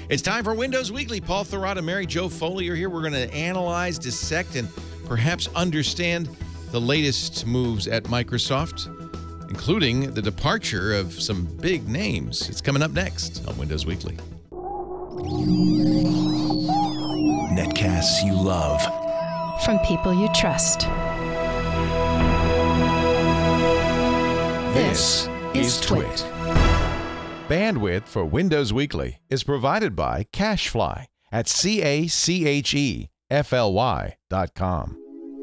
It's time for Windows Weekly. Paul Thurrott and Mary Jo Foley are here. We're going to analyze, dissect, and perhaps understand the latest moves at Microsoft, including the departure of some big names. It's coming up next on Windows Weekly. Netcasts you love. From people you trust. This is Twit. Bandwidth for Windows Weekly is provided by CacheFly at CacheFly.com.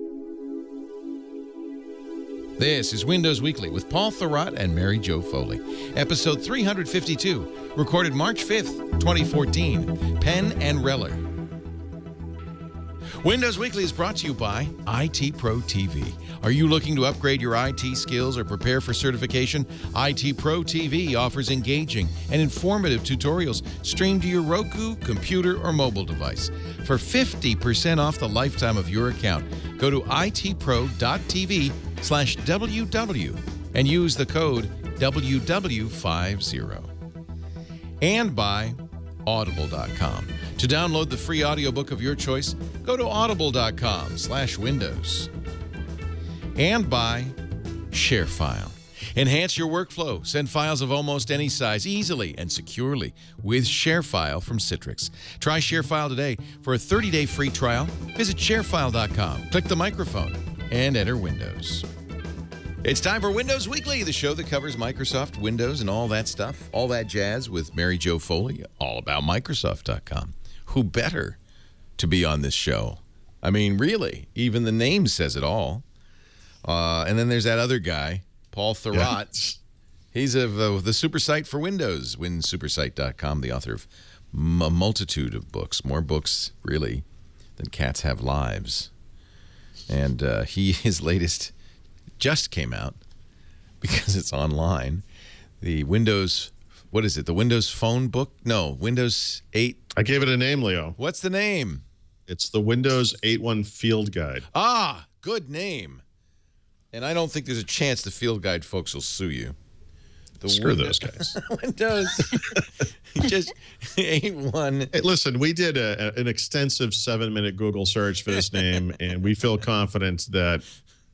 This is Windows Weekly with Paul Thurrott and Mary Jo Foley. Episode 352, recorded March 5th, 2014. Penn and Reller. Windows Weekly is brought to you by IT Pro TV. Are you looking to upgrade your IT skills or prepare for certification? IT Pro TV offers engaging and informative tutorials streamed to your Roku, computer, or mobile device. For 50% off the lifetime of your account, go to itpro.tv/WW and use the code WW50. And by Audible.com. To download the free audiobook of your choice, go to audible.com/windows. And by ShareFile. Enhance your workflow. Send files of almost any size easily and securely with ShareFile from Citrix. Try ShareFile today. For a 30-day free trial, visit sharefile.com. Click the microphone and enter Windows. It's time for Windows Weekly, the show that covers Microsoft, Windows, and all that stuff, all that jazz with Mary Jo Foley, all about Microsoft.com. Who better to be on this show? I mean, really, even the name says it all. And then there's that other guy, Paul Thurrott. Yeah. He's of the super site for Windows, winsupersite.com, the author of a multitude of books, more books, really, than cats have lives. And his latest just came out because it's online. The Windows, what is it? The Windows Phone book? No, Windows 8. I gave it a name, Leo. What's the name? It's the Windows 8.1 Field Guide. Ah, good name. And I don't think there's a chance the Field Guide folks will sue you. Screw those guys. Windows just 8.1. Hey, listen, we did an extensive 7-minute Google search for this name, and we feel confident that...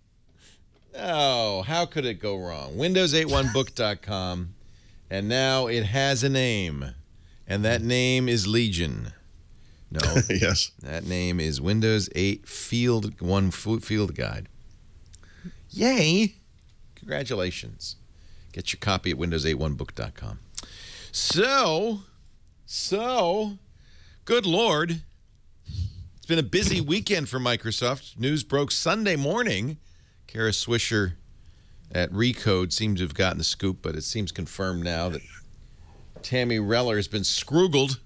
Oh, how could it go wrong? Windows81book.com, and now it has a name, and that name is Legion. No. Yes. That name is Windows 8 Field Guide. Yay! Congratulations. Get your copy at Windows81book.com. So, good Lord. It's been a busy weekend for Microsoft. News broke Sunday morning. Kara Swisher at Recode seems to have gotten the scoop, but it seems confirmed now that Tammy Reller has been scroogled.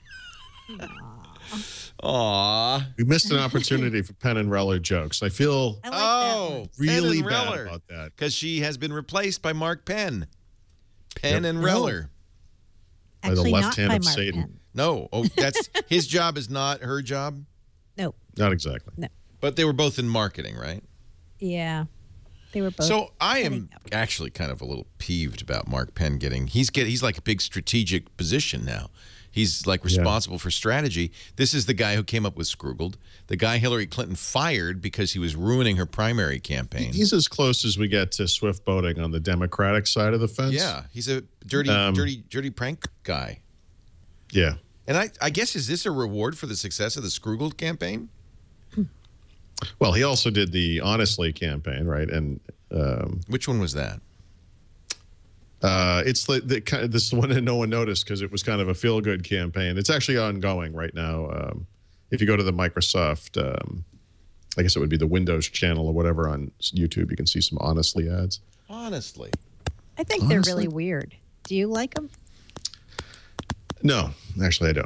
Aww. We missed an opportunity for Penn and Reller jokes. I feel really bad about that. Because she has been replaced by Mark Penn. Penn and Reller. By the left hand of Satan. Penn. No. Oh, that's his job is not her job? No. Not exactly. No. But they were both in marketing, right? Yeah. They were both. So I am actually kind of a little peeved about Mark Penn getting, he's like a big strategic position now. He's like responsible for strategy. This is the guy who came up with Scroogled, the guy Hillary Clinton fired because he was ruining her primary campaign. He's as close as we get to swift boating on the Democratic side of the fence. Yeah, he's a dirty prank guy. Yeah. And I guess, is this a reward for the success of the Scroogled campaign? Well, he also did the Honestly campaign, right? And which one was that? It's this is the one that no one noticed because it was kind of a feel-good campaign. It's actually ongoing right now. If you go to the Microsoft, I guess it would be the Windows channel or whatever on YouTube, you can see some Honestly ads. Honestly. I think they're really weird. Do you like them? No, actually I don't.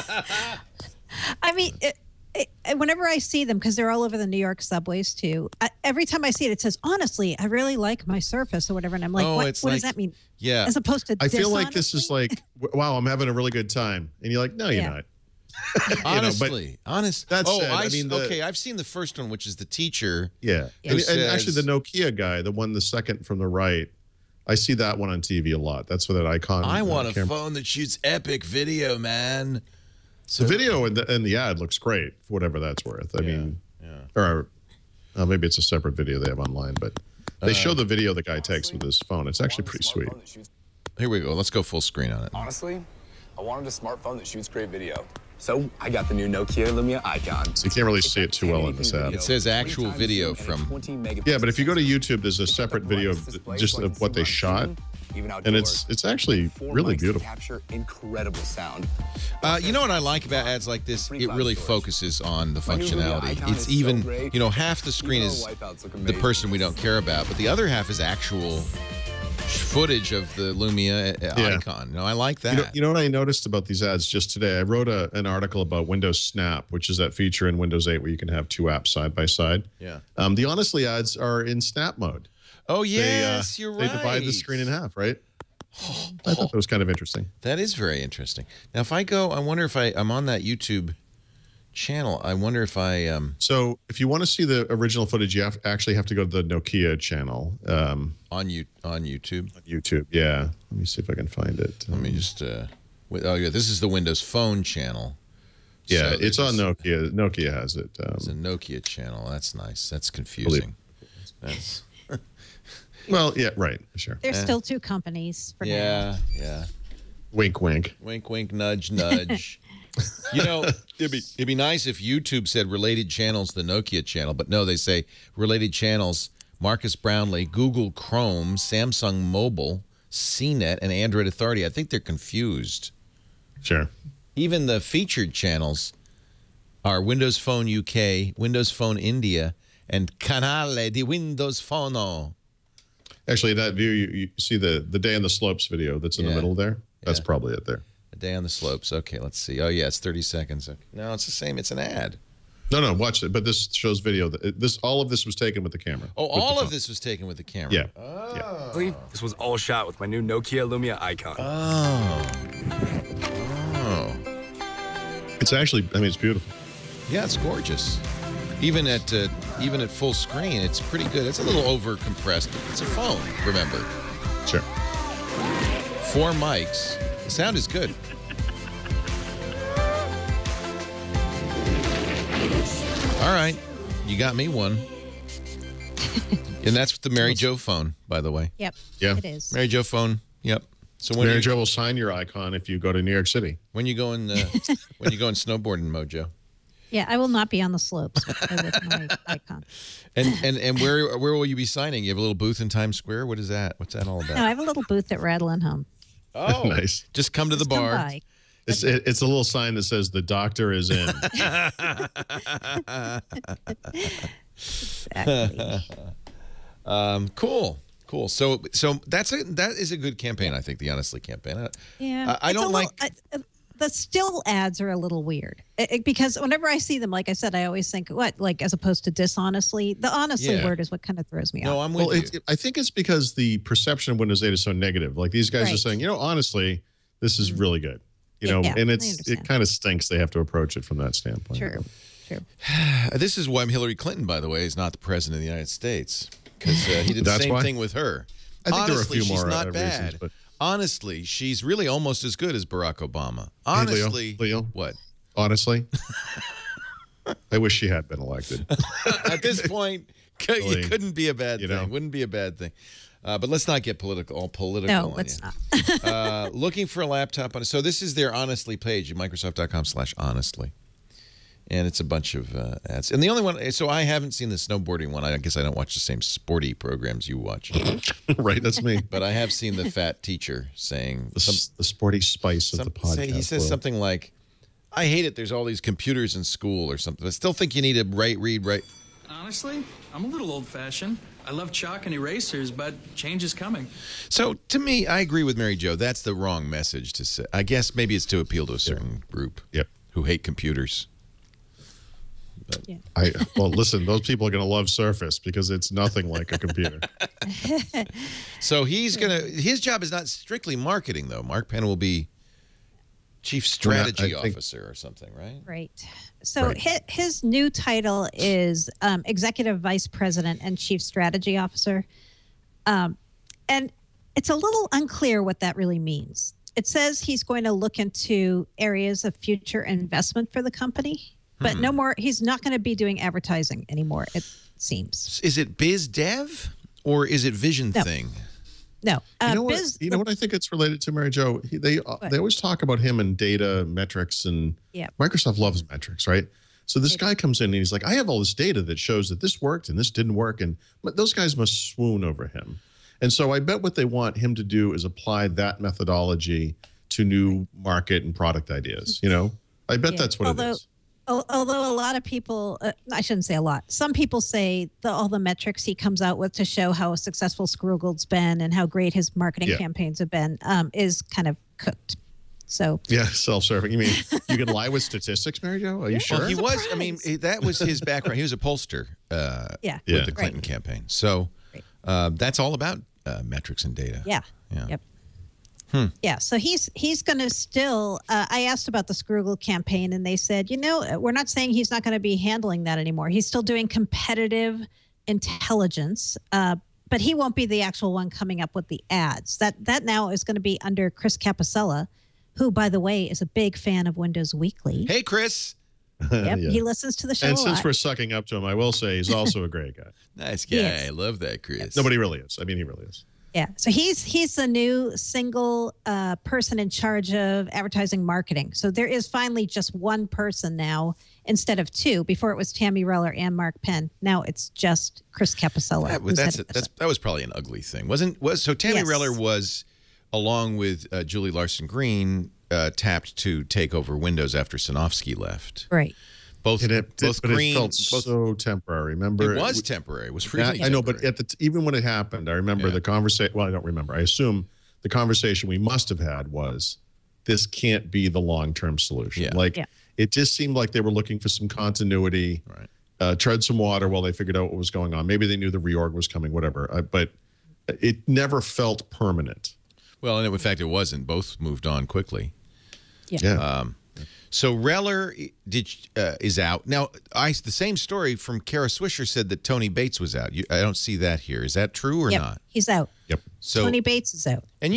I mean... whenever I see them, because they're all over the New York subways too, every time I see it, it says, honestly, I really like my Surface or whatever. And I'm like, what does that mean? Yeah. As opposed to I feel like this is like, wow, I'm having a really good time. And you're like, no, you're not. Honestly. That said, I mean, okay, I've seen the first one, which is the teacher. Yeah. And actually the Nokia guy, the second from the right, I see that one on TV a lot. That's what that icon. I want a phone that shoots epic video, man. So the video and the ad looks great for whatever that's worth. I mean, or maybe it's a separate video they have online, but they show the video the guy takes with his phone. It's actually pretty sweet. Here we go. Let's go full screen on it. Honestly, I wanted a smartphone that shoots great video. So I got the new Nokia Lumia icon. So you can't really see it too well in this ad. It says actual video from... Yeah, but if you go to YouTube, there's a separate video just of what they shot. And it's actually really beautiful. Capture incredible sound. You know what I like about ads like this? It really focuses on the functionality. It's even, you know, half the screen is the person we don't care about, but the other half is actual footage of the Lumia icon. No, I like that. You know what I noticed about these ads just today? I wrote an article about Windows Snap, which is that feature in Windows 8 where you can have two apps side by side. Yeah. The Honestly ads are in Snap mode. Oh, yes, you're right. They divide the screen in half, right? I thought that was kind of interesting. That is very interesting. Now, if I go, I wonder if I'm on that YouTube channel. I wonder if I... So if you want to see the original footage, you actually have to go to the Nokia channel. On YouTube? On YouTube, yeah. Let me see if I can find it. Let me just... oh, yeah, this is the Windows Phone channel. Yeah, so it's on Nokia. Nokia has it. It's a Nokia channel. That's nice. That's confusing. That's... Well, yeah, right, sure. There's still two companies for now. Yeah. Wink, wink. Wink, wink, nudge, nudge. You know, it'd be nice if YouTube said related channels, the Nokia channel, but no, they say related channels, Marcus Brownlee, Google Chrome, Samsung Mobile, CNET, and Android Authority. I think they're confused. Sure. Even the featured channels are Windows Phone UK, Windows Phone India, and Canale di Windows Phone. Actually, that view, you see the Day on the Slopes video that's in the middle there? That's probably it there. A Day on the Slopes. Okay, let's see. Oh, yeah, it's 30 seconds. Okay. No, it's the same. It's an ad. No, watch it. But this shows video. All of this was taken with the camera. Oh, all of this was taken with the camera? Yeah. Oh. Yeah. This was all shot with my new Nokia Lumia icon. Oh. It's actually, I mean, it's beautiful. Yeah, it's gorgeous. Even at full screen, it's pretty good. It's a little over compressed. It's a phone, remember? Sure. 4 mics. The sound is good. All right, you got me one. And that's the Mary Jo phone, by the way. Yep. Yeah. It is. Mary Jo phone. Yep. So when Mary Jo will sign your icon if you go to New York City. When you go in snowboarding, Mojo. Yeah, I will not be on the slopes with my icon. And where will you be signing? You have a little booth in Times Square? What is that? What's that all about? No, I have a little booth at Rattle and Hum. Oh, nice. Just come to the bar. By. It's a little sign that says the doctor is in. Exactly. Cool. So that is a good campaign, I think, the Honestly campaign. Yeah. I don't like... the still ads are a little weird because whenever I see them, like I said, I always think, what, like as opposed to dishonestly? The honestly word is what kind of throws me off. No, I'm with you. I think it's because the perception of Windows 8 is so negative. Like these guys are saying, honestly, this is really good. And it kind of stinks they have to approach it from that standpoint. True. This is why Hillary Clinton, by the way, is not the president of the United States, because he did the same thing with her. I think honestly, there are a few more she's not bad. reasons, but honestly, she's really almost as good as Barack Obama. Honestly, Leo? What? Honestly, I wish she had been elected. At this point, it couldn't be a bad thing. Wouldn't be a bad thing. But let's not get all political. No, let's not. Looking for a laptop on. So this is their Honestly page at Microsoft.com/honestly. And it's a bunch of ads. And the only one, so I haven't seen the snowboarding one. I guess I don't watch the same sporty programs you watch. Right, that's me. But I have seen the fat teacher saying... The sporty spice of the podcast. He says something like, I hate it, there's all these computers in school or something. I still think you need to read. Honestly, I'm a little old-fashioned. I love chalk and erasers, but change is coming. So, to me, I agree with Mary Jo. That's the wrong message to say. I guess maybe it's to appeal to a certain group who hate computers. Well, listen, those people are going to love Surface because it's nothing like a computer. So his job is not strictly marketing, though. Mark Penn will be chief strategy officer or something, right? Right. So his new title is executive vice president and chief strategy officer. And It's a little unclear what that really means. It says he's going to look into areas of future investment for the company, but no more. He's not going to be doing advertising anymore, it seems. Is it biz dev or is it vision thing? No. You know what I think it's related to, Mary Jo? They always talk about him and data metrics, and Microsoft loves metrics, right? So this guy comes in and he's like, I have all this data that shows that this worked and this didn't work. And those guys must swoon over him. And so I bet what they want him to do is apply that methodology to new market and product ideas. You know, I bet that's what it is. Although a lot of people, I shouldn't say a lot, some people say all the metrics he comes out with to show how successful Scroogel's been and how great his marketing campaigns have been is kind of cooked. So yeah, self-serving. You mean you can lie with statistics, Mary Jo? Are you sure? Well, he was. I mean, that was his background. He was a pollster with the Clinton campaign. So that's all about metrics and data. Yeah. Yep. Yeah. So he's going to still. I asked about the Scrugel campaign, and they said, we're not saying he's not going to be handling that anymore. He's still doing competitive intelligence, but he won't be the actual one coming up with the ads. That now is going to be under Chris Capicella, who, by the way, is a big fan of Windows Weekly. Hey, Chris. Yep, he listens to the show. And since we're sucking up to him, I will say he's also a great guy. Nice guy. I love that, Chris. No, but he really is. I mean, he really is. Yeah. So he's the new single person in charge of advertising marketing. So there is finally just one person now instead of two. Before it was Tammy Reller and Mark Penn. Now it's just Chris Capicella. That was probably an ugly thing, so Tammy Reller was, along with Julie Larson Green, tapped to take over Windows after Sinofsky left. Right. But it felt so temporary. Remember, it was temporary. It was really. I know, but even when it happened, I remember the conversation. Well, I don't remember. I assume the conversation we must have had was, "This can't be the long-term solution." Yeah. It just seemed like they were looking for some continuity, tread some water while they figured out what was going on. Maybe they knew the reorg was coming, whatever. But it never felt permanent. Well, and in fact, it wasn't. Both moved on quickly. Yeah. So Reller is out now. The same story from Kara Swisher said that Tony Bates was out. I don't see that here. Is that true or not? He's out. Yep. So Tony Bates is out. And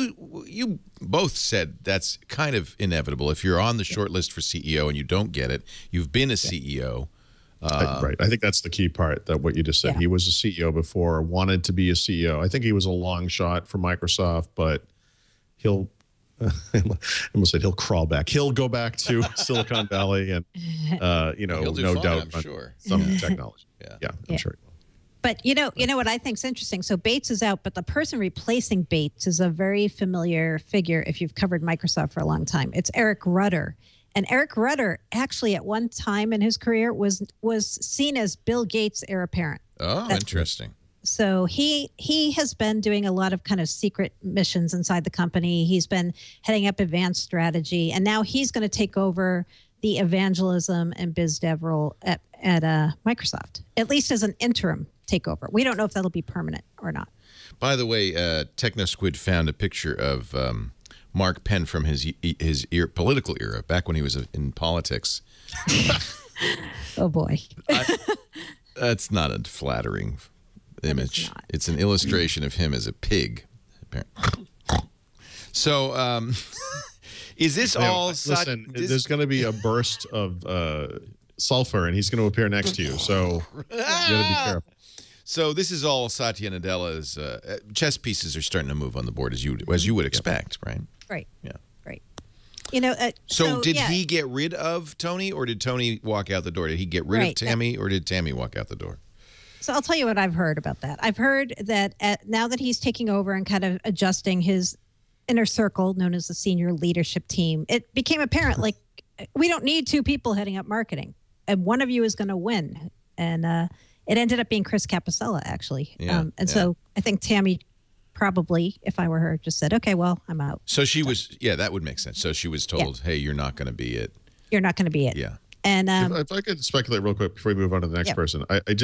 you both said that's kind of inevitable. If you're on the short list for CEO and you don't get it, you've been a CEO. Right. I think that's the key part, that what you just said. He was a CEO before, wanted to be a CEO. I think he was a long shot for Microsoft, but he'll he'll crawl back. He'll go back to Silicon Valley and, no doubt, I'm sure. Some technology. I'm sure. But you know what I think is interesting. So Bates is out, but the person replacing Bates is a very familiar figure if you've covered Microsoft for a long time. It's Eric Rutter. And Eric Rutter actually at one time in his career was seen as Bill Gates' heir apparent. Oh, interesting. So he has been doing a lot of kind of secret missions inside the company. He's been heading up advanced strategy, and now he's going to take over the evangelism and biz dev role at Microsoft, at least as an interim takeover. We don't know if that'll be permanent or not. By the way, TechnoSquid found a picture of Mark Penn from his political era, back when he was in politics. Oh, boy. That's not a flattering image. It's an illustration of him as a pig, apparently. So, is this all? Listen, there's going to be a burst of sulfur, and he's going to appear next to you. So you got to be careful. So this is all Satya Nadella's chess pieces are starting to move on the board, as you would expect, right? Right. Yeah. Right. So did he get rid of Tony, or did Tony walk out the door? Did he get rid of Tammy, or did Tammy walk out the door? So I'll tell you what I've heard about that. I've heard that now that he's taking over and kind of adjusting his inner circle, known as the senior leadership team, it became apparent, like, we don't need two people heading up marketing, and one of you is going to win. And it ended up being Chris Capicella, actually. So I think Tammy probably, if I were her, just said, okay, well, I'm out. So she was, that would make sense. So she was told, hey, you're not going to be it. You're not going to be it. Yeah. And if I could speculate real quick before we move on to the next person,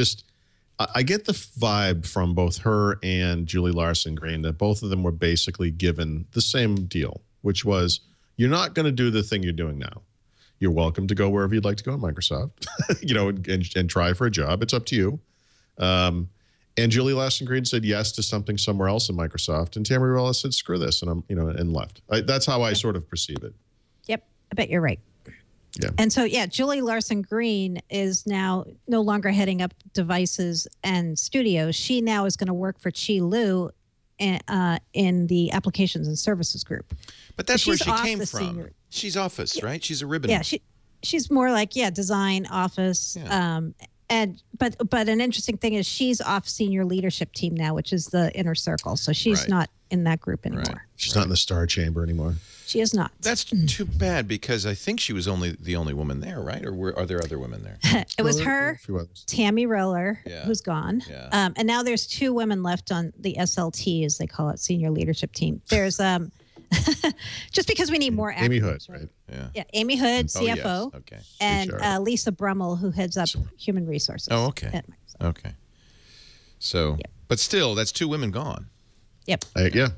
I get the vibe from both her and Julie Larson Green that both of them were basically given the same deal, which was, you're not going to do the thing you're doing now. You're welcome to go wherever you'd like to go at Microsoft, and try for a job. It's up to you. And Julie Laston Green said yes to something somewhere else in Microsoft, and Tammy Reller said screw this, and and left. That's how I sort of perceive it. Yep, I bet you're right. Yeah. And so, Julie Larson Green is now no longer heading up devices and studios. She now is going to work for Chi Lu in the applications and services group. But that's where she came from. She's office, right? She's a ribbon. Yeah, she's more like design office. Yeah. But an interesting thing is she's off senior leadership team now, which is the inner circle. So she's not in that group anymore. Right. She's not in the star chamber anymore. She is not. That's too bad because I think she was the only woman there, right? Or are there other women there? It was her, Tammy Reller, who's gone. Yeah. And now there's 2 women left on the SLT, as they call it, senior leadership team. There's just because we need more actors. Amy Hood, right? Yeah, Amy Hood, CFO. Yes. Okay. And Lisa Brummel, who heads up human resources. Oh, okay. Okay. So, but still, that's 2 women gone. Yep. Yep.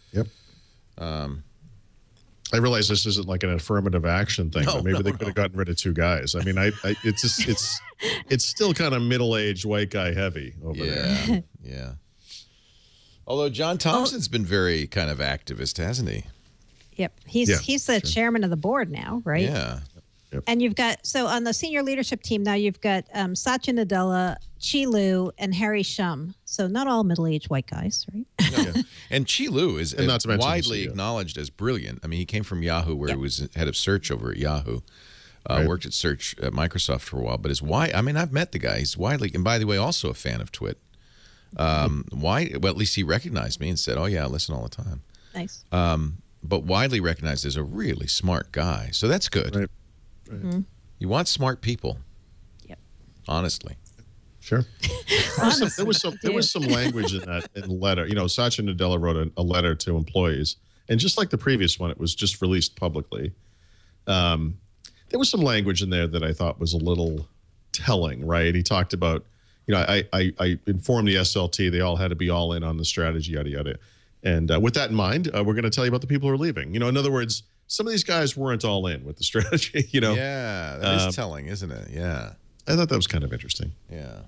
I realize this isn't like an affirmative action thing, but maybe they could have gotten rid of 2 guys. I mean, it's still kind of middle-aged white guy heavy over there. Yeah. Although John Thompson's been very kind of activist, hasn't he? Yep. He's the chairman of the board now, right? Yeah. Yep. And you've got, so on the senior leadership team now, you've got Satya Nadella, Chi Lu, and Harry Shum. So not all middle-aged white guys, right? No. And Chi Lu is not to mention widely the CEO. acknowledged as brilliant. I mean, he came from Yahoo, where he was head of search over at Yahoo. Worked at search at Microsoft for a while. But I've met the guy. He's widely, and by the way, also a fan of Twit. Well, at least he recognized me and said, "Oh yeah, I listen all the time." Nice. But widely recognized as a really smart guy. So that's good. Right. Mm-hmm. You want smart people. Yep. Honestly. Sure. There was some language in that letter. Satya Nadella wrote a letter to employees, and just like the previous one, it was just released publicly. There was some language in there that I thought was a little telling. Right? He talked about, I informed the SLT they all had to be all in on the strategy, yada yada. And with that in mind, we're going to tell you about the people who are leaving. In other words, some of these guys weren't all in with the strategy. Yeah, that is telling, isn't it? Yeah. I thought that was kind of interesting. Yeah.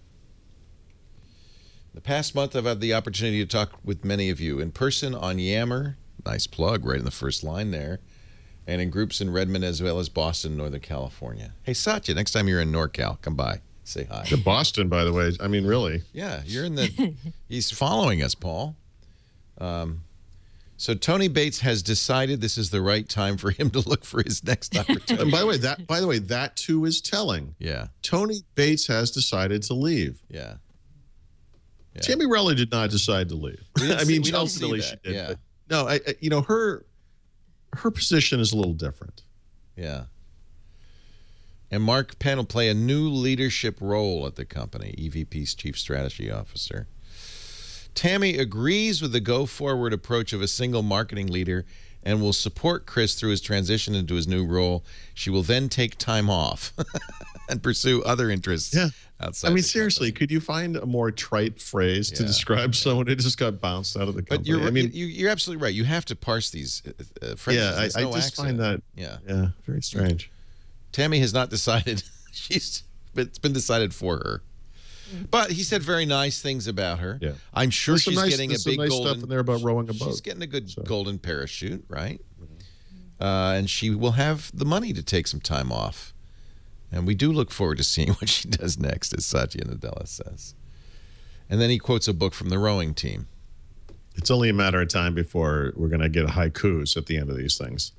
The past month, I've had the opportunity to talk with many of you in person on Yammer. Nice plug right in the first line there. And in groups in Redmond as well as Boston, Northern California. Hey, Satya, next time you're in NorCal, come by. Say hi. To Boston, by the way. I mean, really. Yeah, you're in the... He's following us, Paul. So Tony Bates has decided this is the right time for him to look for his next opportunity. And by the way, that too is telling. Yeah. Tony Bates has decided to leave. Yeah. Tammy Reller did not decide to leave. I mean, ultimately she did. Yeah. But no, her position is a little different. Yeah. And Mark Penn will play a new leadership role at the company, EVP's Chief Strategy Officer. Tammy agrees with the go-forward approach of a single marketing leader and will support Chris through his transition into his new role. She will then take time off and pursue other interests outside. I mean, seriously, could you find a more trite phrase to describe someone who just got bounced out of the company? But you're absolutely right. You have to parse these phrases. Yeah, I just find that very strange. Tammy has not decided. It's been decided for her. But he said very nice things about her. Yeah. I'm sure she's getting a big golden stuff in there about rowing a boat. She's getting a good golden parachute, right? And she will have the money to take some time off. And we do look forward to seeing what she does next, as Satya Nadella says. And then he quotes a book from the rowing team. It's only a matter of time before we're going to get haikus at the end of these things.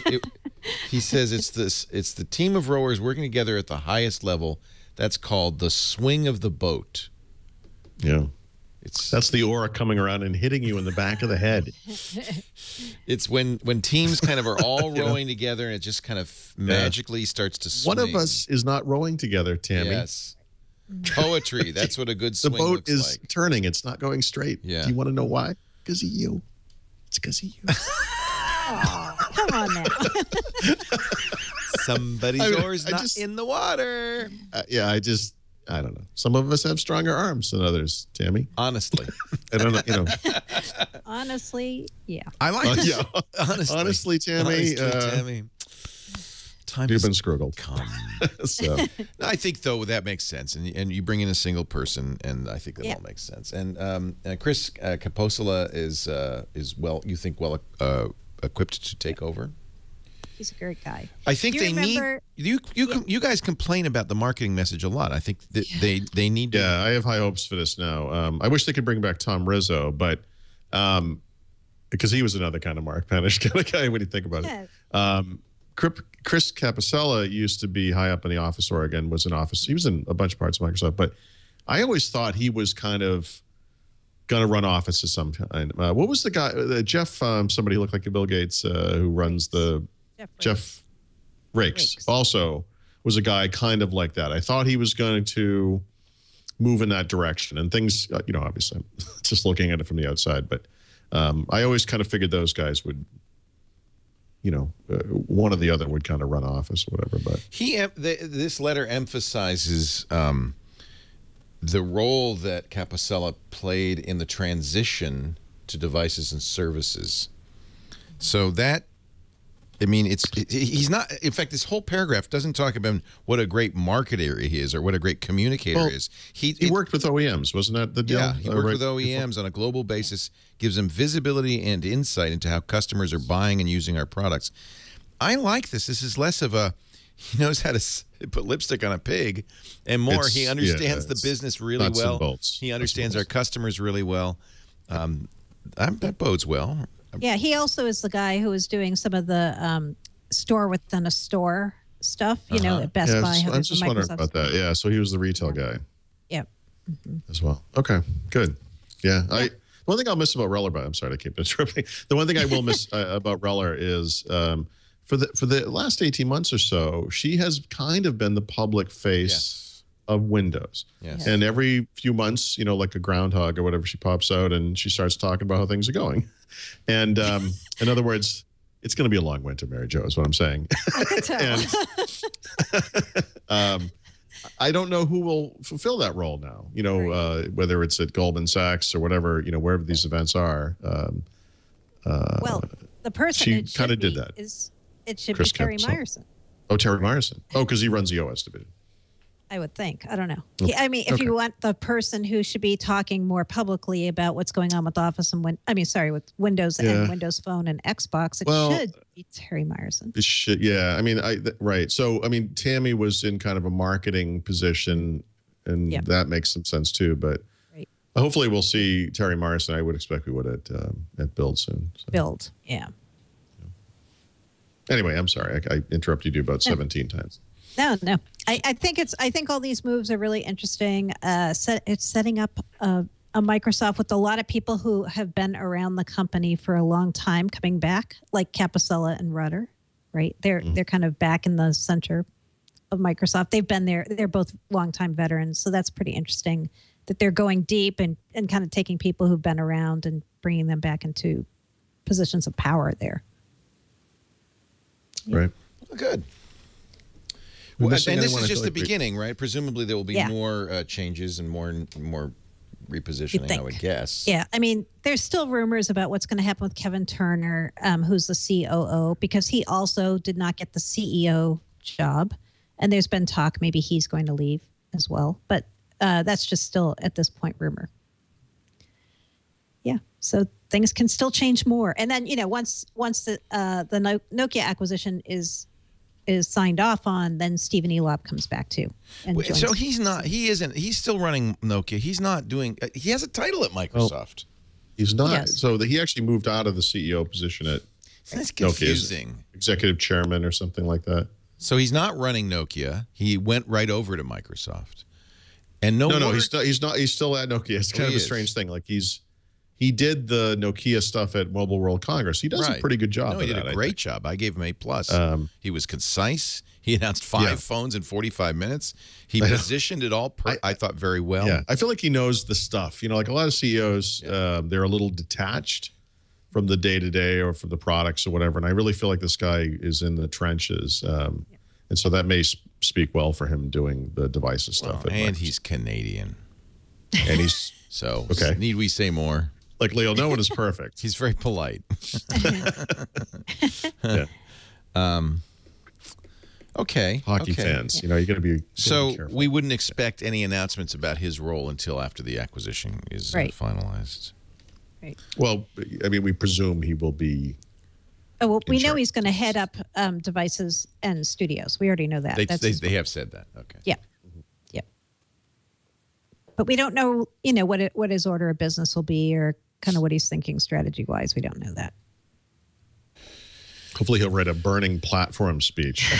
He says it's the team of rowers working together at the highest level. That's called the swing of the boat. Yeah. That's the aura coming around and hitting you in the back of the head. It's when teams kind of are all rowing together and it just kind of magically starts to swing. One of us is not rowing together, Tammy. Yes. Poetry. That's what a good swing looks like. The boat is turning. It's not going straight. Yeah. Do you want to know why? Because of you. It's because of you. Oh, come on now. Somebody's oar's not in the water. I don't know. Some of us have stronger arms than others, Tammy. Honestly. I don't know, Honestly, yeah. I like this. Honestly, Tammy. Honestly, Tammy. Time You've has been scruggled. come. So No, I think though that makes sense, and you bring in a single person, and I think that all makes sense. And Chris Caposola is well, you think well equipped to take over. He's a great guy. I think they need you guys complain about the marketing message a lot. I think that they need to. yeah, I have high hopes for this now. I wish they could bring back Tom Rizzo, but because he was another kind of Mark Panish kind of guy when you think about it. Chris Capicella used to be high up in the office, Oregon, was in office. He was in a bunch of parts of Microsoft, but I always thought he was kind of going to run office of some kind. What was the guy, Jeff, somebody who looked like Bill Gates, who runs the Jeff Rakes, also was a guy kind of like that. I thought he was going to move in that direction, and things, obviously I'm just looking at it from the outside, but I always kind of figured those guys would, one or the other would kind of run office or whatever. But this letter emphasizes the role that Capicella played in the transition to devices and services. So that, I mean, he's not. In fact, this whole paragraph doesn't talk about what a great marketer he is or what a great communicator he is. He worked with OEMs, wasn't that the deal? Yeah, he worked with OEMs on a global basis, gives them visibility and insight into how customers are buying and using our products. I like this. This is less of a, he knows how to put lipstick on a pig, and more, he understands the business really well. He understands our customers really well. That bodes well. Yeah, he also is the guy who is doing some of the store within a store stuff, at Best Buy. I'm just wondering about that. Yeah, so he was the retail guy. Yep. As well. Okay, good. Yeah, one thing I'll miss about Reller, but I'm sorry to keep interrupting. The one thing I will miss about Reller is for the last 18 months or so, she has kind of been the public face of Windows. Yes. And every few months, like a groundhog or whatever, she pops out and she starts talking about how things are going. And in other words, it's going to be a long winter, Mary Jo, is what I'm saying. I can tell. And, I don't know who will fulfill that role now, whether it's at Goldman Sachs or whatever, wherever these events are. Well, the person she kind of did that. It should be Terry Myerson. Oh, Terry Myerson. Oh, because he runs the OS division. I would think. I don't know. Okay. I mean, if you want the person who should be talking more publicly about what's going on with Office and with Windows and Windows Phone and Xbox, it should be Terry Myerson. It should, yeah. I mean, right. So, I mean, Tammy was in kind of a marketing position, and that makes some sense too. But hopefully, we'll see Terry Myerson. I would expect we would at Build soon. So. Build, yeah. Anyway, I'm sorry. I interrupted you about 17 times. No. I think all these moves are really interesting. It's setting up a Microsoft with a lot of people who have been around the company for a long time coming back, like Capicella and Reller, right? They're kind of back in the center of Microsoft. They've been there. They're both longtime veterans, so that's pretty interesting that they're going deep and kind of taking people who've been around and bringing them back into positions of power there. Right. Well, good. Well, and this is just the beginning, right? Presumably there will be more changes and more repositioning, I would guess. Yeah. I mean, there's still rumors about what's going to happen with Kevin Turner, who's the COO, because he also did not get the CEO job. And there's been talk maybe he's going to leave as well. But that's just still, at this point, rumor. Yeah. So things can still change more. And then, once the Nokia acquisition is signed off on, then Stephen Elop comes back too. So he's still running Nokia. He's not doing, he has a title at Microsoft. Well, he's not. Yes. So he actually moved out of the CEO position at That's confusing. Executive chairman or something like that. So he's not running Nokia. He went right over to Microsoft. And no, he's not. He's still at Nokia. It's kind of a strange thing. Like he did the Nokia stuff at Mobile World Congress. He does a pretty good job. No, he did a great job. I gave him A+. He was concise. He announced 5 phones in 45 minutes. He positioned it all, I thought, very well. Yeah, I feel like he knows the stuff. Like a lot of CEOs, they're a little detached from the day-to-day or from the products or whatever. And I really feel like this guy is in the trenches. And so that may speak well for him doing the devices stuff. And he's Canadian. And he's... So, need we say more? Like, Leo, no one is perfect. He's very polite. Okay. Hockey okay. fans. You know, you got to be So careful. we wouldn't expect any announcements about his role until after the acquisition is finalized. Right. Well, I mean, we presume he will be. Oh, well, we know charge. he's going to head up devices and studios. We already know that. They have said that. Okay. Yeah. Yep. But we don't know, what his order of business will be or kind of what he's thinking strategy-wise. We don't know that. Hopefully he'll write a burning platform speech.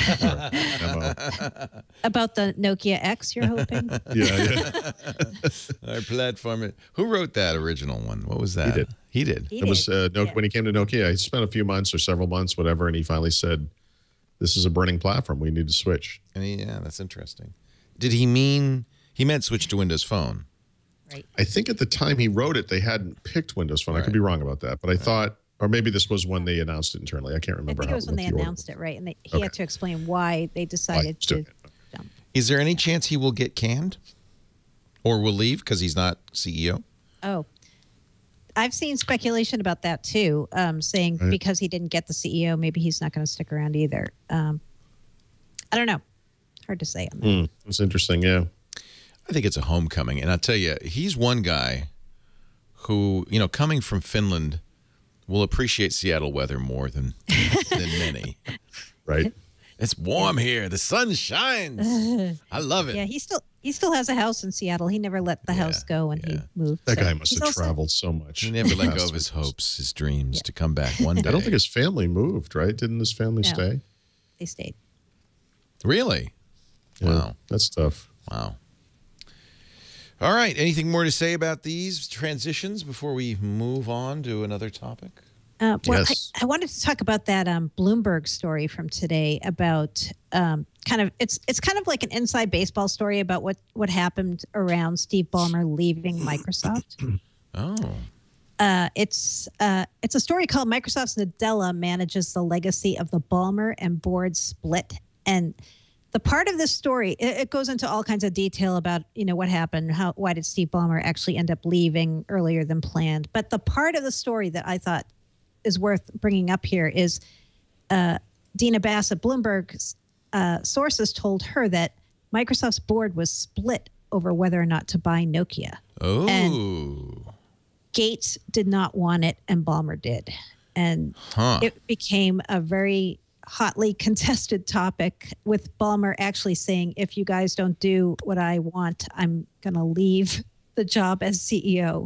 About the Nokia X, you're hoping? Yeah. Our platform. Who wrote that original one? What was that? He did. He did. He It was did. when he came to Nokia, he spent a few months or several months, whatever, and he finally said, this is a burning platform. We need to switch. And yeah, that's interesting. Did he mean he meant switch to Windows Phone? Right. I think at the time he wrote it, they hadn't picked Windows Phone. I could be wrong about that, but I thought, or maybe this was when they announced it internally. I can't I remember. think it was when they announced it, right? And he had to explain why they decided to dump. Is there any chance he will get canned or will leave because he's not CEO? Oh, I've seen speculation about that too, saying because he didn't get the CEO, maybe he's not going to stick around either. I don't know. Hard to say on that. It's interesting, yeah. I think it's a homecoming. And I'll tell you, he's one guy who, coming from Finland, will appreciate Seattle weather more than many. Right. It's warm here. The sun shines. I love it. Yeah, he still has a house in Seattle. He never let the house go when he moved. That So guy must he's have also- traveled so much. He never let go of his hopes, his dreams to come back one day. I don't think his family moved, right? Didn't his family No. stay? They stayed. Really? Yeah, Wow. That's tough. Wow. All right. Anything more to say about these transitions before we move on to another topic? Well, Yes. I wanted to talk about that Bloomberg story from today about it's kind of like an inside baseball story about what happened around Steve Ballmer leaving Microsoft. Oh. It's a story called Microsoft's Nadella Manages the Legacy of the Ballmer and Board Split. And the part of this story, it goes into all kinds of detail about, what happened, why did Steve Ballmer actually end up leaving earlier than planned. But the part of the story that I thought is worth bringing up here is Dina Bassett, Bloomberg's sources told her that Microsoft's board was split over whether or not to buy Nokia. Oh. And Gates did not want it, and Ballmer did. And it became a very hotly contested topic, with Ballmer actually saying, if you guys don't do what I want, I'm going to leave the job as CEO.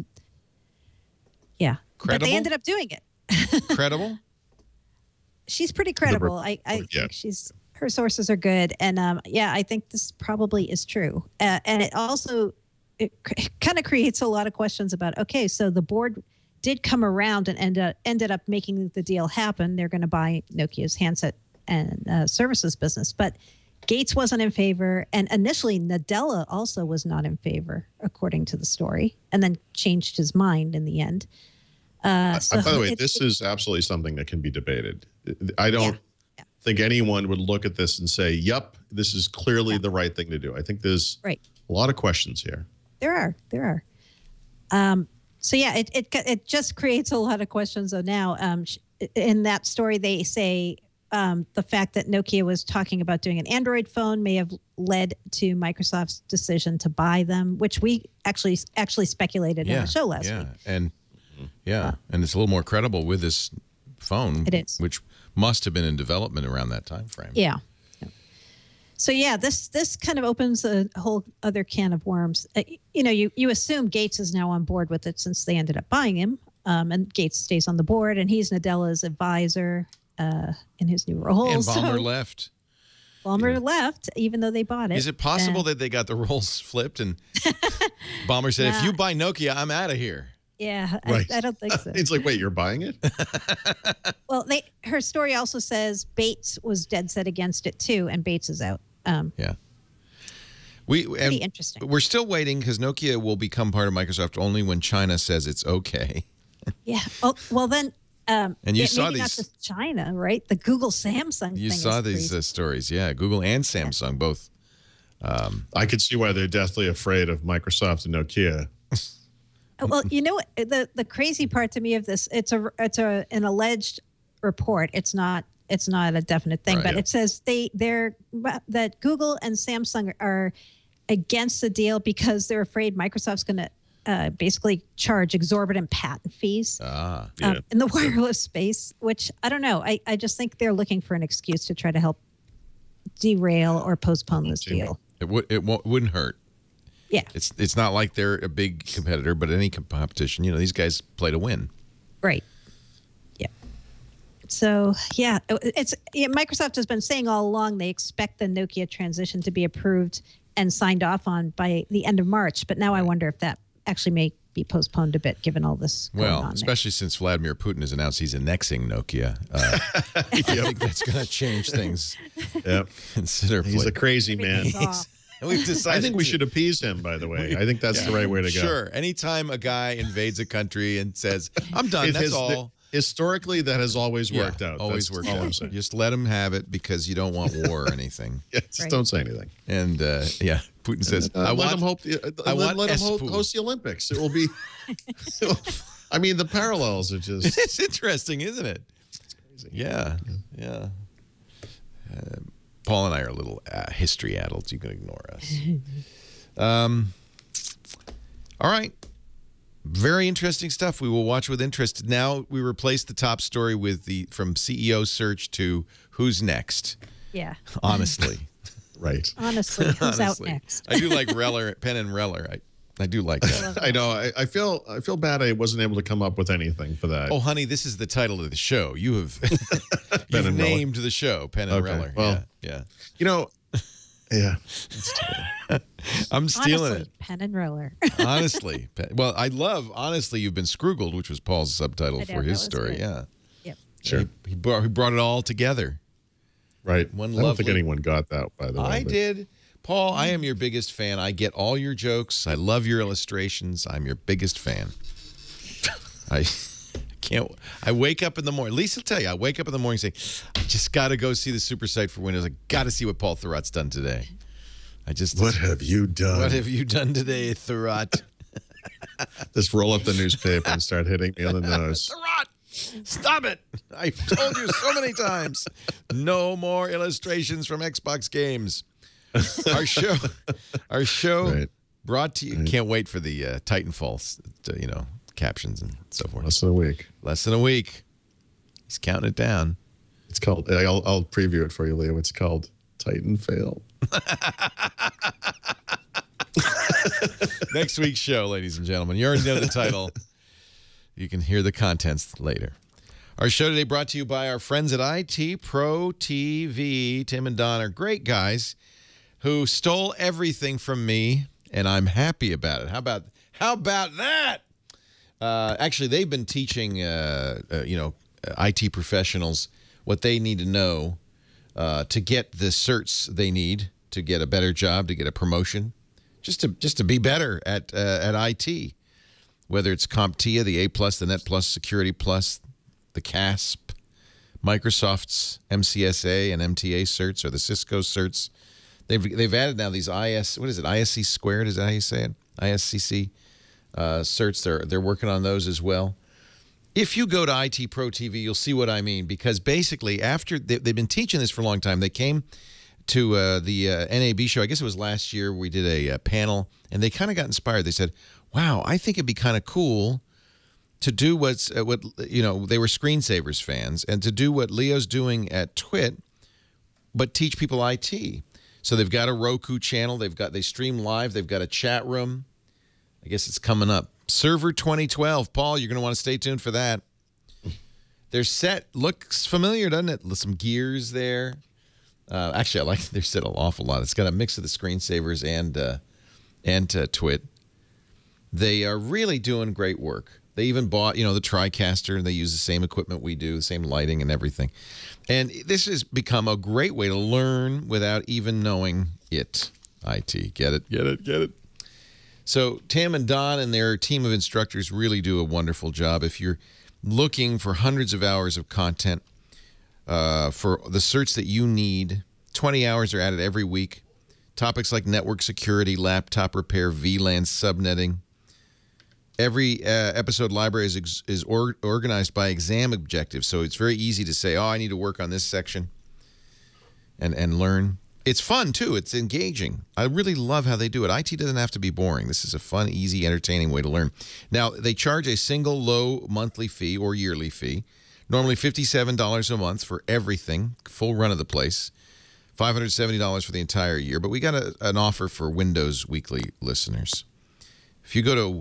Yeah. Credible? But they ended up doing it. Credible? She's pretty credible. I think her sources are good. And I think this probably is true. And it also, it kind of creates a lot of questions about, okay, so the board did come around and ended up making the deal happen. They're going to buy Nokia's handset and services business. But Gates wasn't in favor. And initially, Nadella also was not in favor, according to the story, and then changed his mind in the end. By the way, this is absolutely something that can be debated. I don't think anyone would look at this and say, yep, this is clearly the right thing to do. I think there's a lot of questions here. There are. So yeah, it just creates a lot of questions. So now, in that story, they say the fact that Nokia was talking about doing an Android phone may have led to Microsoft's decision to buy them, which we actually speculated in the show last week. And and it's a little more credible with this phone. It is, which must have been in development around that time frame. Yeah. So yeah, this kind of opens a whole other can of worms. You assume Gates is now on board with it since they ended up buying him, and Gates stays on the board, and he's Nadella's advisor in his new role. And Ballmer left. Ballmer left, even though they bought it. Is it possible that they got the roles flipped and Ballmer said, if you buy Nokia, I'm out of here? Yeah, right. I don't think so. It's like, wait, you're buying it? Well, her story also says Bates was dead set against it too, and Bates is out. Pretty interesting. We're still waiting because Nokia will become part of Microsoft only when China says it's okay. Yeah. Oh, well then. And you saw maybe these. Not just China, right? The Google Samsung. You thing saw is these crazy. stories, Google and Samsung both. I could see why they're deathly afraid of Microsoft and Nokia. Well, you know what? The crazy part to me of this, it's an alleged report. It's not it's not a definite thing. Right. But Yeah. it says that Google and Samsung are against the deal because they're afraid Microsoft's going to basically charge exorbitant patent fees in the wireless space, which I don't know. I just think they're looking for an excuse to try to help derail or postpone this deal. Wouldn't hurt. Yeah. It's not like they're a big competitor, but any competition, these guys play to win. Right. Yeah. So, Microsoft has been saying all along they expect the Nokia transition to be approved and signed off on by the end of March. But now I wonder if that actually may be postponed a bit given all this going on especially since Vladimir Putin has announced he's annexing Nokia. I think that's going to change things considerably. He's a crazy man. We've decided I think we should appease him, by the way. I think that's the right way to go. Sure. Anytime a guy invades a country and says, I'm done, that's all. Historically, that has always worked out. Always worked out. Just let him have it because you don't want war or anything. Just don't say anything. And, Putin says, let him host the Olympics. It will be, I mean, the parallels are just. It's interesting, isn't it? It's crazy. Yeah. Paul and I are a little history adults. You can ignore us. All right. Very interesting stuff. We will watch with interest. Now we replace the top story with from CEO search to who's next. Yeah. Honestly. Right. Honestly, who's out next? I do like Reller, Penn and Reller. I do like that. I know. I feel bad I wasn't able to come up with anything for that. Oh, honey, this is the title of the show. You have you've named the show, Penn and Reller. Well, yeah. Yeah. I'm stealing honestly, it. Penn and Reller. Honestly. Well, I love, honestly, you've been scroogled, which was Paul's subtitle for his story. Good. Yeah. Yep. Sure. He brought it all together. Right. I don't think anyone got that, by the way. I did. Paul, I am your biggest fan. I get all your jokes. I love your illustrations. I'm your biggest fan. I wake up in the morning. Lisa will tell you, I wake up in the morning saying, I just got to go see the super site for Windows. I got to see what Paul Thurrot's done today. What have you done? What have you done today, Thurrot? Just roll up the newspaper and start hitting me on the nose. Thurrot, stop it. I've told you so many times. No more illustrations from Xbox games. Our show brought to you. Can't wait for the Titanfall, captions and so forth. Less than a week. Less than a week. He's counting it down. It's called. I'll preview it for you, Leo. It's called Titan Fail. Next week's show, ladies and gentlemen. You already know the title. You can hear the contents later. Our show today brought to you by our friends at IT Pro TV. Tim and Don are great guys who stole everything from me, and I'm happy about it. How about that? Actually, they've been teaching, IT professionals what they need to know to get the certs they need to get a better job, to get a promotion, just to be better at IT. Whether it's CompTIA, the A+, the Net+, Security+, the CASP, Microsoft's MCSA and MTA certs, or the Cisco certs. They've added now these ISC squared, is that how you say it? ISCC certs. They're working on those as well. If you go to IT Pro TV, you'll see what I mean, because basically after they've been teaching this for a long time, they came to the NAB show. I guess it was last year. We did a panel, and they kind of got inspired. They said, wow, I think it'd be kind of cool to do they were Screensavers fans, and to do what Leo's doing at Twit, but teach people IT. So they've got a Roku channel. They stream live. They've got a chat room. I guess it's coming up. Server 2012. Paul, you're going to want to stay tuned for that. Their set looks familiar, doesn't it? Some gears there. Actually, I like their set an awful lot. It's got a mix of the Screensavers and Twit. They are really doing great work. They even bought, the TriCaster, and they use the same equipment we do, the same lighting and everything. And this has become a great way to learn without even knowing it. IT. Get it? Get it? Get it? So Tim and Don and their team of instructors really do a wonderful job. If you're looking for hundreds of hours of content for the certs that you need, 20 hours are added every week. Topics like network security, laptop repair, VLAN subnetting, Every episode library is organized by exam objectives, so it's very easy to say, oh, I need to work on this section and learn. It's fun, too. It's engaging. I really love how they do it. IT doesn't have to be boring. This is a fun, easy, entertaining way to learn. Now, they charge a single low monthly fee or yearly fee, normally $57 a month for everything, full run of the place, $570 for the entire year. But we got an offer for Windows Weekly listeners. If you go to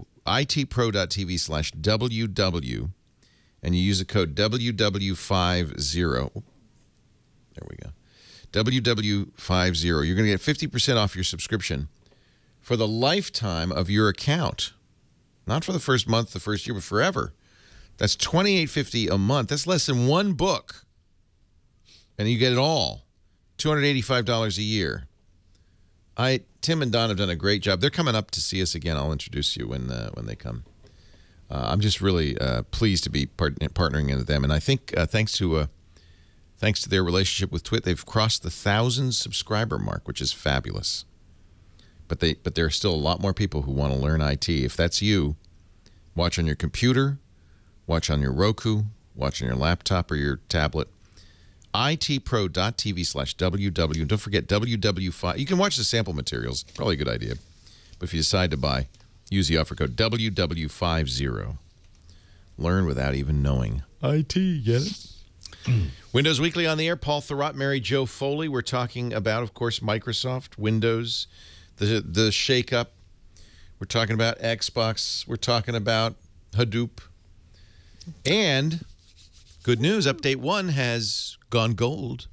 itpro.tv/WW and you use the code WW50, there we go, WW50, you're going to get 50% off your subscription for the lifetime of your account. Not for the first month, the first year, but forever. That's $28.50 a month. That's less than one book. And you get it all. $285 a year. Tim and Don have done a great job. They're coming up to see us again. I'll introduce you when they come. I'm just really pleased to be partnering with them. And I think thanks to their relationship with Twit, they've crossed the 1,000 subscriber mark, which is fabulous. But there are still a lot more people who want to learn IT. If that's you, watch on your computer, watch on your Roku, watch on your laptop or your tablet. itpro.tv/WW. Don't forget WW5. You can watch the sample materials. Probably a good idea. But if you decide to buy, use the offer code WW50. Learn without even knowing. IT, get it? Windows Weekly on the air. Paul Thurrott, Mary Jo Foley. We're talking about, of course, Microsoft, Windows, the shakeup. We're talking about Xbox. We're talking about Hadoop. And good news, Update 1 has gone gold.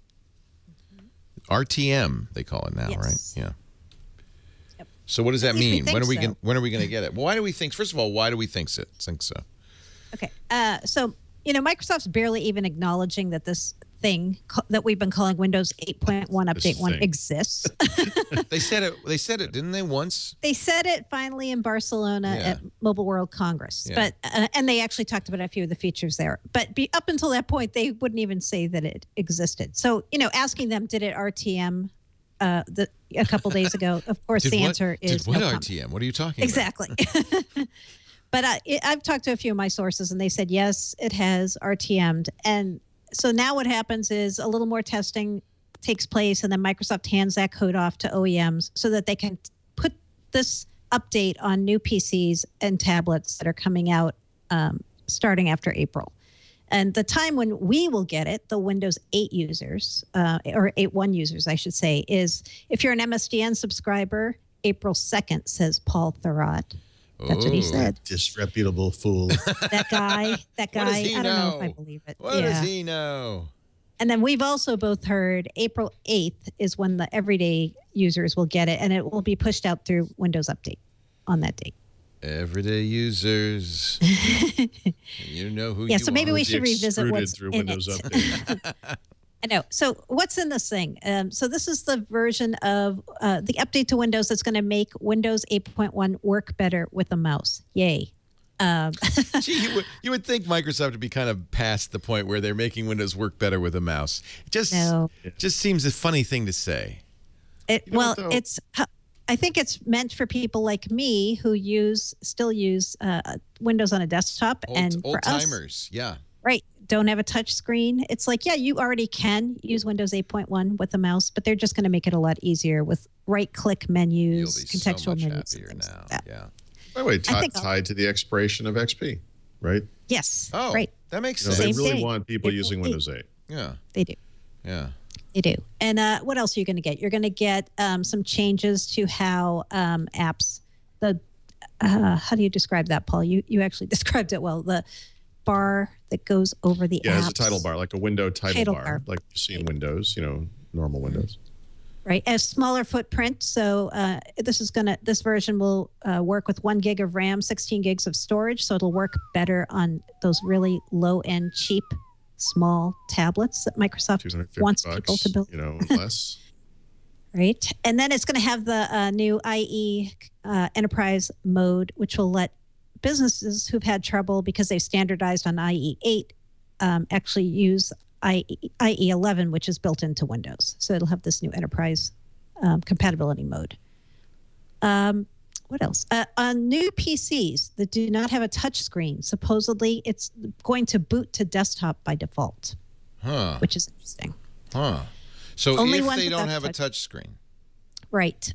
RTM, they call it now, yes. right? Yeah. Yep. So what does that mean? When are we so. when are we going to get it? Why do we think? First of all, why do we think so? Okay. So Microsoft's barely even acknowledging that this thing that we've been calling Windows 8.1 Update 1 exists. They said it, didn't they, once? They said it finally in Barcelona at Mobile World Congress. Yeah. But and they actually talked about a few of the features there. But up until that point, they wouldn't even say that it existed. So, asking them, did it RTM a couple days ago? Of course, the answer is what no RTM? comment. What are you talking Exactly. about? But I've talked to a few of my sources, and they said, yes, it has RTM'd. And so now what happens is a little more testing takes place, and then Microsoft hands that code off to OEMs so that they can put this update on new PCs and tablets that are coming out starting after April. And the time when we will get it, the Windows 8 users, or 8.1 users, I should say, is if you're an MSDN subscriber, April 2nd, says Paul Thurrott. That's what he said. Disreputable fool. That guy, What does he I don't know if I know? believe it. What does he know? And then we've also both heard April 8th is when the everyday users will get it, and it will be pushed out through Windows Update on that date. Everyday users. You know who you are. So maybe we should revisit what's through in Windows it. Update. I know. So what's in this thing? So this is the version of the update to Windows that's going to make Windows 8.1 work better with a mouse. Yay. Gee, you would think Microsoft would be kind of past the point where they're making Windows work better with a mouse. It just seems a funny thing to say. I think it's meant for people like me who still use Windows on a desktop, and for old timers, yeah. Right. Don't have a touch screen. It's like, yeah, you already can use Windows 8.1 with a mouse, but they're just going to make it a lot easier with right-click menus, contextual You'll be so much menus. happier and things now. like that. Yeah. By the way, tied to the expiration of XP, right? Yes. Oh, right. That makes They sense. really day. want people April using 8th. Windows 8. Yeah. They do. Yeah. They do. And what else are you going to get? You're going to get some changes to how apps, how do you describe that, Paul? You actually described it well. The bar that goes over the apps. It's a title bar, like a window title bar, like you see in Windows, normal Windows. Right, a smaller footprint. So this version will work with 1 gig of RAM, 16 gigs of storage. So it'll work better on those really low-end, cheap, small tablets that Microsoft wants people to build. Less. Right, and then it's going to have the new IE Enterprise mode, which will let businesses who've had trouble because they've standardized on IE 8 actually use IE 11, which is built into Windows. So it'll have this new enterprise compatibility mode. What else? On new PCs that do not have a touch screen, supposedly it's going to boot to desktop by default, which is interesting. So Only if ones they with don't that have a touch- touch screen. Right.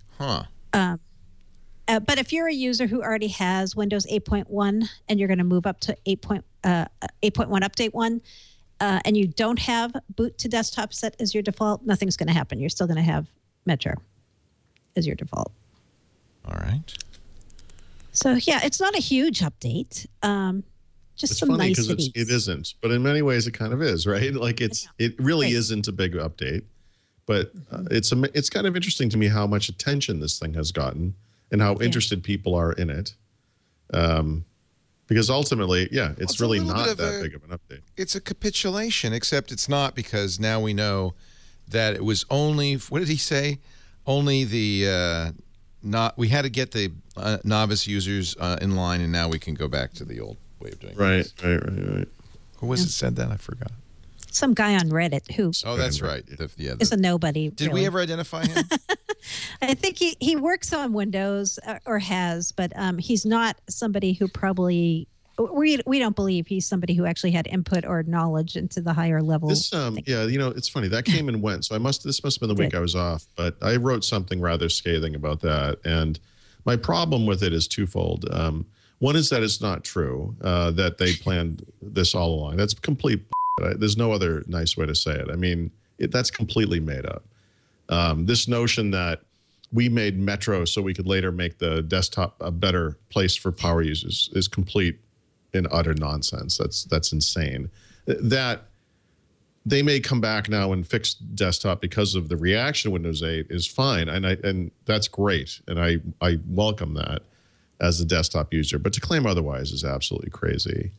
But if you're a user who already has Windows 8.1 and you're going to move up to 8.1 Update 1, and you don't have boot to desktop set as your default, nothing's going to happen. You're still going to have Metro as your default. All right. So, yeah, it's not a huge update. Just It's some funny because niceties. it isn't, but in many ways it kind of is, right? Like it really Right. isn't a big update, but it's kind of interesting to me how much attention this thing has gotten and how interested people are in it. Because ultimately, it's It's a really little not bit of that a- big of an update. It's a capitulation, except it's not, because now we know that it was only, what did he say? Only the, we had to get the novice users in line, and now we can go back to the old way of doing Right. Who was it said that? I forgot. Some guy on Reddit who Oh, that's right. is a nobody. Did we ever identify him? I think he works on Windows or has, but he's not somebody who probably we don't believe he's somebody who actually had input or knowledge into the higher level. This, it's funny that came and went. So this must have been the week I was off, but I wrote something rather scathing about that. And my problem with it is twofold. One is that it's not true that they planned this all along. That's complete. There's no other nice way to say it. I mean, that's completely made up. This notion that we made Metro so we could later make the desktop a better place for power users is complete and utter nonsense. That's insane. That they may come back now and fix desktop because of the reaction to Windows 8 is fine, and that's great, and I welcome that as a desktop user. But to claim otherwise is absolutely crazy.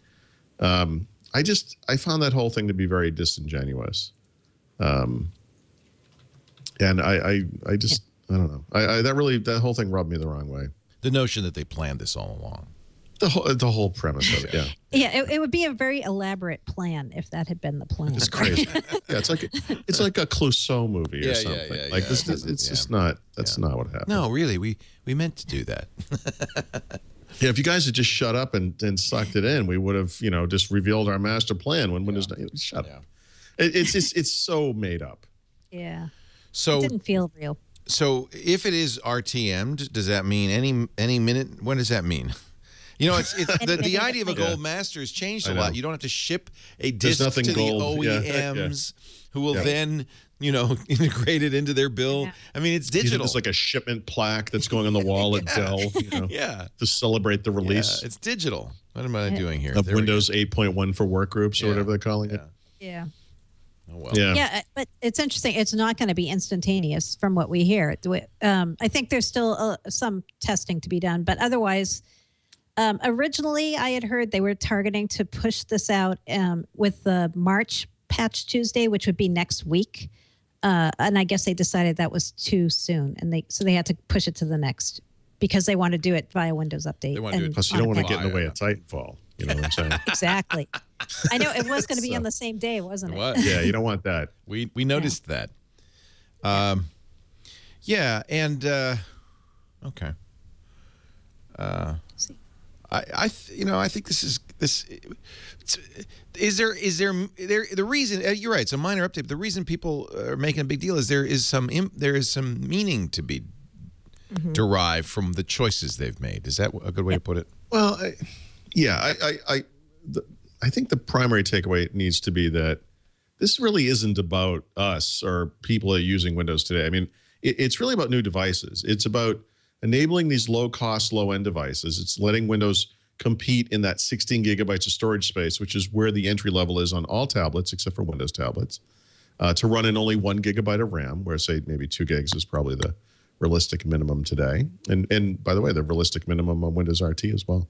I found that whole thing to be very disingenuous. And I don't know. That whole thing rubbed me the wrong way. The notion that they planned this all along. The whole premise of it, yeah. Yeah, it would be a very elaborate plan if that had been the plan. It's crazy. It's like a Clouseau movie or something. It's just not. That's not what happened. No, really, we meant to do that. Yeah, if you guys had just shut up and sucked it in, we would have, just revealed our master plan when Windows 9. Shut up. It's so made up. Yeah. So It didn't feel real. So if it is RTM'd, does that mean any minute? What does that mean? It's the idea of a gold master has changed a lot. You don't have to ship a disc to the OEMs who will then, integrate it into their bill. Yeah. I mean, it's digital. It's like a shipment plaque that's going on the wall at Dell, to celebrate the release. Yeah, it's digital. What am I doing here? Of Windows 8.1 for workgroups or whatever they're calling it. Yeah. Oh, well. Yeah, but it's interesting. It's not going to be instantaneous from what we hear. I think there's still some testing to be done, but otherwise, originally I had heard they were targeting to push this out with the March Patch Tuesday, which would be next week. And I guess they decided that was too soon, and they had to push it to the next because they want to do it via Windows Update. They want to do it. Plus, you don't want to get in the way of Titanfall. You know what I'm saying? Exactly. I know it was going to be on the same day, wasn't it? What? Yeah, you don't want that. We noticed that. Yeah, and okay. I think this is the reason you're right. It's a minor update. But the reason people are making a big deal is there is some meaning to be derived from the choices they've made. Is that a good way to put it? Well, I think the primary takeaway needs to be that this really isn't about us or people that are using Windows today. I mean, it's really about new devices. It's about enabling these low-cost, low-end devices. It's letting Windows compete in that 16 gigabytes of storage space, which is where the entry level is on all tablets, except for Windows tablets, to run in only 1 gigabyte of RAM, where, say, maybe 2 gigs is probably the realistic minimum today. And by the way, the realistic minimum on Windows RT as well.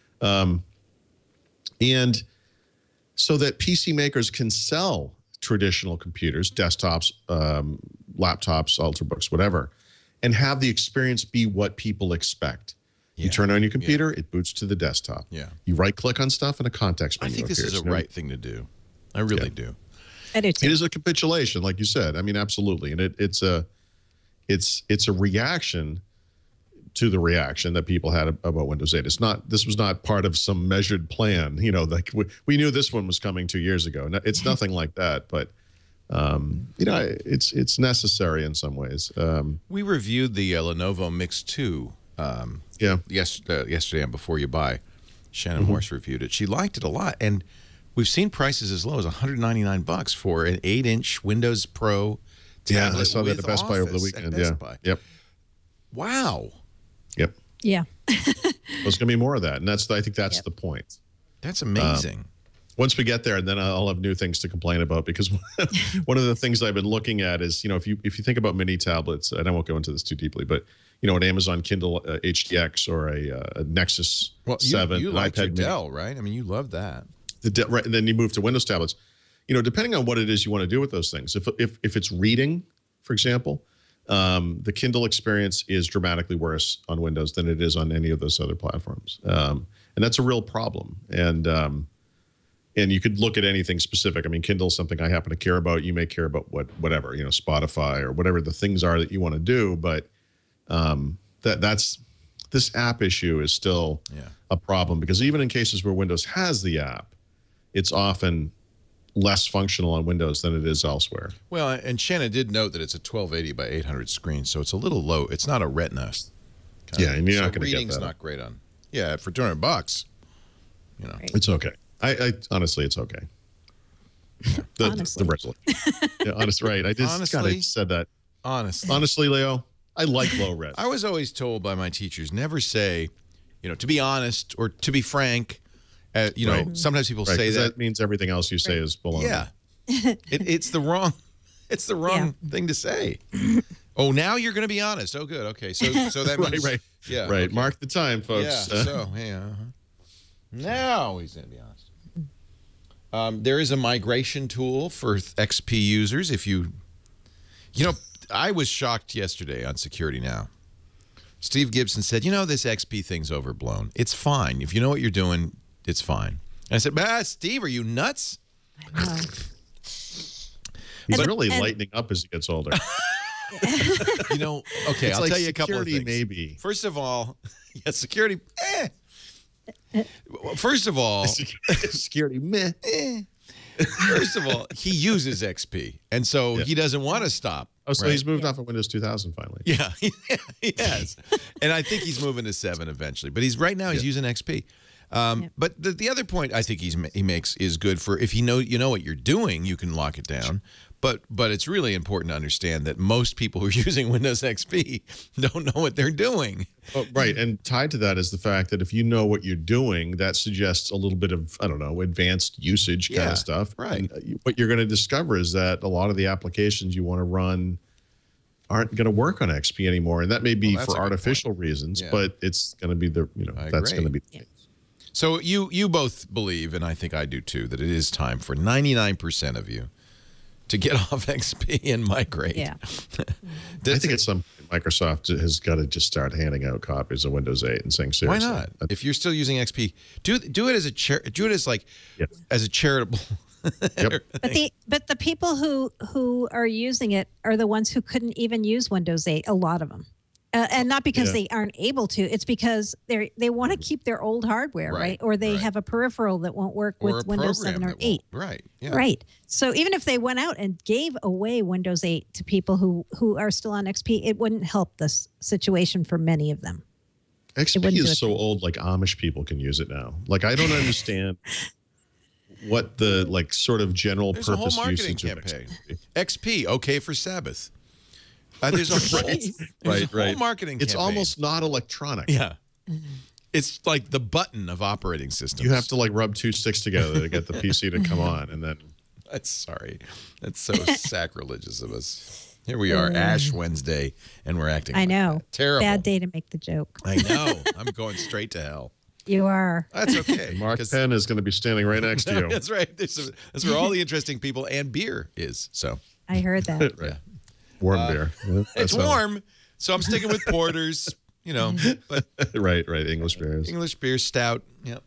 And so that PC makers can sell traditional computers, desktops, laptops, Ultrabooks, whatever, and have the experience be what people expect. You turn on your computer, it boots to the desktop. Yeah. You right-click on stuff, and a context I menu think this appears. is a right thing to do. I really do. I do too. It is a capitulation, like you said. I mean, absolutely, and it's a reaction to the reaction that people had about Windows 8. This was not part of some measured plan. You know, like we knew this one was coming 2 years ago. It's nothing like that, but you know, it's necessary in some ways. We reviewed the Lenovo Mix 2 yesterday on Before You Buy. Shannon Morse reviewed it. She liked it a lot, and we've seen prices as low as $199 for an 8-inch Windows Pro tablet. Yeah, I saw that at Best Buy over the weekend. Yeah. Yep. Wow. Yep. Yeah. There's going to be more of that, and I think that's the point. That's amazing. Once we get there, then I'll have new things to complain about, because one of the things I've been looking at is, you know, if you think about mini tablets, and I won't go into this too deeply, but you know, an Amazon Kindle HDX or a Nexus 7, you liked your iPad Dell, right? I mean, you love that. Right, and then you move to Windows tablets. You know, depending on what it is you want to do with those things. If it's reading, for example, the Kindle experience is dramatically worse on Windows than it is on any of those other platforms, and that's a real problem. And you could look at anything specific. I mean, Kindle's something I happen to care about. You may care about whatever, you know, Spotify or whatever the things are that you want to do. But this app issue is still a problem, because even in cases where Windows has the app, it's often less functional on Windows than it is elsewhere. Well, and Shannon did note that it's a 1280 by 800 screen, so it's a little low. It's not a Retina. Yeah, and you're not going to get that. Reading's not great on. Yeah, for $200, you know, it's okay. I honestly, it's okay. The resolution. Yeah, honest, right? I just said that. Honestly, Leo, I like low res. I was always told by my teachers, never say, you know, to be honest or to be frank. You know, sometimes people say that means everything else you say is baloney. Yeah, it's the wrong thing to say. Oh, now you're going to be honest. Oh, good. Okay, so that means right. Yeah, right. Okay. Mark the time, folks. Yeah. So now he's going to be honest. There is a migration tool for XP users. If you know, I was shocked yesterday on Security Now. Steve Gibson said, you know, this XP thing's overblown. It's fine. If you know what you're doing, it's fine. And I said, Steve, are you nuts? I know. He's really lightening up as he gets older. You know, okay, it's I'll like tell you a couple of things. Maybe. First of all, security, First of all, security, meh. First of all, he uses XP, and so he doesn't want to stop. Oh, so he's moved off of Windows 2000 finally. Yeah, he has. And I think he's moving to 7 eventually. But he's using XP. But the other point I think he makes is good for if you know what you're doing, you can lock it down. But it's really important to understand that most people who are using Windows XP don't know what they're doing. Oh, right, and tied to that is the fact that if you know what you're doing, that suggests a little bit of, I don't know, advanced usage kind of stuff. Right. And what you're going to discover is that a lot of the applications you want to run aren't going to work on XP anymore, and that may be for artificial reasons, but it's going to be that's going to be the case. So you both believe, and I think I do too, that it is time for 99% of you to get off XP and migrate. Yeah. I think it's Microsoft has got to just start handing out copies of Windows 8 and saying seriously. Why not? If you're still using XP, do it as as a charitable. Yep. But the people who are using it are the ones who couldn't even use Windows 8. A lot of them. And not because they aren't able to, it's because they want to keep their old hardware, right? Or they have a peripheral that won't work with Windows 7 or 8. Right. Yeah. Right. So even if they went out and gave away Windows 8 to people who are still on XP, it wouldn't help this situation for many of them. XP is so old, like Amish people can use it now. Like, I don't understand what the sort of general There's purpose a whole marketing usage campaign. of XP, okay for Sabbath. There's a whole marketing campaign. It's almost not electronic. Yeah. It's like the button of operating systems. You have to rub two sticks together to get the PC to come on, and then. That's so sacrilegious of us. Here we are, Ash Wednesday, and we're acting. I know. Terrible. Bad day to make the joke. I know. I'm going straight to hell. You are. That's okay. Mark Penn is going to be standing right next to you. That's right. That's where all the interesting people and beer is. So. I heard that. Right. Warm beer. Yeah, it's warm, so I'm sticking with porters. But right. English beers. English beer, stout. Yep.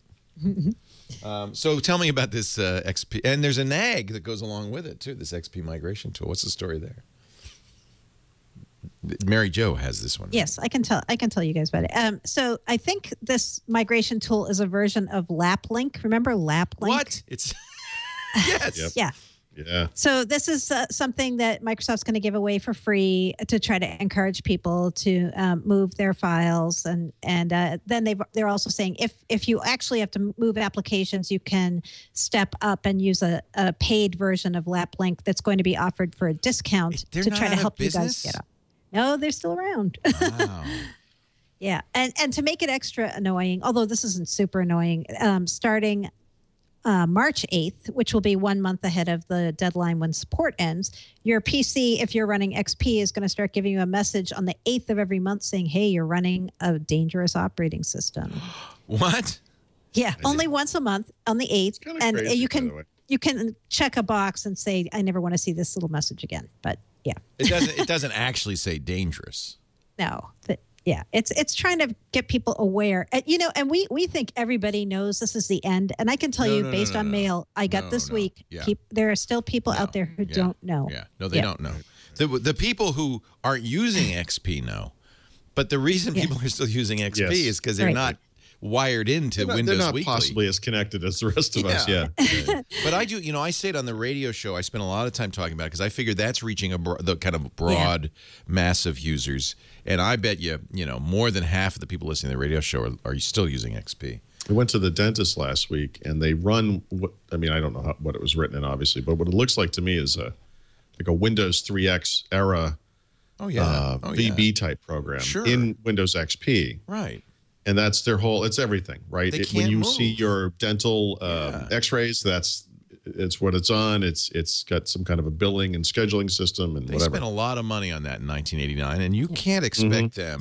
So tell me about this XP, and there's a nag that goes along with it too. This XP migration tool. What's the story there? Mary Jo has this one. Yes, I can tell you guys about it. So I think this migration tool is a version of LapLink. Remember LapLink? What? It's yes. Yep. Yeah. Yeah. So this is something that Microsoft's going to give away for free to try to encourage people to move their files, and then they're also saying if you actually have to move applications, you can step up and use a paid version of LapLink that's going to be offered for a discount They're to not try to out of help you guys business? get up. No, they're still around. Wow. Yeah, and to make it extra annoying, although this isn't super annoying, starting March 8th, which will be 1 month ahead of the deadline when support ends, your PC, if you're running XP, is going to start giving you a message on the 8th of every month saying, hey, you're running a dangerous operating system. What? Yeah, only once a month on the 8th. And crazy, you can check a box and say, I never want to see this little message again. But yeah. It doesn't actually say dangerous. No. Yeah, it's trying to get people aware. And we think everybody knows this is the end. And I can tell you, based on mail I got this week, Yeah. there are still people out there who don't know. Yeah, no, they don't know. The people who aren't using XP know. But the reason people are still using XP is because they're not wired into Windows They're not Weekly. possibly as connected as the rest of us. Yeah. But I do, I say it on the radio show. I spend a lot of time talking about it because I figure that's reaching the kind of broad mass of users. And I bet you, more than half of the people listening to the radio show are still using XP. I went to the dentist last week, and they run. I don't know what it was written in, obviously, but what it looks like to me is like a Windows 3X era VB type program in Windows XP. Right. And that's their whole. It's everything, right? When you see your dental X-rays, it's what it's on. It's got some kind of a billing and scheduling system and whatever. They spent a lot of money on that in 1989, and you can't expect them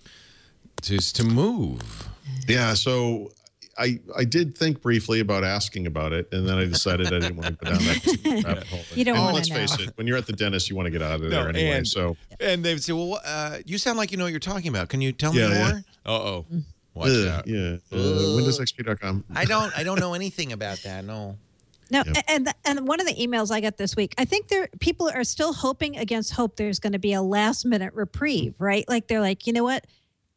to move. Yeah. So I did think briefly about asking about it, and then I decided I didn't want to go down that rabbit hole. You don't want Let's to know. face it. When you're at the dentist, you want to get out of there anyway. And they would say, "Well, you sound like you know what you're talking about. Can you tell me more?" Yeah. Uh-oh. Watch out. Yeah. WindowsXP.com. I don't know anything about that. No. No, and one of the emails I got this week, I think people are still hoping against hope there's going to be a last minute reprieve, right? Like they're like, you know what?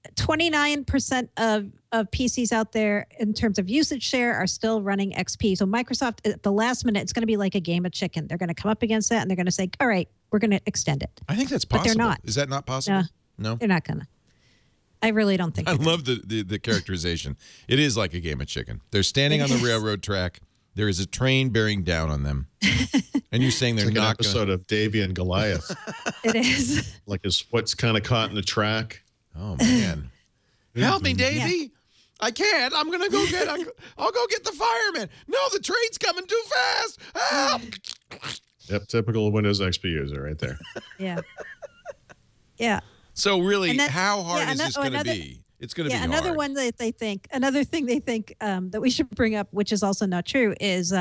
29% of PCs out there in terms of usage share are still running XP. So Microsoft, at the last minute, it's going to be like a game of chicken. They're going to come up against that and they're going to say, all right, we're going to extend it. I think that's possible. But they're not. Is that not possible? No. They're not going to. I really don't think. I love the characterization. It is like a game of chicken. They're standing on the railroad track. There is a train bearing down on them, and you're saying they're like not an episode of Davy and Goliath. It is. Like his foot's kind of caught in the track. Oh man, help me, Davy! Yeah. I can't. I'm gonna go get. I'll go get the fireman. No, the train's coming too fast. Help! Yep, typical Windows XP user right there. Yeah. Yeah. So really, how hard is this going to be? It's going to be hard. Another one that they think, another thing they think that we should bring up, which is also not true, is,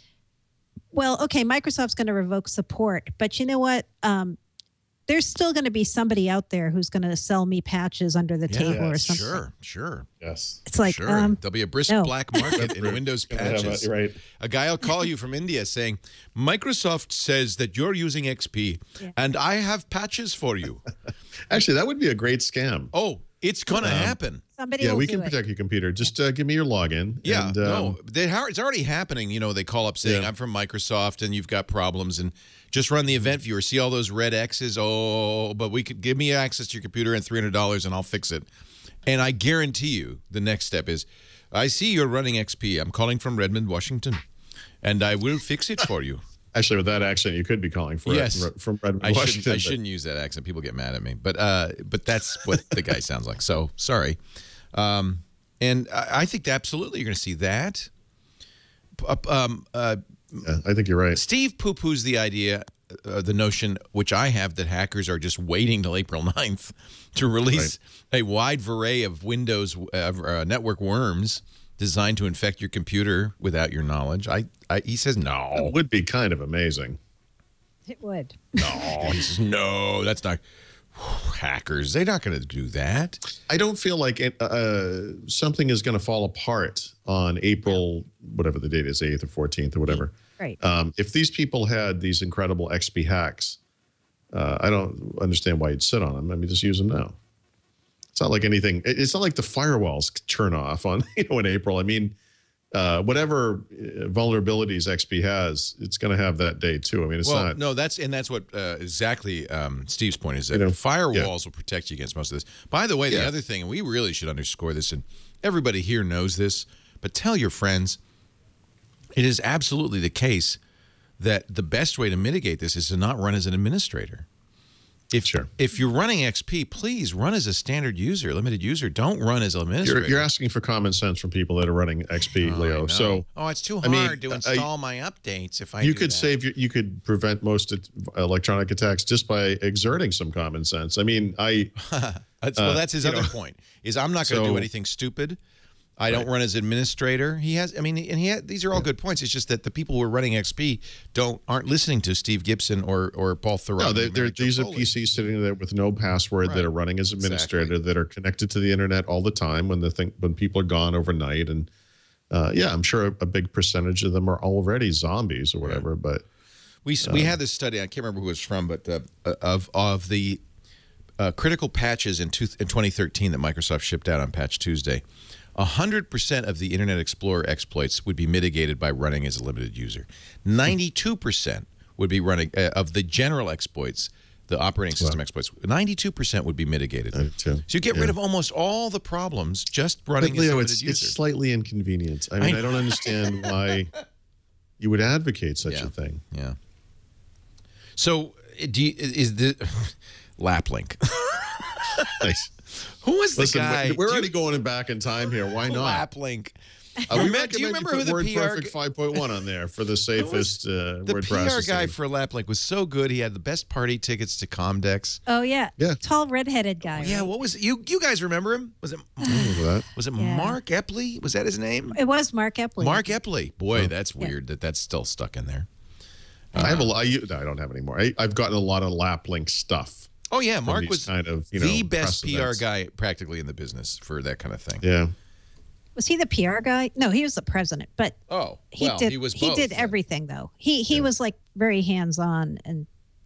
Microsoft's going to revoke support, but you know what? There's still going to be somebody out there who's going to sell me patches under the table or something. Sure. Yes. It's like, there'll be a brisk black market in Windows patches. Right. A guy will call you from India saying, Microsoft says that you're using XP and I have patches for you. Actually, that would be a great scam. Oh, it's going to happen. Somebody we can protect your computer. Just give me your login. Yeah, and, it's already happening. They call up saying, I'm from Microsoft and you've got problems and just run the event viewer. See all those red X's? Oh, but we could give me access to your computer and $300 and I'll fix it. And I guarantee you the next step is, I see you're running XP. I'm calling from Redmond, Washington, and I will fix it for you. Actually, with that accent, you could be calling for it from Redmond, Washington. I shouldn't use that accent. People get mad at me. But that's what the guy sounds like. So, sorry. And I think absolutely you're going to see that. I think you're right. Steve poo-poos the idea, the notion, which I have, that hackers are just waiting till April 9th to release a wide array of Windows network worms designed to infect your computer without your knowledge. He says no. It would be kind of amazing. It would. No, he says no. That's not hackers. They're not going to do that. I don't feel like something is going to fall apart on April, whatever the date is, 8th or 14th or whatever. Right. If these people had these incredible XP hacks, I don't understand why you'd sit on them. I mean, just use them now. It's not like anything. It's not like the firewalls turn off on in April. I mean, whatever vulnerabilities XP has, it's going to have that day too. I mean, it's not. No, that's what exactly Steve's point is that firewalls will protect you against most of this. By the way, the other thing, and we really should underscore this, and everybody here knows this, but tell your friends, it is absolutely the case that the best way to mitigate this is to not run as an administrator. If you're running XP, please run as a standard user, limited user. Don't run as an administrator. You're asking for common sense from people that are running XP, Leo. So, it's too hard to install my updates. If you could prevent most electronic attacks just by exerting some common sense. I mean, that's his other point. Is I'm not going to do anything stupid. I don't run as administrator. These are all good points. It's just that the people who are running XP aren't listening to Steve Gibson or Paul Thoreau. No, these are PCs sitting there with no password that are running as administrator that are connected to the internet all the time when people are gone overnight. And I'm sure a big percentage of them are already zombies or whatever. But we had this study. I can't remember who it was from, but of the critical patches in 2013 that Microsoft shipped out on Patch Tuesday. 100% of the Internet Explorer exploits would be mitigated by running as a limited user. 92% would be running of the general exploits, the operating system exploits. 92% would be mitigated. So you get rid of almost all the problems just running as a limited user. It's slightly inconvenient. I mean, I don't understand why you would advocate such a thing. Yeah. So is the LapLink? Nice. Who was the guy? We're already going back in time here. Why not? LapLink. Do you remember who the WordPerfect 5.1 on there for the safest word processing? The PR guy for LapLink was so good. He had the best party tickets to Comdex. Oh yeah, tall redheaded guy. Yeah, what was you guys remember him? Was it Mark Epley? Was that his name? It was Mark Epley. Mark Epley. Boy, that's weird that's still stuck in there. I don't have any more. I've gotten a lot of LapLink stuff. Oh yeah, Mark was kind of the best PR guy practically in the business for that kind of thing. Yeah. Was he the PR guy? No, he was the president. But he was both. He did everything though. He was like very hands-on and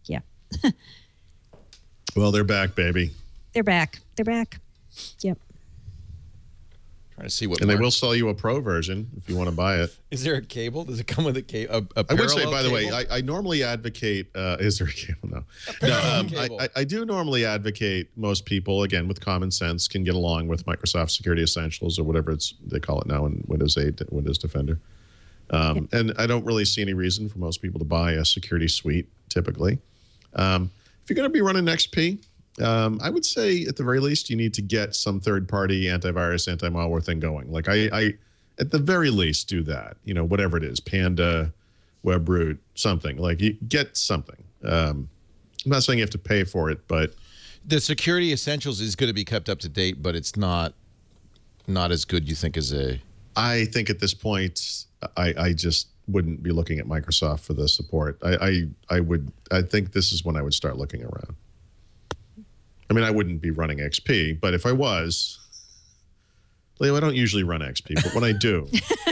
Well, they're back, baby. They're back. Yep. Trying to see what. And they will sell you a pro version if you want to buy it. Is there a cable? Does it come with a cable? I would say, by the way, I normally advocate. Is there a cable? No. I do normally advocate. Most people, again, with common sense, can get along with Microsoft Security Essentials or whatever they call it now in Windows 8, Windows Defender. And I don't really see any reason for most people to buy a security suite. Typically, if you're going to be running XP. I would say at the very least you need to get some third-party antivirus, anti-malware thing going. Like I at the very least do that. Whatever it is, Panda, WebRoot, something. Like you get something. I'm not saying you have to pay for it, but the Security Essentials is going to be kept up to date, but it's not as good. You think as a? I think at this point, I just wouldn't be looking at Microsoft for the support. I think this is when I would start looking around. I mean, I wouldn't be running XP, but if I was, Leo, I don't usually run XP, but when I do.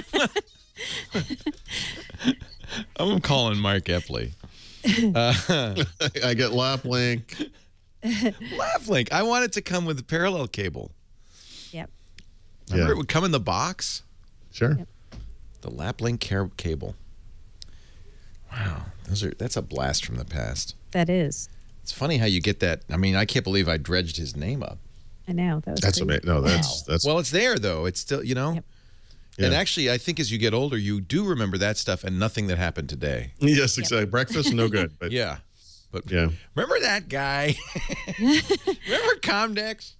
I'm calling Mark Epley. I get LapLink. LapLink. I want it to come with a parallel cable. Yep. Remember it would come in the box? Sure. Yep. The LapLink cable. Wow. That's a blast from the past. That is. It's funny how you get that. I mean, I can't believe I dredged his name up. I know. That's amazing. No, that's well, it's there though. It's still, Yep. And actually, I think as you get older, you do remember that stuff and nothing that happened today. Yes, exactly. Breakfast, no good. But yeah. But remember that guy? Remember Comdex?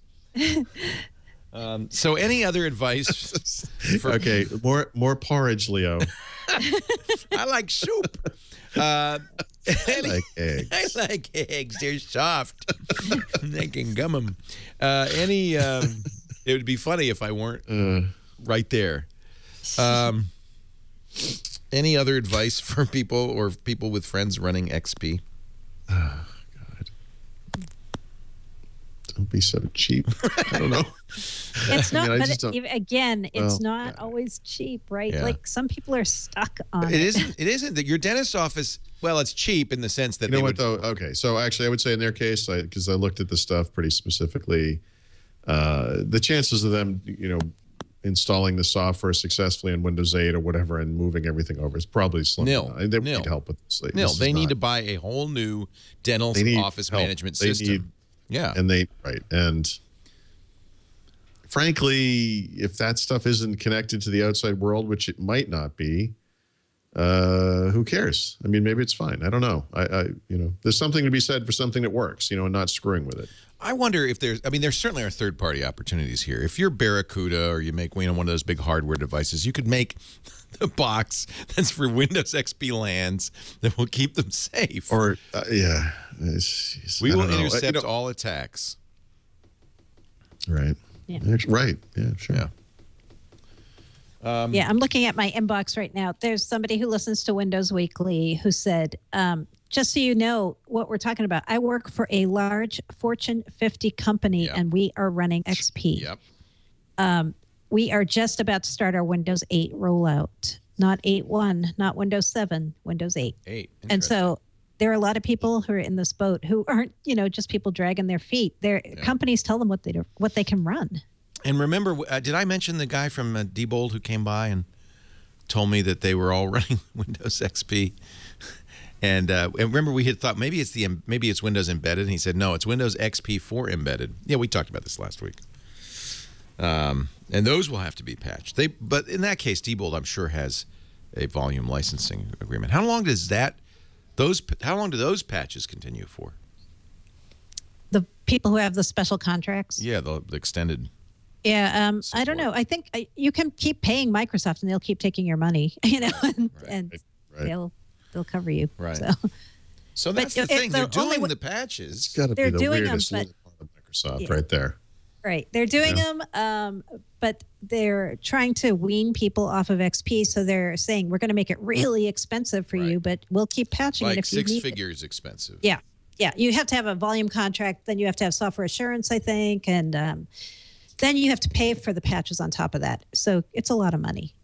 So any other advice? Okay, more porridge, Leo. I like soup. I like eggs. I like eggs. They're soft. They can gum them. It would be funny if I weren't right there. Any other advice for people or people with friends running XP? Oh, God. don't be so cheap. I don't know. It's not, again, it's not always cheap, right? Yeah. Like some people are stuck on it. It isn't that your dentist's office, well, it's cheap in the sense that you know what, though? Okay, so actually I would say in their case, because I looked at the stuff pretty specifically, the chances of them, installing the software successfully in Windows 8 or whatever and moving everything over is probably slim. Nil. They need help with this. They need to buy a whole new dental office management system. And frankly, if that stuff isn't connected to the outside world, which it might not be, who cares? I mean, maybe it's fine. I don't know. There's something to be said for something that works, and not screwing with it. I wonder if there certainly are third-party opportunities here. If you're Barracuda or you make one of those big hardware devices, you could make the box that's for Windows XP lands that will keep them safe. Or, we will intercept all attacks. Right. Yeah. Right. Yeah, sure. Yeah. I'm looking at my inbox right now. There's somebody who listens to Windows Weekly who said, just so you know what we're talking about, I work for a large Fortune 50 company, and we are running XP. Yep. We are just about to start our Windows 8 rollout. Not 8.1, not Windows 7, Windows 8. And so there are a lot of people who are in this boat who aren't, just people dragging their feet. Their companies tell them what they can run. And remember, did I mention the guy from Diebold who came by and told me that they were all running Windows XP? And remember, we had thought maybe it's Windows Embedded, and he said no, it's Windows XP for Embedded. Yeah, we talked about this last week. And those will have to be patched. But in that case, Diebold, I'm sure, has a volume licensing agreement. How long does How long do those patches continue for? The people who have the special contracts. Yeah, the extended. Yeah, I don't know. I think you can keep paying Microsoft, and they'll keep taking your money. And they'll cover you. Right. So that's the thing. They're doing the patches. It's got to be the weirdest little part of Microsoft right there. Right. They're doing them, but they're trying to wean people off of XP. So they're saying, we're going to make it really expensive for you, but we'll keep patching it if you need it. Like 6 figures expensive. Yeah. Yeah. You have to have a volume contract. Then you have to have software assurance, I think. And then you have to pay for the patches on top of that. So it's a lot of money.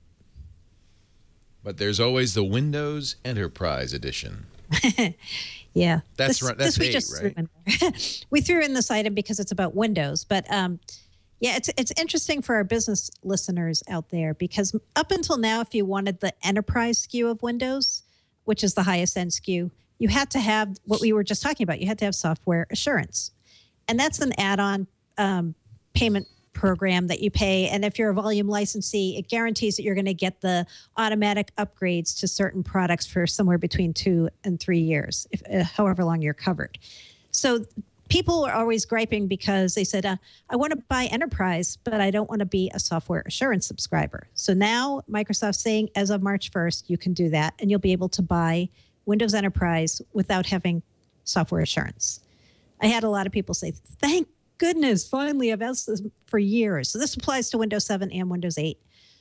But there's always the Windows Enterprise Edition. Yeah. That's right. That's 8, right? We threw in this item because it's about Windows. But, it's interesting for our business listeners out there because up until now, if you wanted the Enterprise SKU of Windows, which is the highest end SKU, you had to have what we were just talking about. You had to have software assurance. And that's an add-on payment program that you pay, and if you're a volume licensee, it guarantees that you're going to get the automatic upgrades to certain products for somewhere between 2 and 3 years, however long you're covered. So people are always griping because they said, I want to buy Enterprise, but I don't want to be a software assurance subscriber. So now Microsoft's saying as of March 1st, you can do that, and you'll be able to buy Windows Enterprise without having software assurance. I had a lot of people say, thank goodness, finally, I've asked this for years. So this applies to Windows 7 and Windows 8.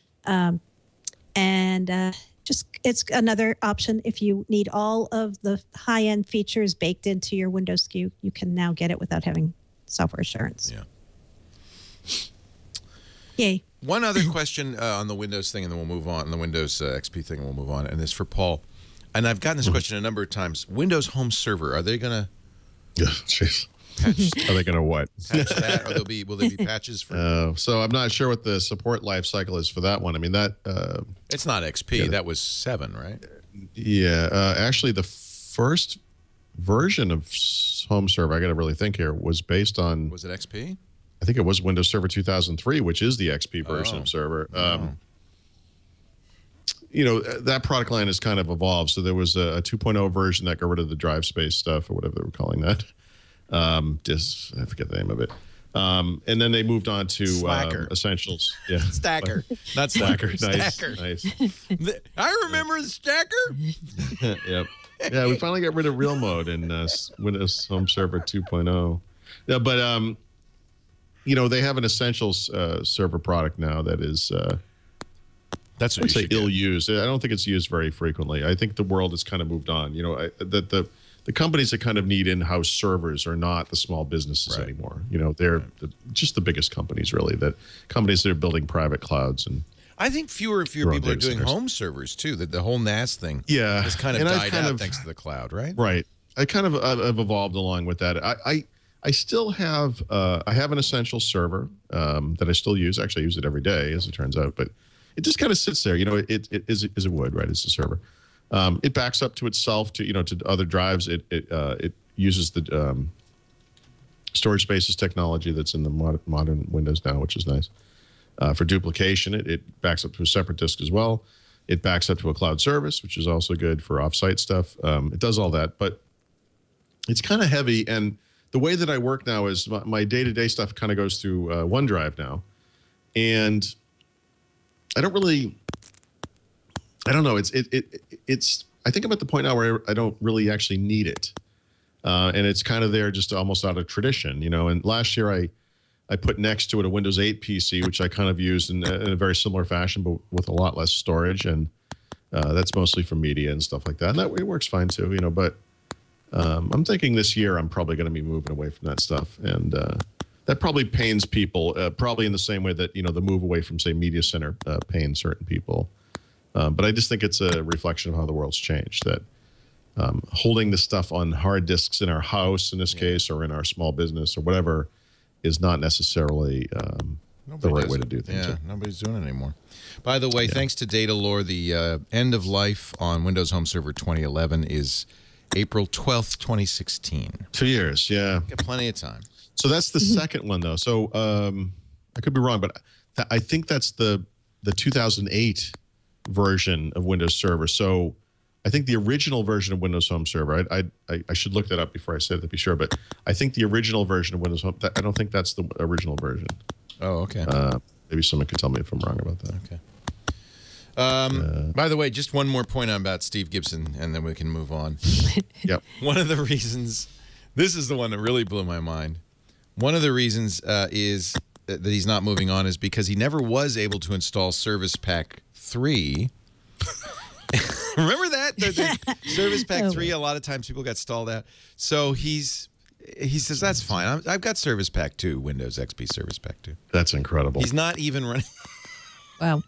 It's another option. If you need all of the high-end features baked into your Windows SKU, you can now get it without having software assurance. Yeah. Yay. One other question on the Windows thing, and then we'll move on. On the Windows XP thing, and we'll move on. And it's for Paul. And I've gotten this question a number of times. Windows Home Server, are they going to... Yeah, jeez. Are they going to what? Patch that, or will there be patches for? So I'm not sure what the support life cycle is for that one. I mean that it's not XP. That was 7, right? Yeah, actually, the first version of Home Server, I got to really think here, was based on. Was it XP? I think it was Windows Server 2003, which is the XP version of Server. That product line has kind of evolved. So there was a 2.0 version that got rid of the drive space stuff or whatever they were calling that. I forget the name of it. And then they moved on to Essentials. Yeah, Stacker, not Slacker. Nice, Stacker. Nice. I remember the Stacker. Yep. Yeah, we finally got rid of Real Mode in Windows Home Server 2.0. Yeah, but they have an Essentials server product now that is. That's what I'd say ill-used. I don't think it's used very frequently. I think the world has kind of moved on. The the companies that kind of need in-house servers are not the small businesses anymore. You know, they're just the biggest companies, really. That companies that are building private clouds. And I think fewer and fewer people are doing home servers too. That the whole NAS thing has kind of died out thanks to the cloud, right? Right. I kind of I've evolved along with that. I still have I have an Essential server that I still use. Actually, I use it every day, as it turns out. But it just kind of sits there. You know, it is a wood, right? It's a server. It backs up to itself, to to other drives. It uses the storage spaces technology that's in the modern Windows now, which is nice. For duplication, it backs up to a separate disk as well. It backs up to a cloud service, which is also good for offsite stuff. It does all that, but it's kind of heavy. And the way that I work now is my day-to-day stuff kind of goes through OneDrive now, and I don't really. I don't know. It's. I think I'm at the point now where I don't really actually need it, and it's kind of there just almost out of tradition, you know. And last year I put next to it a Windows 8 PC, which I kind of used in a very similar fashion, but with a lot less storage, and that's mostly for media and stuff like that. And it works fine too, you know. But I'm thinking this year I'm probably going to be moving away from that stuff, and that probably pains people, probably in the same way that the move away from, say, Media Center pains certain people. But I just think it's a reflection of how the world's changed, that holding the stuff on hard disks in our house, in this case, or in our small business or whatever, is not necessarily the right way to do things. Yeah, nobody's doing it anymore. By the way, thanks to Datalore, the end of life on Windows Home Server 2011 is April 12th, 2016. 2 years, yeah. Got plenty of time. So that's the second one, though. So I could be wrong, but I think that's the 2008 version of Windows Server. So I think the original version of Windows Home Server, I should look that up before I say that to be sure, but I think the original version of Windows Home, I don't think that's the original version. Oh, okay. Maybe someone could tell me if I'm wrong about that. Okay. By the way, just one more point about Steve Gibson, and then we can move on. Yep. One of the reasons, this is the one that really blew my mind. One of the reasons is that he's not moving on is because he never was able to install Service Pack 3. Remember that? The Service Pack 3, a lot of times people got stalled out. So he says, that's fine. I've got Service Pack 2, Windows XP Service Pack 2. That's incredible. He's not even running. Wow.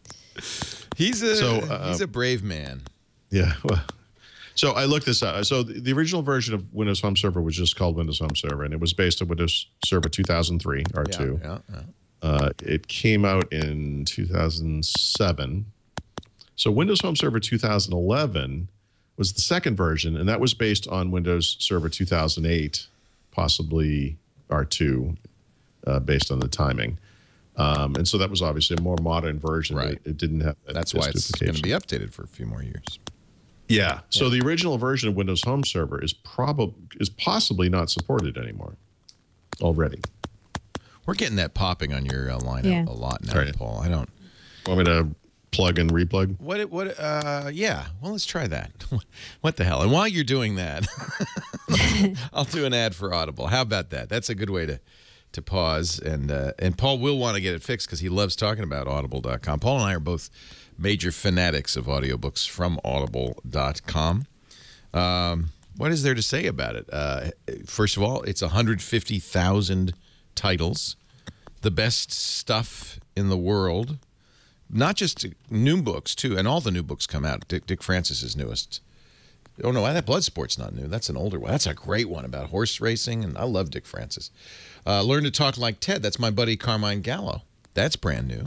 He's a brave man. Yeah. Well, so I looked this up. So the original version of Windows Home Server was just called Windows Home Server, and it was based on Windows Server 2003, R2. Yeah. It came out in 2007. So Windows Home Server 2011 was the second version, and that was based on Windows Server 2008, possibly R2, based on the timing. And so that was obviously a more modern version. Right. It didn't have that. That's why it's going to be updated for a few more years. Yeah. So the original version of Windows Home Server is possibly not supported anymore already. We're getting that popping on your lineup a lot now, Paul. I don't. Want me to plug and replug? Yeah. Well, let's try that. What the hell? And while you're doing that, I'll do an ad for Audible. How about that? That's a good way to pause. And Paul will want to get it fixed because he loves talking about Audible.com. Paul and I are both major fanatics of audiobooks from Audible.com. What is there to say about it? First of all, it's 150,000 titles, the best stuff in the world. Not just new books, too, and all the new books come out. Dick Francis's newest. Oh, no, that Bloodsport's not new. That's an older one. That's a great one about horse racing, and I love Dick Francis. Learn to Talk Like Ted. That's my buddy Carmine Gallo. That's brand new.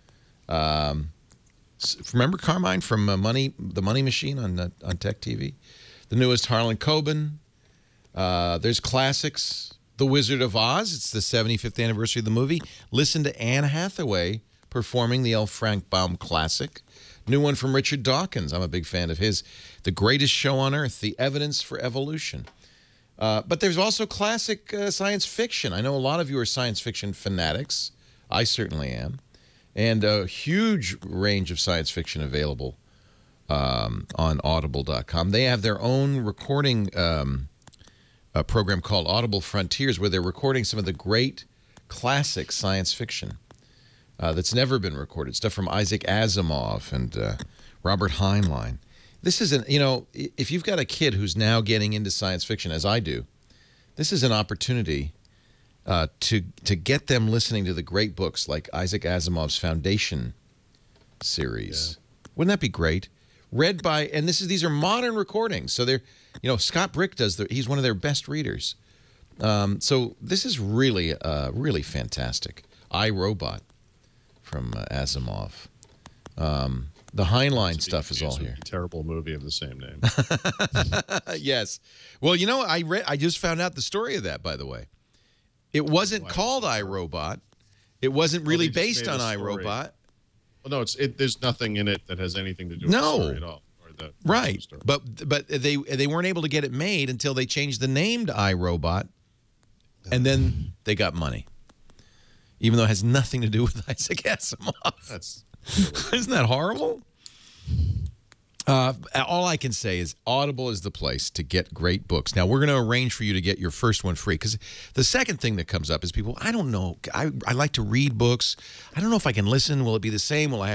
Remember Carmine from the Money Machine on Tech TV? The newest Harlan Coben. There's classics. The Wizard of Oz. It's the 75th anniversary of the movie. Listen to Anne Hathaway performing the L. Frank Baum classic. New one from Richard Dawkins. I'm a big fan of his. The Greatest Show on Earth, The Evidence for Evolution. But there's also classic science fiction. I know a lot of you are science fiction fanatics. I certainly am. And a huge range of science fiction available on Audible.com. They have their own recording program called Audible Frontiers, where they're recording some of the great classic science fiction that's never been recorded. Stuff from Isaac Asimov and Robert Heinlein. This isn't, you know, if you've got a kid who's now getting into science fiction, as I do, this is an opportunity to get them listening to the great books like Isaac Asimov's Foundation series. Yeah. Wouldn't that be great? Read by, and these are modern recordings. So they're, you know, Scott Brick he's one of their best readers. So this is really, really fantastic. I, Robot from Asimov. The Heinlein stuff is all here. Terrible movie of the same name. Yes. Well, you know, I just found out the story of that, by the way. It wasn't called iRobot. It wasn't really based on iRobot. Well, no, there's nothing in it that has anything to do with the story at all. Or the right. story. But they weren't able to get it made until they changed the name to iRobot, and then they got money. Even though it has nothing to do with Isaac Asimov. Isn't that horrible? All I can say is Audible is the place to get great books. Now, we're going to arrange for you to get your first one free, because the second thing that comes up is people, I don't know, I like to read books. I don't know if I can listen. Will it be the same? Will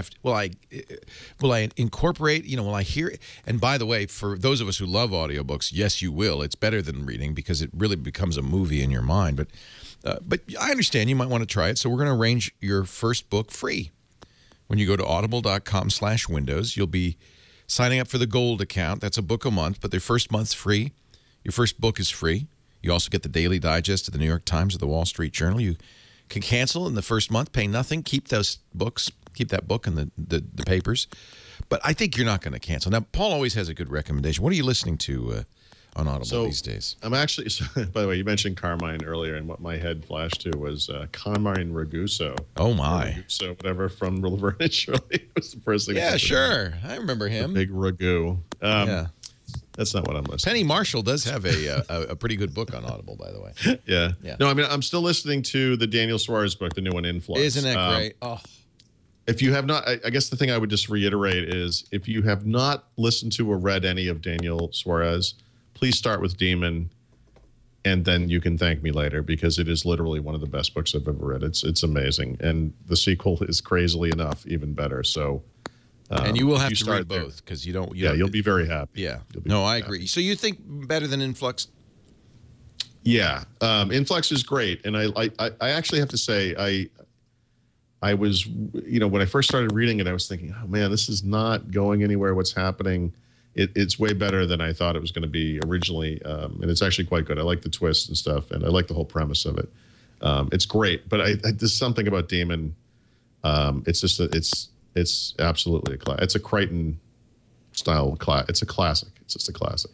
I incorporate, you know, will I hear it? And by the way, for those of us who love audiobooks, yes, you will. It's better than reading because it really becomes a movie in your mind. But I understand you might want to try it, so we're going to arrange your first book free. When you go to audible.com/windows, you'll be signing up for the Gold account. That's a book a month, but their first month's free. Your first book is free. You also get the Daily Digest of the New York Times or the Wall Street Journal. You can cancel in the first month, pay nothing, keep those books, keep that book and the papers. But I think you're not going to cancel. Now, Paul always has a good recommendation. What are you listening to on Audible these days? I'm actually, by the way, you mentioned Carmine earlier, and what my head flashed to was Carmine Raguso. Oh, my. Raguso, whatever, from Laverne and Shirley was the first thing. Yeah, sure. I remember him. The big Ragu. Yeah. That's not what I'm listening Penny Marshall does have a pretty good book on Audible, by the way. Yeah. No, I mean, I'm still listening to the Daniel Suarez book, the new one, Influx. Isn't that great? Oh. If you have not, I guess the thing I would just reiterate is if you have not listened to or read any of Daniel Suarez, please start with Demon, and then you can thank me later, because it is literally one of the best books I've ever read. It's amazing, and the sequel is crazily enough even better. So, and you will have to read both, because you don't. You'll be very happy. Yeah, no, I agree. So you think better than Influx? Yeah, Influx is great, and I actually have to say I was, you know, when I first started reading it, I was thinking, oh man, this is not going anywhere. What's happening? It's way better than I thought it was going to be originally, and it's actually quite good. I like the twist and stuff, and I like the whole premise of it. It's great, but there's something about Demon. It's just it's absolutely it's a Crichton style It's a classic. It's just a classic.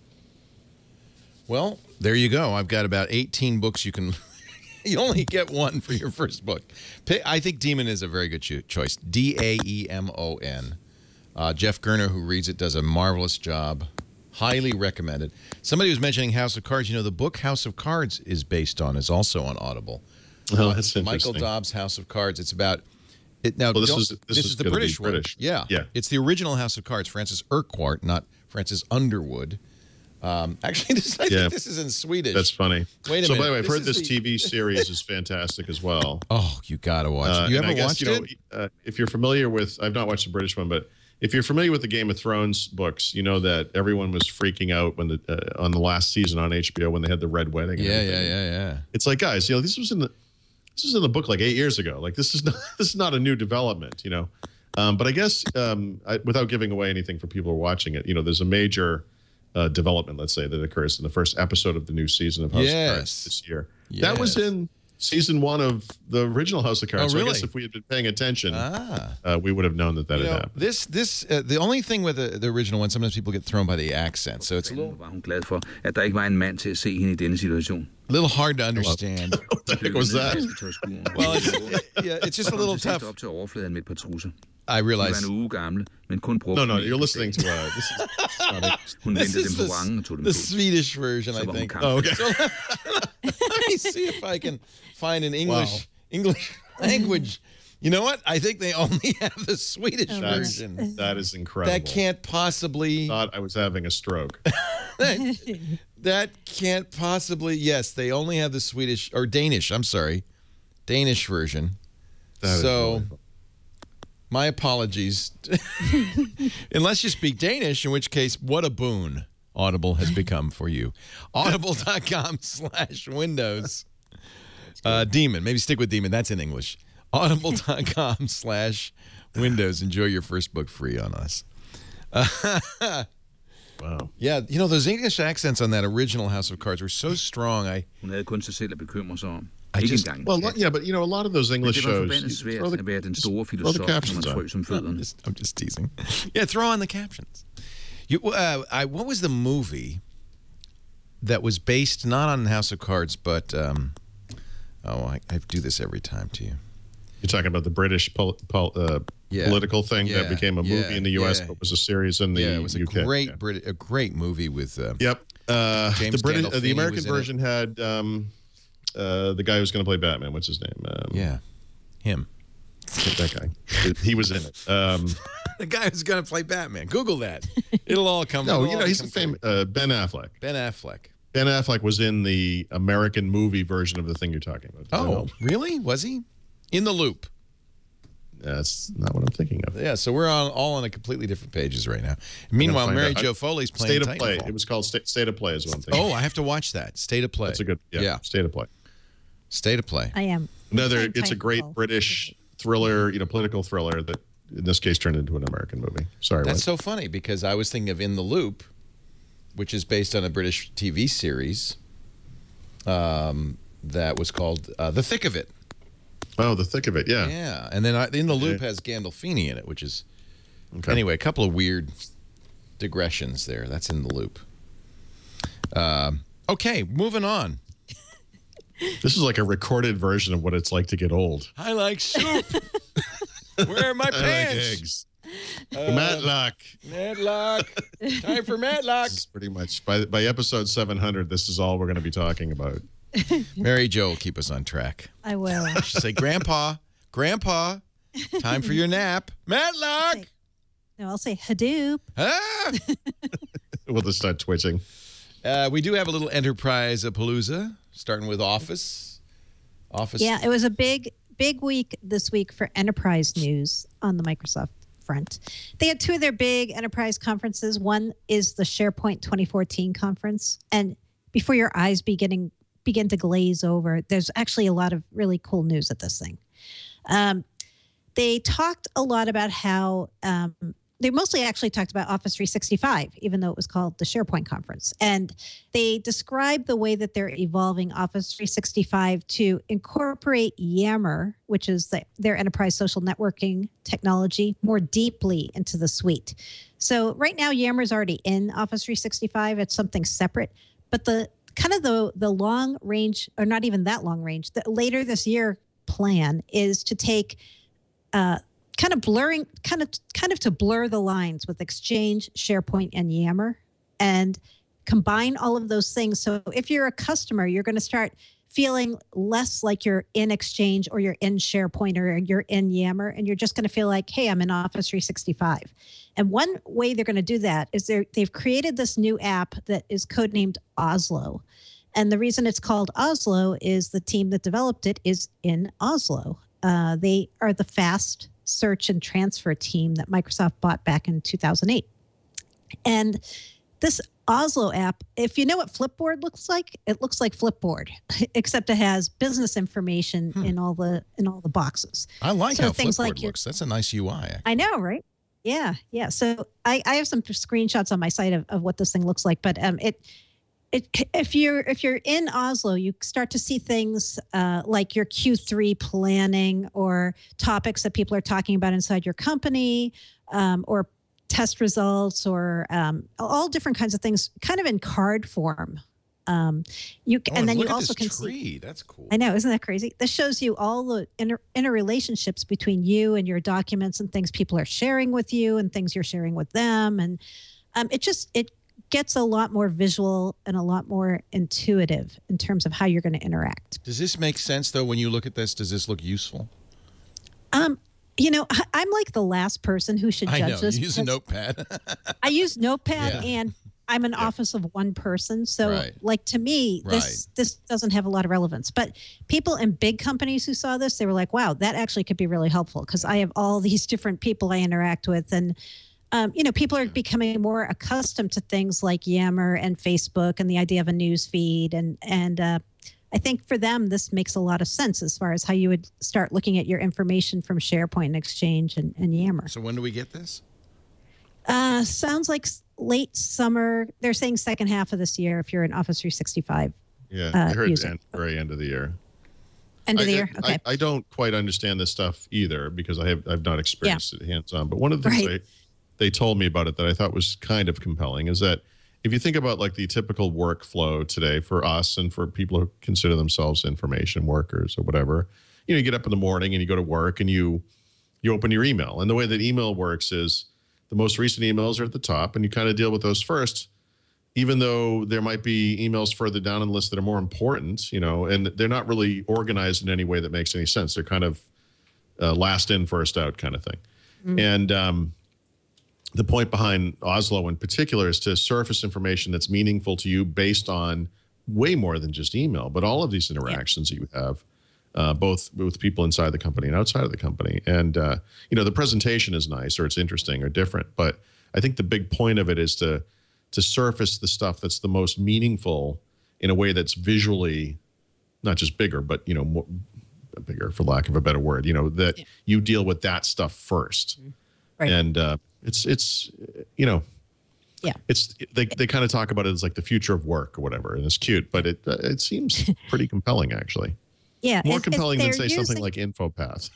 Well, there you go. I've got about 18 books you can. You only get one for your first book. I think Demon is a very good choice. Daemon. Jeff Gerner, who reads it, does a marvelous job. Highly recommended. Somebody was mentioning House of Cards. You know, the book House of Cards is also on Audible. Oh, that's interesting. Michael Dobbs' House of Cards. It's about it now. Well, this is the British one. Yeah, yeah. It's the original House of Cards. Francis Urquhart, not Francis Underwood. Actually, I think this is in Swedish. That's funny. Wait a minute. So, by the way, I've heard this TV series is fantastic as well. Oh, you got to watch it. You haven't watched it? If you're familiar with, I've not watched the British one, but if you're familiar with the Game of Thrones books, you know that everyone was freaking out when on the last season on HBO when they had the Red Wedding. Yeah. It's like, guys, you know, this was in the book like 8 years ago. Like this is not a new development, you know. But I guess without giving away anything for people who are watching it, you know, there's a major development, let's say, that occurs in the first episode of the new season of House of Cards this year. Yes. That was in season 1 of the original House of Cards. Oh, really? So I guess if we had been paying attention, we would have known that had happened. The only thing with the original one, sometimes people get thrown by the accent, so it's a little hard to understand. What the heck was that? Well, it's just a little tough. I realize. No, you're listening to this is the Swedish version, I think. Oh, okay. So, let me see if I can find an English language. You know what? I think they only have the Swedish version. That is incredible. That can't possibly. Thought I was having a stroke. that can't possibly. Yes, they only have the Swedish or Danish. I'm sorry, Danish version. That is really My apologies. Unless you speak Danish, in which case, what a boon Audible has become for you. Audible.com/Windows. Demon. Maybe stick with Demon. That's in English. Audible.com/Windows. Enjoy your first book free on us. Wow. Yeah, you know, those English accents on that original House of Cards were so strong. I just well, yeah, but you know, a lot of those English shows. Throw the captions on. I'm just teasing. Yeah, throw on the captions. What was the movie that was based not on House of Cards, but I do this every time to you. You're talking about the British political thing that became a movie in the U.S., but was a series in the UK. It was a great movie with. Yep. James the American version had the guy who's going to play Batman. What's his name? Him. That guy. He was in it. The guy who's going to play Batman. Google that. It'll all come. No, you know, he's the famous Ben Affleck. Ben Affleck. Ben Affleck was in the American movie version of the thing you're talking about. Oh, really? Was he? In the Loop. That's not what I'm thinking of. Yeah, so we're all on a completely different pages right now. Meanwhile, Mary Jo Foley's playing State of Play. It was called State of Play is one thing. Oh, I have to watch that. State of Play. That's a good, State of Play. State of Play. I am. It's a great British thriller, political thriller that in this case turned into an American movie. Sorry. That's so funny because I was thinking of In the Loop, which is based on a British TV series that was called The Thick of It. Oh, The Thick of It, yeah. Yeah, and then In the Loop has Gandolfini in it, which is... Okay. Anyway, a couple of weird digressions there. That's In the Loop. Okay, moving on. This is like a recorded version of what it's like to get old. I like soup. Where are my pants? I like eggs. Matlock. Matlock. Time for Matlock. This is pretty much, by episode 700, this is all we're going to be talking about. Mary Jo will keep us on track. I will. She'll say, Grandpa, time for your nap. Matlock. I'll say Hadoop. Ah! We'll just start twitching. We do have a little enterprise-a-palooza, starting with Office. Yeah, it was a big week this week for enterprise news on the Microsoft front. They had two of their big enterprise conferences. One is the SharePoint 2014 conference. And before your eyes begin to glaze over, there's actually a lot of really cool news at this thing. They talked a lot about how they mostly actually talked about Office 365, even though it was called the SharePoint conference. And they described the way that they're evolving Office 365 to incorporate Yammer, which is their enterprise social networking technology, more deeply into the suite. So right now, Yammer is already in Office 365. It's something separate. But the long range, or not even that long range, the later this year plan is to take kind of to blur the lines with Exchange, SharePoint, and Yammer, and combine all of those things. So if you're a customer, you're going to start feeling less like you're in Exchange or you're in SharePoint or you're in Yammer, and you're just going to feel like, hey, I'm in Office 365. And one way they're going to do that is they've created this new app that is codenamed Oslo. And the reason it's called Oslo is the team that developed it is in Oslo. They are the fast search and transfer team that Microsoft bought back in 2008. And this Oslo app, if you know what Flipboard looks like, it looks like Flipboard, except it has business information in all the boxes. I like how Flipboard looks. That's a nice UI. Actually. I know, right? Yeah. So I have some screenshots on my site of what this thing looks like, but if you're in Oslo, you start to see things like your Q3 planning or topics that people are talking about inside your company, or test results, or all different kinds of things, kind of in card form. And then you also can see. That's cool. I know, isn't that crazy? This shows you all the interrelationships between you and your documents and things people are sharing with you and things you're sharing with them, and it gets a lot more visual and a lot more intuitive in terms of how you're going to interact. Does this make sense, though, when you look at this? Does this look useful? I'm like the last person who should judge this. You use a notepad. I use Notepad, and I'm an office of one person. So Right. like to me, this doesn't have a lot of relevance. But people in big companies who saw this, they were like, wow, that actually could be really helpful because I have all these different people I interact with. And, people are becoming more accustomed to things like Yammer and Facebook and the idea of a news feed. And I think for them, this makes a lot of sense as far as how you would start looking at your information from SharePoint and Exchange and Yammer. So when do we get this? Sounds like late summer. They're saying second half of this year if you're an Office 365. Yeah, I heard user. very end of the year. End of the year? Okay. I don't quite understand this stuff either because I've not experienced it hands-on. But one of the things they told me about it that I thought was kind of compelling is that if you think about like the typical workflow today for us and for people who consider themselves information workers or whatever, you get up in the morning and you go to work and you open your email. And the way that email works is the most recent emails are at the top and you kind of deal with those first, even though there might be emails further down in the list that are more important, and they're not really organized in any way that makes any sense. They're kind of last in, first out kind of thing. Mm-hmm. And the point behind Oslo in particular is to surface information that's meaningful to you based on way more than just email, but all of these interactions that you have, both with people inside the company and outside of the company. And, the presentation is nice or it's interesting or different, but I think the big point of it is to surface the stuff that's the most meaningful in a way that's visually not just bigger, but, more, bigger for lack of a better word, that you deal with that stuff first. Right. And it's they kind of talk about it as like the future of work or whatever, and it's cute, but it seems pretty compelling actually. Yeah, more compelling than say something like InfoPath.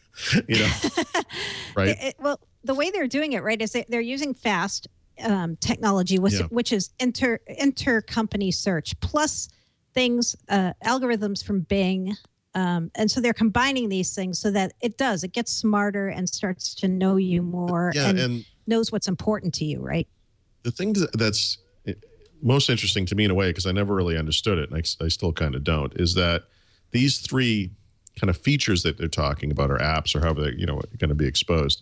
Right? Well, the way they're doing it, right, is they're using fast technology, which is intercompany search plus things, algorithms from Bing. And so they're combining these things so that it gets smarter and starts to know you more and knows what's important to you, right? The thing that's most interesting to me in a way, because I never really understood it, and I still kind of don't, is that these three kind of features that they're talking about, or apps, or however they're going to be exposed,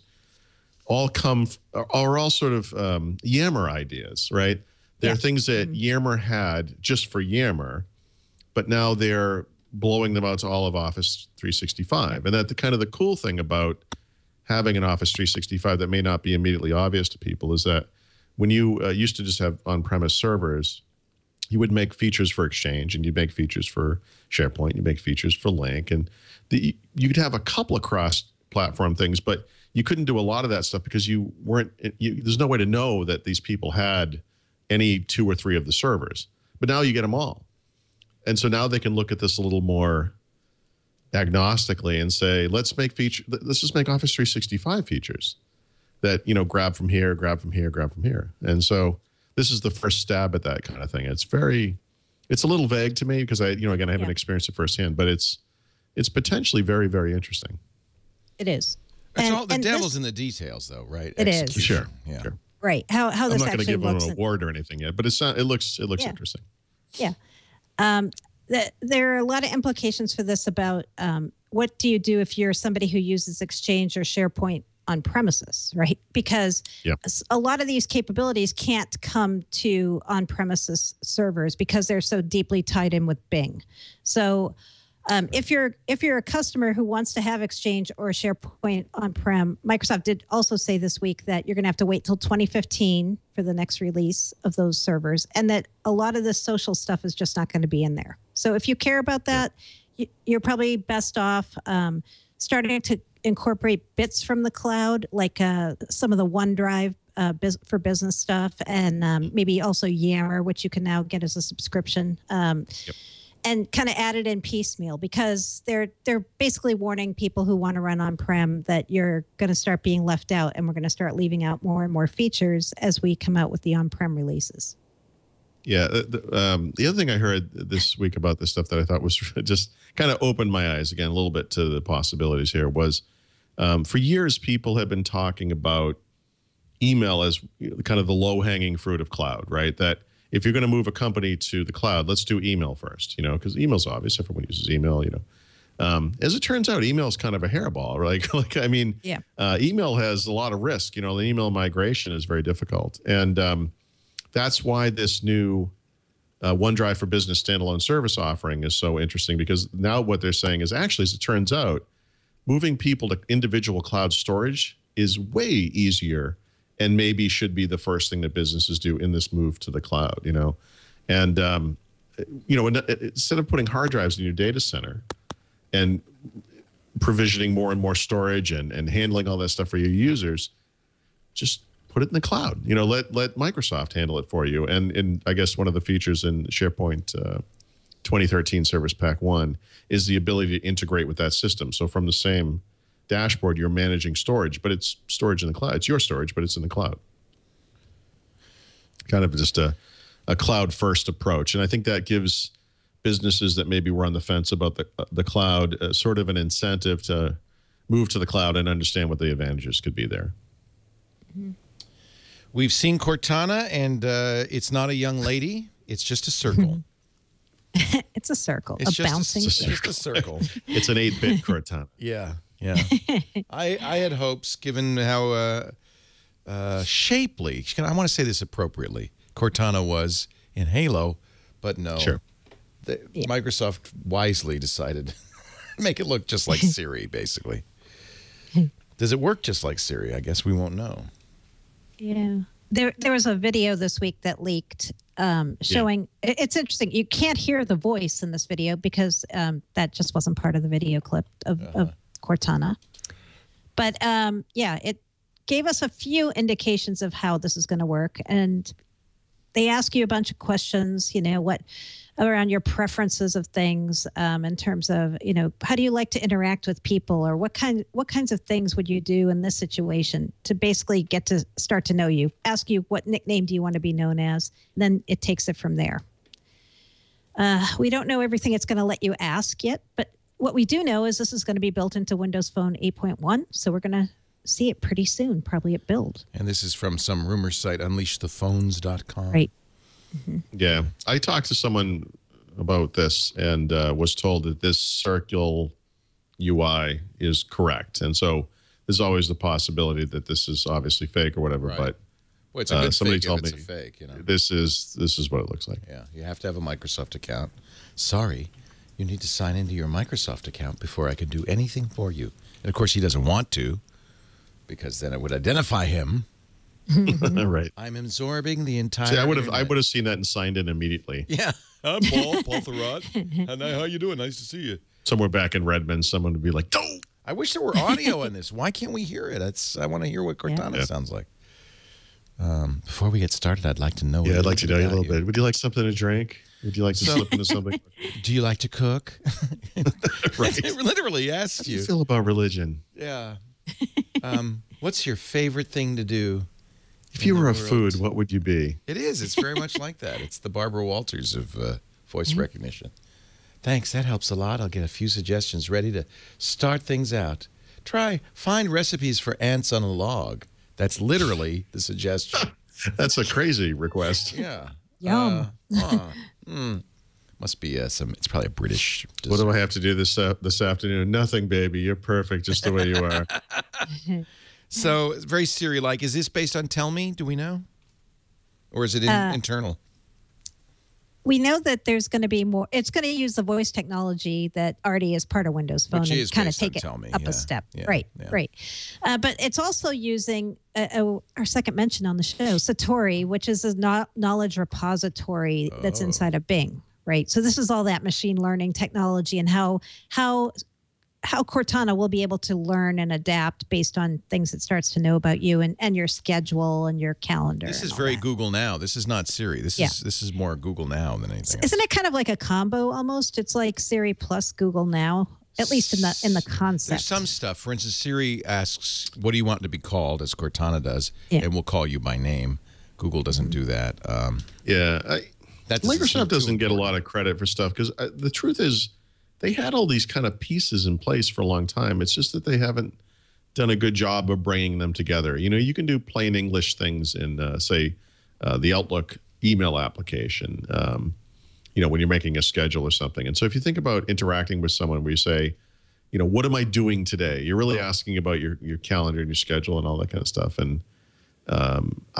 are all sort of Yammer ideas, right? They're things that Yammer had just for Yammer, but now they're blowing them out to all of Office 365. And that the cool thing about having an Office 365 that may not be immediately obvious to people is that when you used to just have on-premise servers, you would make features for Exchange and you'd make features for SharePoint, you'd make features for Link, and you could have a couple of cross-platform things, but you couldn't do a lot of that stuff because there's no way to know that these people had any 2 or 3 of the servers. But now you get them all. And so now they can look at this a little more agnostically and say, let's just make Office 365 features that, grab from here, grab from here, grab from here. And so this is the first stab at that kind of thing. It's a little vague to me because I haven't experienced it firsthand, but it's potentially very, very interesting. It is. The devil's in the details though, right? It is. Sure. Yeah. Sure. Right. How this actually looks. I'm not going to give them an award or anything yet, but it looks interesting. Yeah. There are a lot of implications for this about what do you do if you're somebody who uses Exchange or SharePoint on premises, right? Because a lot of these capabilities can't come to on-premises servers because they're so deeply tied in with Bing. So if you're a customer who wants to have Exchange or SharePoint on-prem, Microsoft did also say this week that you're going to have to wait till 2015 for the next release of those servers, and that a lot of this social stuff is just not going to be in there. So if you care about that, you're probably best off starting to incorporate bits from the cloud, like some of the OneDrive for business stuff, and maybe also Yammer, which you can now get as a subscription. And kind of add it in piecemeal, because they're basically warning people who want to run on-prem that you're going to start being left out, and we're going to start leaving out more and more features as we come out with the on-prem releases. Yeah. The other thing I heard this week about this stuff that I thought was just kind of opened my eyes again a little bit to the possibilities here was for years people have been talking about email as kind of the low-hanging fruit of cloud, right? That if you're going to move a company to the cloud, let's do email first, because email's obvious. Everyone uses email, As it turns out, email is kind of a hairball. Email has a lot of risk. The email migration is very difficult. And that's why this new OneDrive for Business standalone service offering is so interesting, because now what they're saying is actually, as it turns out, moving people to individual cloud storage is way easier and maybe should be the first thing that businesses do in this move to the cloud, you know. And, you know, instead of putting hard drives in your data center and provisioning more and more storage and handling all that stuff for your users, just put it in the cloud. You know, let Microsoft handle it for you. And I guess one of the features in SharePoint 2013 Service Pack 1 is the ability to integrate with that system. So from the same dashboard, you're managing storage, but it's storage in the cloud. It's your storage, but it's in the cloud. Kind of just a cloud-first approach. And I think that gives businesses that maybe were on the fence about the cloud sort of an incentive to move to the cloud and understand what the advantages could be there. We've seen Cortana, and it's not a young lady. It's just a circle. It's a circle, It's a bouncing circle. just a circle. It's an 8-bit Cortana. Yeah, yeah. I had hopes, given how shapely, I want to say this appropriately, Cortana was in Halo, but no. Sure. Microsoft wisely decided to make it look just like Siri, basically. Does it work just like Siri? I guess we won't know. Yeah. There was a video this week that leaked showing, it's interesting. You can't hear the voice in this video because that just wasn't part of the video clip of Cortana. But yeah, it gave us a few indications of how this is going to work. And they ask you a bunch of questions, you know, what around your preferences of things in terms of, you know, how do you like to interact with people, or what kinds of things would you do in this situation, to basically get to start to know you, ask you what nickname do you want to be known as, and then it takes it from there. We don't know everything it's going to let you ask yet, but what we do know is this is going to be built into Windows Phone 8.1, so we're going to see it pretty soon, probably at build. And this is from some rumor site, unleashthephones.com. Right. Yeah, I talked to someone about this and was told that this circle UI is correct, and so there's always the possibility that this is obviously fake or whatever. Right. But well, it's a good somebody fake told if me it's a fake, you know. this is what it looks like. Yeah, you have to have a Microsoft account. Sorry, you need to sign into your Microsoft account before I can do anything for you. And of course, he doesn't want to, because then it would identify him. Right. I'm absorbing the entire. See, I would have seen that and signed in immediately. Yeah, I'm Paul Thurrott. And how you doing? Nice to see you. Somewhere back in Redmond, someone would be like, "No." I wish there were audio in this. Why can't we hear it? I want to hear what Cortana sounds like. Before we get started, I'd like to know. Yeah, I'd like to know you a little bit. Would you like something to drink? Would you like to slip into something? Do you like to cook? Right. It literally asks How do you feel about religion? Yeah. What's your favorite thing to do? If you were a food, what would you be? It is. It's very much like that. It's the Barbara Walters of voice recognition. Thanks. That helps a lot. I'll get a few suggestions ready to start things out. Find recipes for ants on a log. That's literally the suggestion. That's a crazy request. Yeah. Yum. Must be it's probably a British dessert. What do I have to do this afternoon? Nothing, baby. You're perfect just the way you are. So, very Siri-like. Is this based on Tell Me? Do we know? Or is it internal? We know that there's going to be more. It's going to use the voice technology that already is part of Windows Phone and kind of take it up a step. Yeah, right, yeah. right. But it's also using our second mention on the show, Satori, which is a knowledge repository that's inside of Bing. Right. So this is all that machine learning technology and how Cortana will be able to learn and adapt based on things it starts to know about you and your schedule and your calendar. This is very Google Now. This is not Siri. This is more Google Now than anything else. Isn't it kind of like a combo almost? It's like Siri plus Google Now, at least in the concept. There's some stuff. For instance, Siri asks, what do you want to be called, as Cortana does, and we'll call you by name. Google doesn't do that. Microsoft doesn't get a lot of credit for stuff because the truth is they had all these kind of pieces in place for a long time. It's just that they haven't done a good job of bringing them together. You know, you can do plain English things in, say, the Outlook email application, you know, when you're making a schedule or something. And so if you think about interacting with someone where you say, you know, what am I doing today? You're really asking about your calendar and your schedule and all that kind of stuff. And I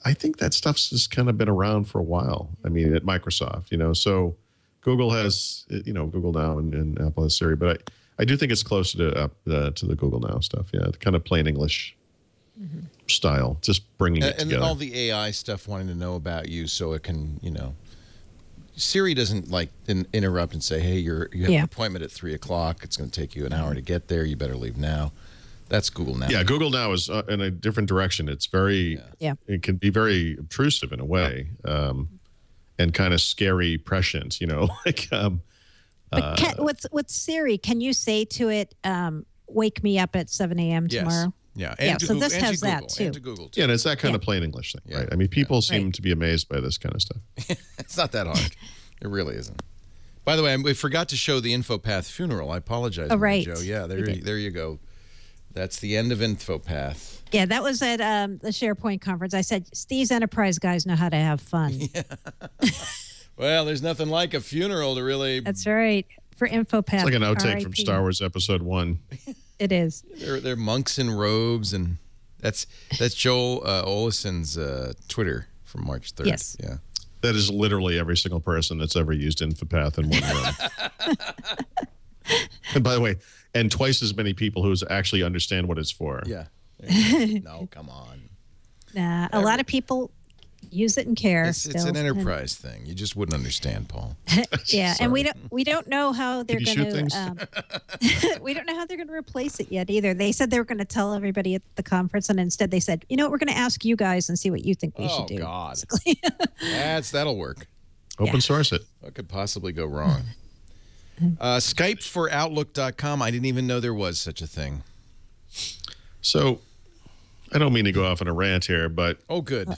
I think that stuff's just kind of been around for a while. I mean, at Microsoft, so Google has, Google Now and Apple has Siri, but I do think it's closer to the Google Now stuff. Yeah, the kind of plain English style, just bringing it together. And all the AI stuff wanting to know about you so it can, Siri doesn't like interrupt and say, hey, you have an appointment at 3 o'clock. It's going to take you an hour to get there. You better leave now. That's Google Now. Yeah, Google Now is in a different direction. It's very, it can be very obtrusive in a way, and kind of scary prescient, like. But with Siri, can you say to it, wake me up at 7 a.m. tomorrow? Yeah. And so this has that too. And to Google too. Yeah, and it's that kind of plain English thing, right? I mean, people seem to be amazed by this kind of stuff. It's not that hard. It really isn't. By the way, we forgot to show the InfoPath funeral. I apologize, Joe. Yeah, there you go. That's the end of InfoPath. Yeah, that was at the SharePoint conference. I said, Steve's enterprise guys know how to have fun. Yeah. Well, there's nothing like a funeral to really... That's right. For InfoPath. It's like an outtake from Star Wars Episode 1. It is. They're monks in robes, and that's Joel Olison's Twitter from March 3rd. Yes. Yeah. That is literally every single person that's ever used InfoPath in one room. And by the way, and twice as many people who actually understand what it's for. Yeah. No, come on. Nah, a lot of people use it and care. It's an enterprise thing. You just wouldn't understand, Paul. Yeah, and we don't know how they're going to. We don't know how they're going to replace it yet either. They said they were going to tell everybody at the conference, and instead they said, we're going to ask you guys and see what you think we should do. Oh God, that'll work. Open source it. What could possibly go wrong? Skype for Outlook.com. I didn't even know there was such a thing. So, I don't mean to go off on a rant here, but good.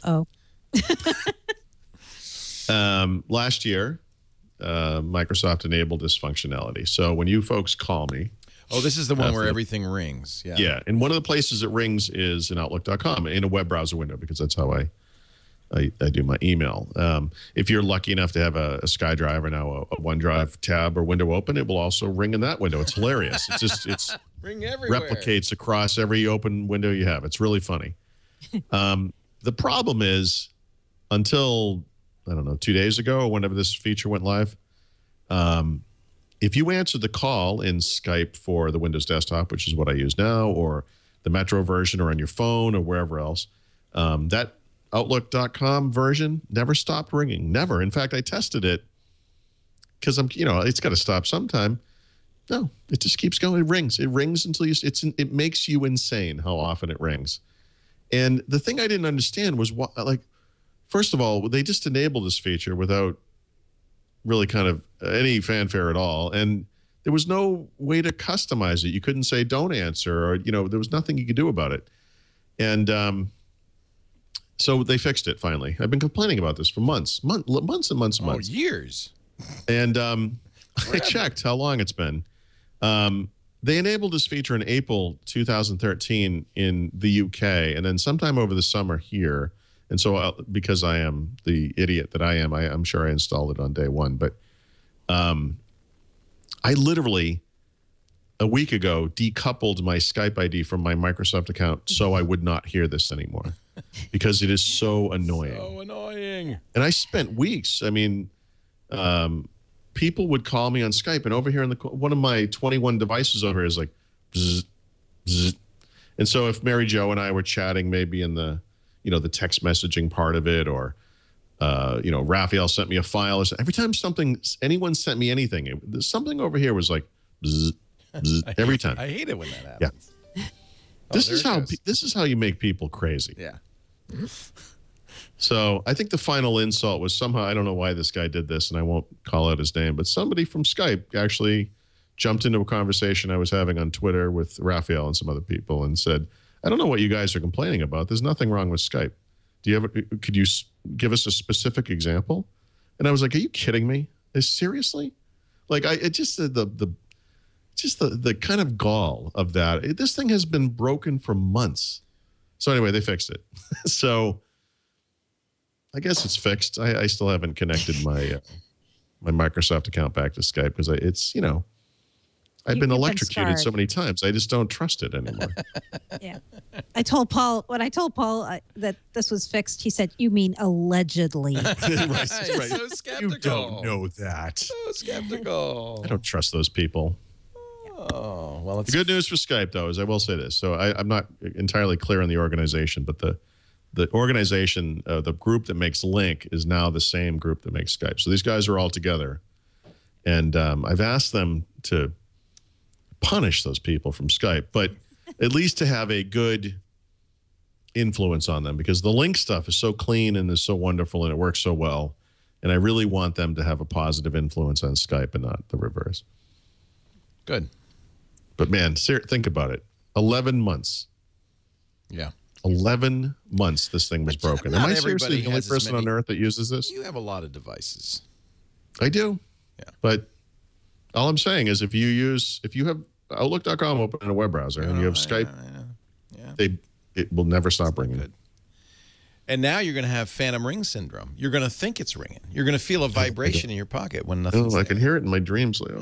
Last year, Microsoft enabled this functionality. So when you folks call me, this is the one where everything rings. Yeah. Yeah, and one of the places it rings is in Outlook.com in a web browser window, because that's how I do my email. If you're lucky enough to have a SkyDrive or now a OneDrive tab or window open, it will also ring in that window. It's hilarious. It's ring everywhere. Replicates across every open window you have. It's really funny. The problem is, until, I don't know, 2 days ago or whenever this feature went live, if you answer the call in Skype for the Windows desktop, which is what I use now, or the Metro version, or on your phone or wherever else, that Outlook.com version never stopped ringing. Never. In fact, I tested it because it's got to stop sometime. No, it just keeps going. It rings. It rings until it makes you insane how often it rings. And the thing I didn't understand was first of all, they just enabled this feature without really kind of any fanfare at all. And there was no way to customize it. You couldn't say don't answer, or, there was nothing you could do about it. And so they fixed it finally. I've been complaining about this for months and months and months. Oh, years. And I checked how long it's been. They enabled this feature in April 2013 in the UK, and then sometime over the summer here. And so because I am the idiot that I am, I'm sure I installed it on day one. But I literally, a week ago, decoupled my Skype ID from my Microsoft account so I would not hear this anymore, because it is so annoying. So annoying. And I spent weeks. I mean, people would call me on Skype, and over here on one of my 21 devices over here is like, bzz, bzz. And so if Mary Jo and I were chatting, maybe in the, the text messaging part of it, or, Raphael sent me a file. Every time anyone sent me anything, something over here was like, bzz, bzz, every time. I hate it when that happens. Yeah. This is how you make people crazy. Yeah. So I think the final insult was somehow, I don't know why this guy did this, and I won't call out his name, but somebody from Skype actually jumped into a conversation I was having on Twitter with Raphael and some other people and said, I don't know what you guys are complaining about. There's nothing wrong with Skype. Could you give us a specific example? And I was like, are you kidding me? Seriously? Like, the kind of gall of that. This thing has been broken for months. So anyway, they fixed it. So I guess it's fixed. I still haven't connected my my Microsoft account back to Skype because I've been electrocuted so many times. I just don't trust it anymore. Yeah. I told Paul that this was fixed. He said, "You mean allegedly?" Right. So skeptical. You don't know that. So skeptical. I don't trust those people. Oh, well, it's The good news for Skype, though, is I will say this. So I'm not entirely clear on the organization, but the organization, the group that makes Link is now the same group that makes Skype. So these guys are all together. And I've asked them to punish those people from Skype, but at least to have a good influence on them, because the Link stuff is so clean and is so wonderful and it works so well. And I really want them to have a positive influence on Skype and not the reverse. good. But man, think about it. 11 months. Yeah. 11 months this thing was But broken. not Am I everybody seriously the only has as person many- on earth that uses this? You have a lot of devices. I do. Yeah. But all I'm saying is if you have Outlook.com open in a web browser and you have Skype, it will never stop ringing. Good. And now you're going to have phantom ring syndrome. You're going to think it's ringing. You're going to feel a vibration in your pocket when nothing's I can hear it in my dreams, Leo.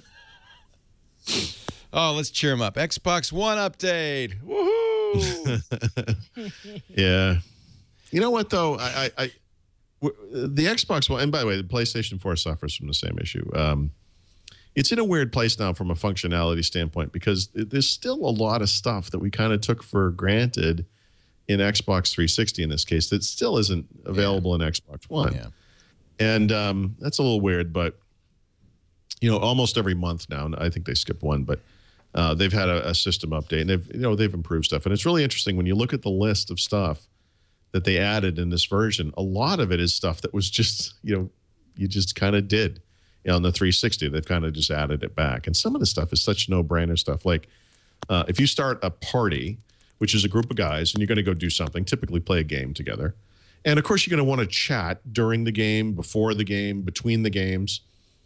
Oh, let's cheer him up. Xbox One update. Woohoo! Yeah. You know what, though? The Xbox One, and by the way, the PlayStation 4 suffers from the same issue. It's in a weird place now from a functionality standpoint because there's still a lot of stuff that we kind of took for granted in Xbox 360 in this case that still isn't available in Xbox One. Yeah. And that's a little weird, but you know, almost every month now, I think they skipped one, but they've had a system update and they've improved stuff. And it's really interesting when you look at the list of stuff that they added in this version. A lot of it is stuff that was just, you just kind of did. On the 360, they've kind of just added it back. And some of the stuff is such no-brainer stuff. Like if you start a party, which is a group of guys, and you're going to go do something, typically play a game together. And, of course, you're going to want to chat during the game, before the game, between the games.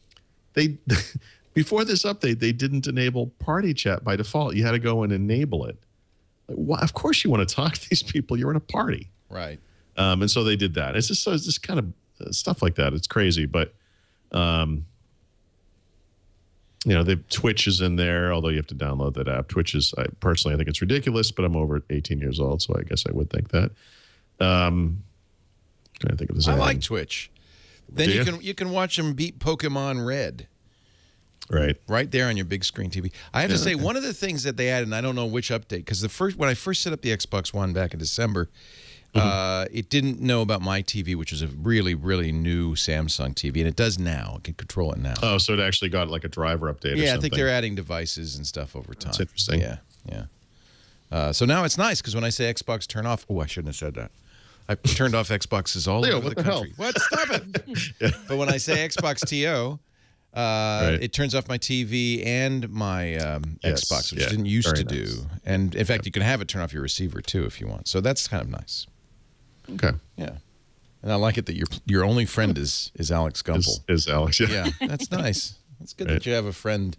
Before this update, they didn't enable party chat by default. You had to go and enable it. Of course you want to talk to these people. You're in a party. Right. And so they did that. It's just kind of stuff like that. It's crazy. But, Twitch is in there, although you have to download that app. Twitch is, personally, I think it's ridiculous, but I'm over 18 years old, so I guess I would think that. Trying to think of this. I like Twitch. Then Do you can watch them beat Pokemon Red. Right There on your big screen TV. I have to say, one of the things that they added, and I don't know which update, because when I first set up the Xbox One back in December, it didn't know about my TV, which is a really, really new Samsung TV, and it does now. It can control it now. Oh, so it actually got like a driver update or something. Yeah, I think they're adding devices and stuff over time. That's interesting. Yeah. So now it's nice, because when I say Xbox turn off, I shouldn't have said that. I turned off Xboxes all Leo, over what the the country. hell? What? Stop it. But when I say Xbox TO, it turns off my TV and my Xbox, which it didn't used to do. And in fact, you can have it turn off your receiver too if you want. So that's kind of nice. Okay. Yeah. And I like it that your only friend is Alex Gumpel. Is Alex? Yeah, that's nice. That's good that you have a friend.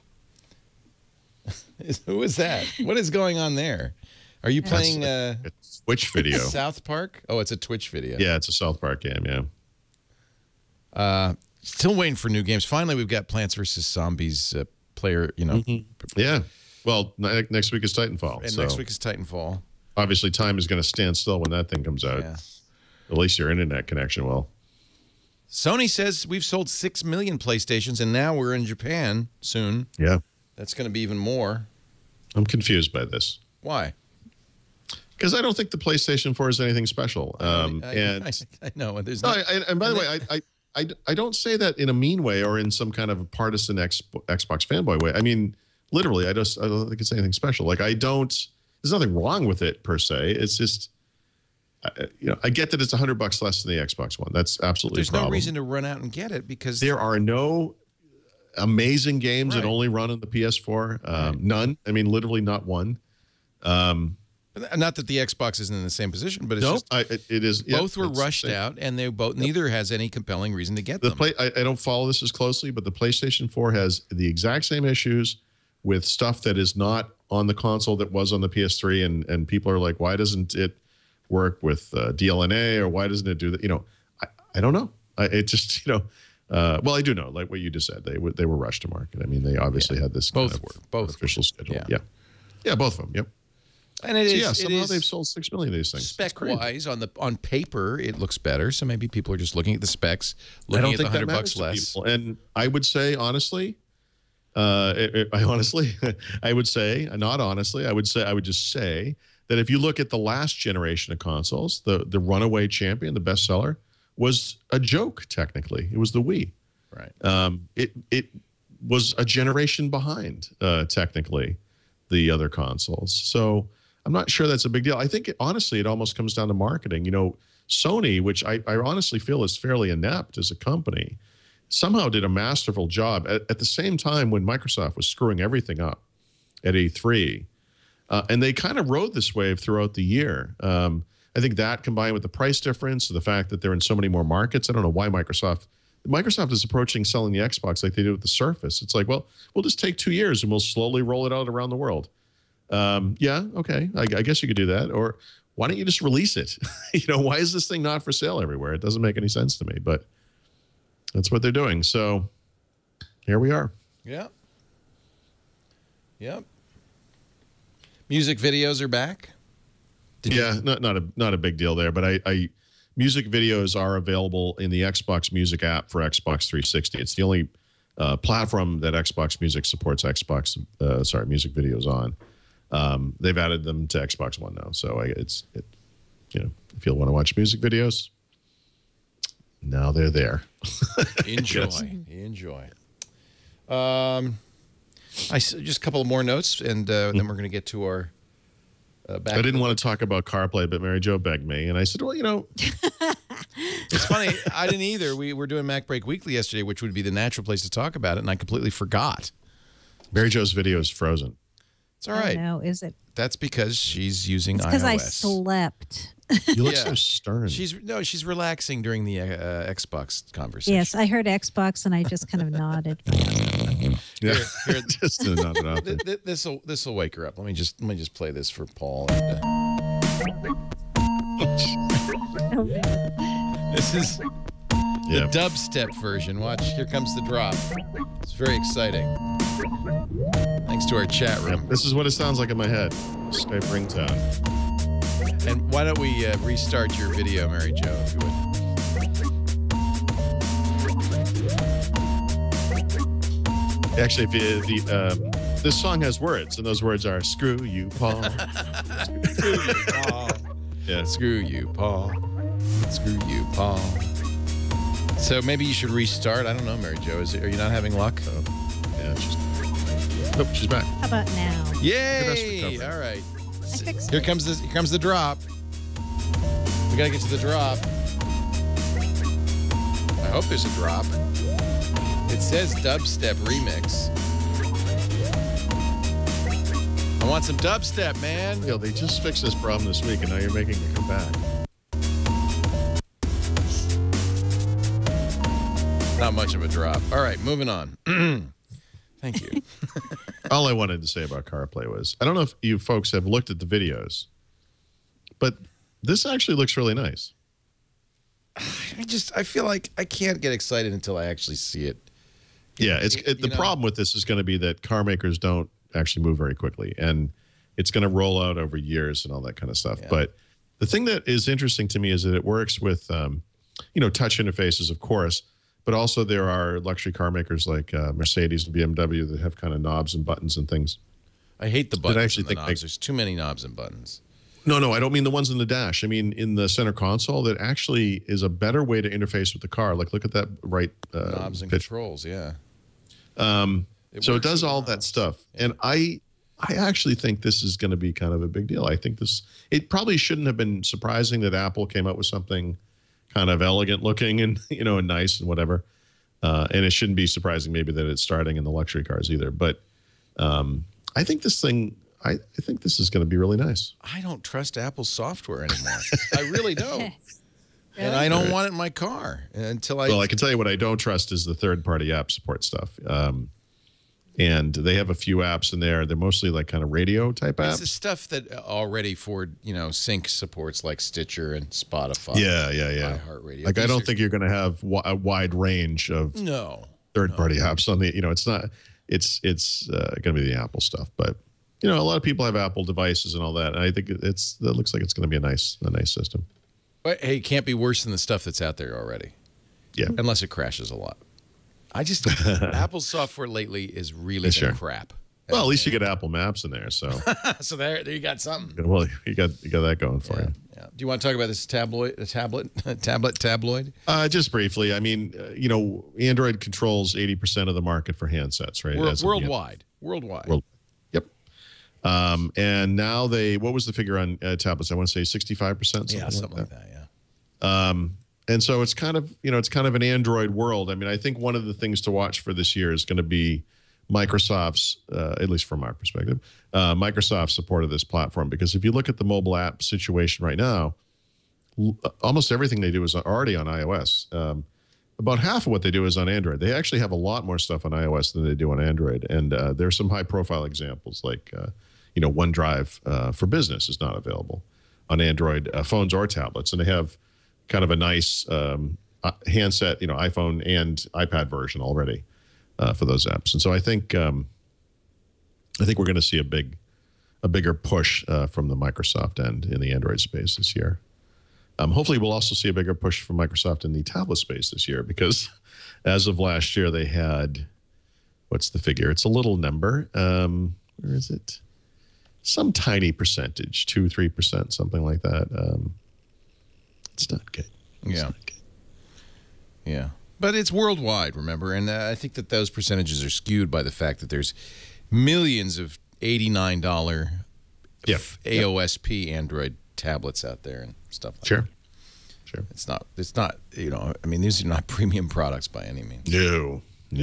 Who is that? What is going on there? Are you playing a Twitch video? South Park? Oh, it's a Twitch video. Yeah, it's a South Park game. Yeah. Still waiting for new games. Finally, we've got Plants vs. Zombies player. Yeah. Well, next week is Titanfall. And next week is Titanfall. Obviously, time is going to stand still when that thing comes out. Yeah. At least your internet connection will. Sony says we've sold 6 million PlayStations, and now we're in Japan soon. Yeah. That's going to be even more. I'm confused by this. Why? Because I don't think the PlayStation 4 is anything special. I know. And and by the way, I don't say that in a mean way or in some kind of a partisan Xbox fanboy way. I mean, literally, I don't think it's anything special. Like, there's nothing wrong with it per se. It's just, I get that it's $100 less than the Xbox One. That's absolutely there's no reason to run out and get it because there are no amazing games that only run on the PS4. None. I mean, literally not one. Not that the Xbox isn't in the same position, but it's it is. Both were rushed out, and they both neither has any compelling reason to get them. I don't follow this as closely, but the PlayStation 4 has the exact same issues with stuff that is not on the console that was on the PS3, and people are like, why doesn't it work with DLNA, or why doesn't it do that? I don't know. It just Well, I do know, like what you just said, they were rushed to market. I mean, they obviously had this Both kind were. of Both official schedule. Yeah. Yeah, both of them. Yep. And it So, is, yeah, it somehow is they've sold 6 million of these things. spec-wise, on paper, it looks better. So maybe people are just looking at the specs, I looking don't at the think that $100 matters less. to people. And I would say, honestly, I honestly, I would say, not honestly, I would just say that if you look at the last generation of consoles, the runaway champion, the bestseller, was a joke, technically. It was the Wii. Right. It was a generation behind, technically, the other consoles. So I'm not sure that's a big deal. I think, honestly, it almost comes down to marketing. You know, Sony, which I honestly feel is fairly inept as a company, somehow did a masterful job at the same time when Microsoft was screwing everything up at E3. And they kind of rode this wave throughout the year. I think that combined with the price difference, the fact that they're in so many more markets, I don't know why Microsoft is approaching selling the Xbox like they did with the Surface. It's like, well, we'll just take 2 years and we'll slowly roll it out around the world. Yeah, okay, I guess you could do that. Or why don't you just release it? You know, why is this thing not for sale everywhere? It doesn't make any sense to me, but that's what they're doing. So here we are. Yeah. Yep. Music videos are back. Not a big deal there, but music videos are available in the Xbox Music app for Xbox 360. It's the only platform that Xbox Music supports music videos on. They've added them to Xbox One now, so if you want to watch music videos, now they're there. Enjoy. Just a couple of more notes, and then we're going to get to our. I didn't want to talk about CarPlay, but Mary Jo begged me, and I said, well, you know. It's funny. I didn't either. We were doing Mac Break Weekly yesterday, which would be the natural place to talk about it, and I completely forgot. Mary Jo's video is frozen. It's all right. No, is it? That's because she's using iOS. Because I slept. You look so stern. She's relaxing during the Xbox conversation. Yes, I heard Xbox, and I just kind of nodded. Yeah, just nodded off. This will wake her up. Let me just play this for Paul. This is the dubstep version. Watch, here comes the drop. It's very exciting. Thanks to our chat room. Yep, this is what it sounds like in my head. Skype ringtone. And why don't we restart your video, Mary Jo, if you would. Actually, this song has words, and those words are "Screw you, Paul." Screw you, Paul. Yeah. Screw you, Paul. Screw you, Paul. So maybe you should restart. I don't know, Mary Jo. Are you not having luck? Yeah, she's back. How about now? Yay! All right. I fixed Here it. comes the drop. We gotta get to the drop. I hope there's a drop. It says dubstep remix. I want some dubstep, man. You know, they just fixed this problem this week, and now you're making it come back. Not much of a drop. All right, moving on. Thank you. All I wanted to say about CarPlay was, I don't know if you folks have looked at the videos, but this actually looks really nice. I feel like I can't get excited until I actually see it. Yeah, the problem with this is going to be that car makers don't actually move very quickly, and it's going to roll out over years and all that kind of stuff. Yeah. But the thing that is interesting to me is that it works with, touch interfaces, of course, but also there are luxury car makers like Mercedes and BMW that have kind of knobs and buttons and things. I hate the buttons and the knobs. There's too many knobs and buttons. No, I don't mean the ones in the dash. I mean in the center console. That actually is a better way to interface with the car. Like, look at that right knobs and controls. Yeah. So it does all that stuff, and I actually think this is going to be kind of a big deal. I think it probably shouldn't have been surprising that Apple came up with something kind of elegant looking and and nice and whatever, and it shouldn't be surprising maybe that it's starting in the luxury cars either. But I think this thing. I think this is going to be really nice. I don't trust Apple's software anymore. I really don't. And I don't want it in my car until I... Well, I can tell you what I don't trust is the third-party app support stuff. And they have a few apps in there. They're mostly like kind of radio type apps. It's the stuff that already for, sync supports like Stitcher and Spotify. Yeah. iHeartRadio. Like, I don't think you're going to have a wide range of third-party apps on the, it's not, it's going to be the Apple stuff. But, a lot of people have Apple devices and all that. And I think that looks like it's going to be a nice system. But, hey, it can't be worse than the stuff that's out there already. Yeah. Unless it crashes a lot. Apple's software lately is really crap. Well, at least you get Apple Maps in there, so. So there you got something. Well, you got that going for you. Yeah. Do you want to talk about this tabloid? Just briefly. I mean, Android controls 80% of the market for handsets, right? Worldwide. Yep. And now what was the figure on tablets? I want to say 65%. Something like that. Yeah. And so it's kind of, an Android world. I mean, I think one of the things to watch for this year is going to be Microsoft's, at least from our perspective, Microsoft's support of this platform. Because if you look at the mobile app situation right now, almost everything they do is already on iOS. About half of what they do is on Android. They actually have a lot more stuff on iOS than they do on Android. And there's some high-profile examples like, OneDrive for Business is not available on Android phones or tablets. And they have kind of a nice handset, iPhone and iPad version already for those apps. And so I think we're going to see a bigger push from the Microsoft end in the Android space this year. Hopefully, we'll also see a bigger push from Microsoft in the tablet space this year because as of last year, they had, what's the figure? It's a little number. Where is it? Some tiny percentage, 2-3%, something like that. It's not good. Yeah. But it's worldwide, remember? And I think that those percentages are skewed by the fact that there's millions of $89 AOSP Android tablets out there and stuff like that. Sure. It's not, I mean, these are not premium products by any means. No.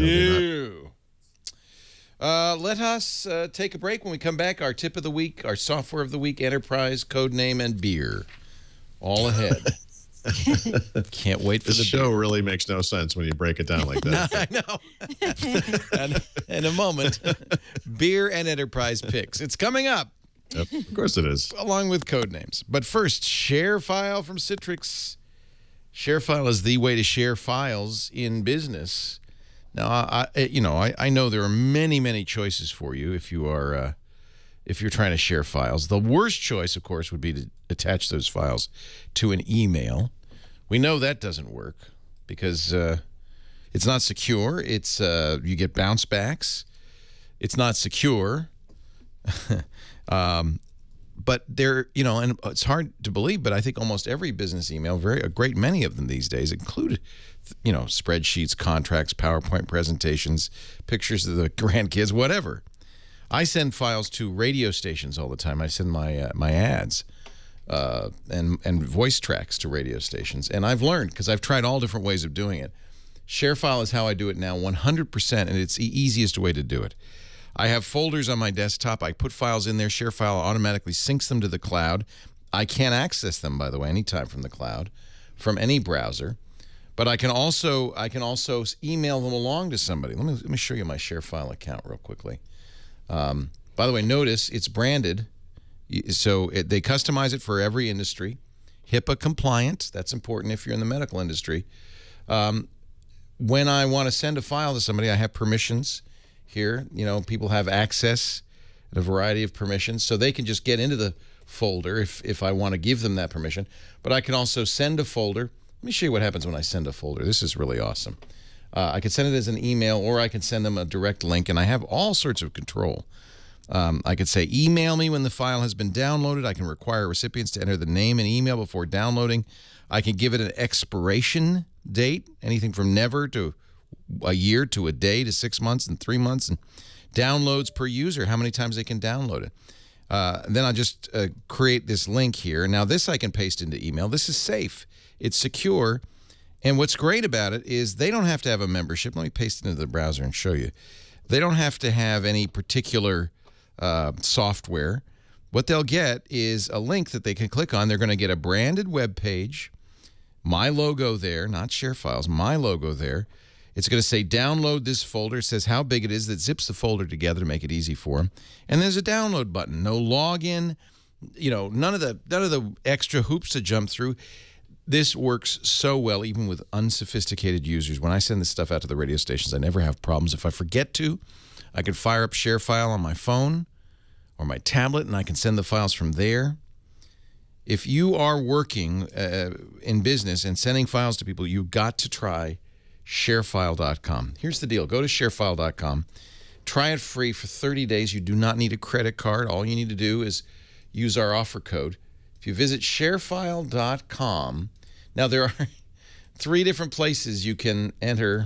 Let us take a break. When we come back, our tip of the week, our software of the week, enterprise, code name, and beer. All ahead. Can't wait for the show. Really makes no sense when you break it down like that. I know. And in a moment, beer and enterprise picks. It's coming up. Yep, of course it is. Along with code names. But first, ShareFile from Citrix. ShareFile is the way to share files in business. Now, I know there are many choices for you if you're trying to share files. The worst choice, of course, would be to attach those files to an email. We know that doesn't work because it's not secure. It's you get bounce backs. It's not secure. But there, and it's hard to believe, but I think almost every business email, a great many of them these days, include, spreadsheets, contracts, PowerPoint presentations, pictures of the grandkids, whatever. I send files to radio stations all the time. I send my ads and voice tracks to radio stations. And I've learned, because I've tried all different ways of doing it. ShareFile is how I do it now 100%, and it's the easiest way to do it. I have folders on my desktop. I put files in there. ShareFile automatically syncs them to the cloud. I can't access them, by the way, anytime from the cloud, from any browser. But I can also email them along to somebody. Let me show you my ShareFile account real quickly. By the way, notice it's branded, so they customize it for every industry. HIPAA compliant. That's important if you're in the medical industry. When I want to send a file to somebody, I have permissions. Here, people have access and a variety of permissions, so they can just get into the folder if I want to give them that permission. But I can also send a folder. Let me show you what happens when I send a folder. This is really awesome. I can send it as an email, or I can send them a direct link, and I have all sorts of control. I could say, email me when the file has been downloaded. I can require recipients to enter the name and email before downloading. I can give it an expiration date, anything from never to a year to a day to 6 months and 3 months, and downloads per user, how many times they can download it. Then I'll just create this link here. Now, this I can paste into email. This is safe. It's secure. And what's great about it is they don't have to have a membership. Let me paste it into the browser and show you. They don't have to have any particular software. What they'll get is a link that they can click on. They're going to get a branded web page, my logo there, not ShareFiles, my logo there. It's going to say download this folder. It says how big it is. That zips the folder together to make it easy for them. And there's a download button. No login. You know, none of the extra hoops to jump through. This works so well, even with unsophisticated users. When I send this stuff out to the radio stations, I never have problems. If I forget to, I can fire up ShareFile on my phone or my tablet, and I can send the files from there. If you are working in business and sending files to people, you've got to try sharefile.com. Here's the deal. Go to sharefile.com. Try it free for 30 days. You do not need a credit card. All you need to do is use our offer code. If you visit sharefile.com, now there are 3 different places you can enter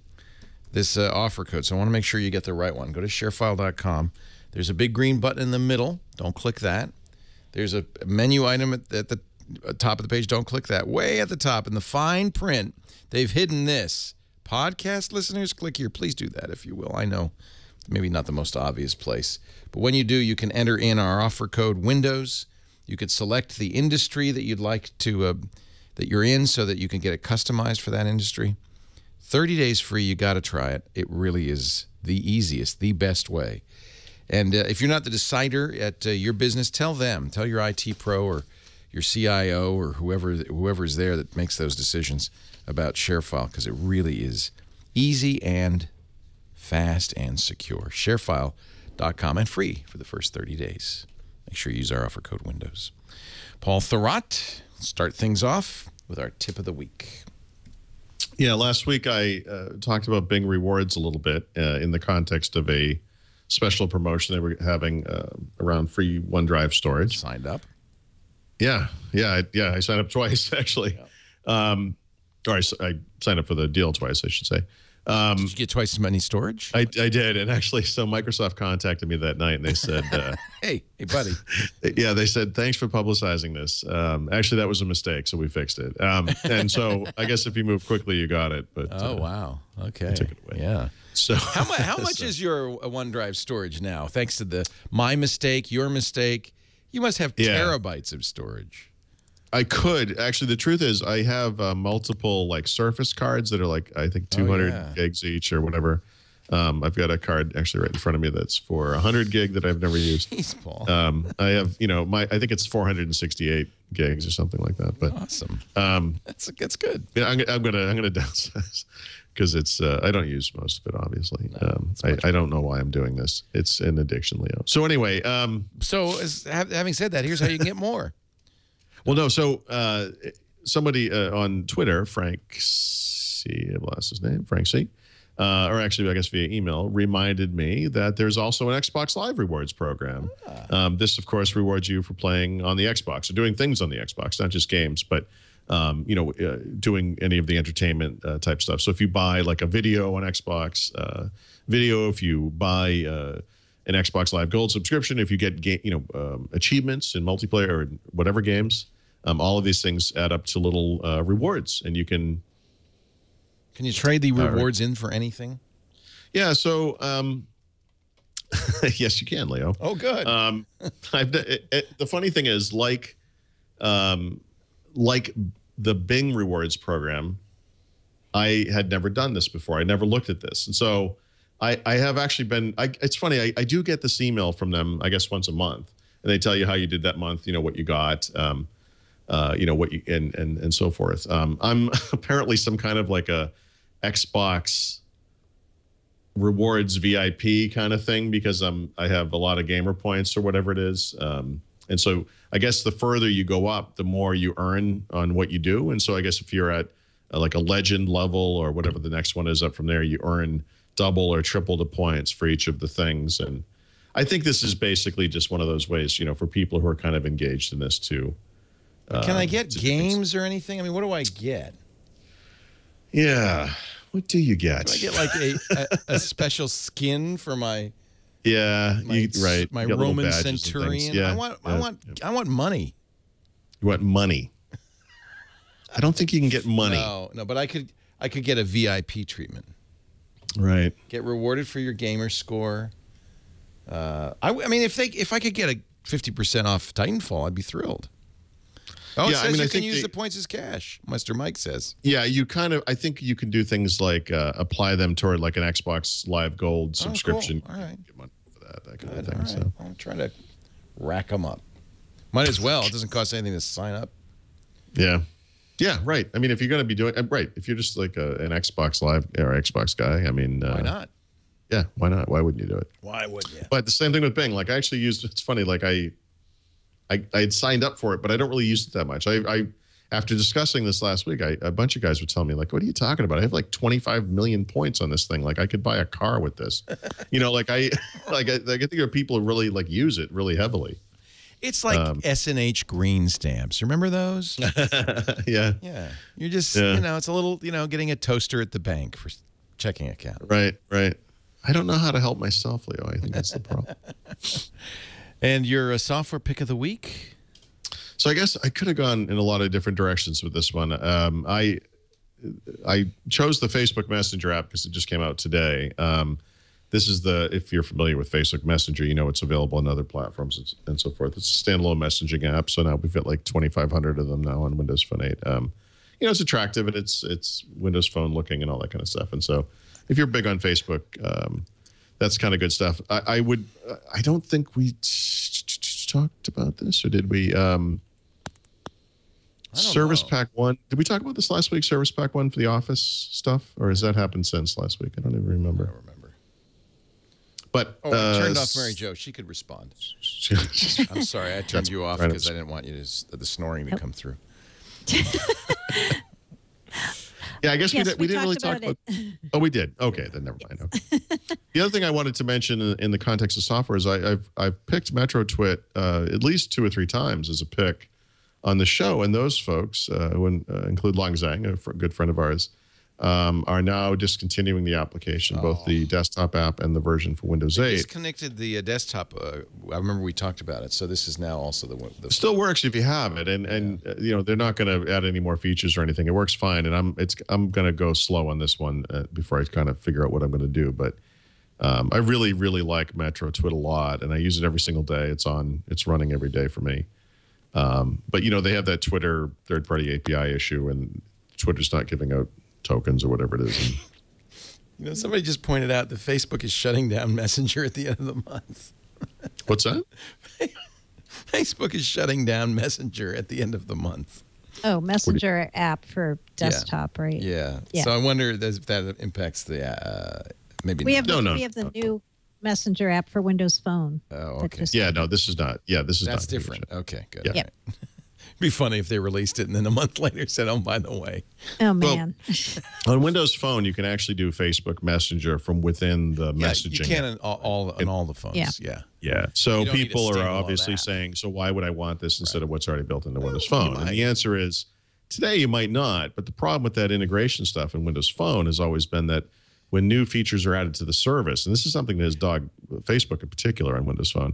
this offer code. So I want to make sure you get the right one. Go to sharefile.com. There's a big green button in the middle. Don't click that. There's a menu item at the top of the page. Don't click that. Way at the top in the fine print, they've hidden this. Podcast listeners, click here. Please do that if you will. I know maybe not the most obvious place. But when you do, you can enter in our offer code Windows. You could select the industry that you'd like to, that you're in so that you can get it customized for that industry. 30 days free. You got to try it. It really is the easiest, the best way. And if you're not the decider at your business, tell them. Tell your IT pro or your CIO or whoever's there that makes those decisions about ShareFile, because it really is easy and fast and secure. ShareFile.com, and free for the first 30 days. Make sure you use our offer code Windows. Paul Thurrott, start things off with our tip of the week. Yeah, last week I talked about Bing Rewards a little bit in the context of a special promotion they were having around free OneDrive storage. Signed up? Yeah. I signed up twice, actually. Yeah. Or I signed up for the deal twice, I should say. Did you get twice as many storage? I did. And actually, so Microsoft contacted me that night and they said, hey, buddy. Yeah, they said, thanks for publicizing this. Actually, that was a mistake, so we fixed it. And so I guess if you move quickly, you got it. But oh, wow. Okay. I took it away. Yeah. So how much is your OneDrive storage now? Thanks to my mistake, your mistake. You must have terabytes of storage. I could. Actually, the truth is I have multiple like Surface cards that are like, I think 200 gigs each or whatever. I've got a card actually right in front of me that's for 100 gig that I've never used. Jeez, Paul. I have, I think it's 468 gigs or something like that. But awesome. That's good. Yeah, I'm gonna downsize because it's I don't use most of it, obviously. No, I don't know why I'm doing this. It's an addiction, Leo. So anyway, having said that, here's how you can get more. Well, no. So somebody on Twitter, Frank C, I've lost his name, Frank C, or actually, I guess via email, reminded me that there's also an Xbox Live Rewards program. This, of course, rewards you for playing on the Xbox or doing things on the Xbox, not just games, but doing any of the entertainment type stuff. So if you buy like a video on Xbox video, if you buy an Xbox Live Gold subscription, if you get achievements in multiplayer or whatever games, all of these things add up to little rewards, and you can. Can you trade the rewards in for anything? Yeah. So yes, you can, Leo. Oh, good. The funny thing is, like the Bing Rewards program, I had never done this before. I never looked at this, and so. I have actually been. It's funny. I do get this email from them, I guess, once a month, and they tell you how you did that month. What you got. What you and so forth. I'm apparently some kind of like a Xbox rewards VIP kind of thing because I have a lot of gamer points or whatever it is. And so I guess the further you go up, the more you earn on what you do. And so I guess if you're at like a legend level or whatever the next one is up from there, you earn double or triple the points for each of the things. And I think this is basically just one of those ways, for people who are kind of engaged in this too. Can I get games or anything? I mean, what do I get? Yeah. What do you get? Do I get like a special skin for my right. My Roman centurion? Yeah, I want money. You want money? I don't think you can get money. No, but I could get a VIP treatment. Right. Get rewarded for your gamer score. I mean, if I could get a 50% off Titanfall, I'd be thrilled. Oh, it Yeah, says I mean, you I can think use the points as cash. Mr. Mike says. Yeah, I think you can do things like apply them toward like an Xbox Live Gold subscription. Oh, cool. All right. Get money for that kind of All thing. right. So I'm trying to rack them up. Might as well. It doesn't cost anything to sign up. yeah. Yeah, right. I mean, if you're going to be doing right, if you're just like an Xbox Live or Xbox guy, I mean, Why not? Yeah, why not? Why wouldn't you do it? Why wouldn't you? But the same thing with Bing. Like I actually used. It's funny. Like I had signed up for it, but I don't really use it that much. I after discussing this last week, a bunch of guys were telling me like, "What are you talking about? I have like 25 million points on this thing. Like I could buy a car with this." Like I think there are people who really like use it really heavily. It's like S&H green stamps. Remember those? Yeah. Yeah. You're just, it's a little, getting a toaster at the bank for checking account. Right. I don't know how to help myself, Leo. I think that's the problem. And your software pick of the week? So I guess I could have gone in a lot of different directions with this one. I chose the Facebook Messenger app because it just came out today. This is if you're familiar with Facebook Messenger, it's available on other platforms and so forth. It's a standalone messaging app. So now we've got like 2,500 of them now on Windows Phone 8. It's attractive and it's Windows Phone looking and all that kind of stuff. And so if you're big on Facebook, that's kind of good stuff. I don't think we talked about this, or did we? Service Pack 1. Did we talk about this last week? Service Pack 1 for the Office stuff? Or has that happened since last week? I don't even remember. I don't remember. But I turned off Mary Jo. She could respond. I'm sorry. I turned you off because I didn't want the snoring to come through. Yeah, I guess we didn't really talk about it. Oh, we did. Okay, then never mind. Okay. The other thing I wanted to mention in the context of software is I've picked Metro Twit at least 2 or 3 times as a pick on the show, and those folks, who include Long Zhang, a good friend of ours, are now discontinuing the application, both the desktop app and the version for Windows 8. Disconnected the desktop. I remember we talked about it. So this is now also the It still works if you have it, and they're not going to add any more features or anything. It works fine, and I'm going to go slow on this one before I kind of figure out what I'm going to do. But I really, really like Metro Twit a lot, and I use it every single day. It's running every day for me. But they have that Twitter third-party API issue, and Twitter's not giving out tokens or whatever it is. And, somebody just pointed out that Facebook is shutting down Messenger at the end of the month. What's that? Facebook is shutting down Messenger at the end of the month. Oh, Messenger app for desktop, right? Yeah. So I wonder if that impacts the maybe we not. have the new Messenger app for Windows Phone. Oh, okay. Yeah, no, this is not. Yeah, this is That's not different. Okay, good. Yeah. Yep. It'd be funny if they released it and then a month later said, "Oh, by the way." Oh man. Well, on Windows Phone, you can actually do Facebook Messenger from within the messaging. You can on all the phones. Yeah. So people are standalone obviously app. saying, "So why would I want this instead of what's already built into Windows Phone?" And the answer is, today you might not. But the problem with that integration stuff in Windows Phone has always been that when new features are added to the service, and this is something that has dogged Facebook in particular on Windows Phone,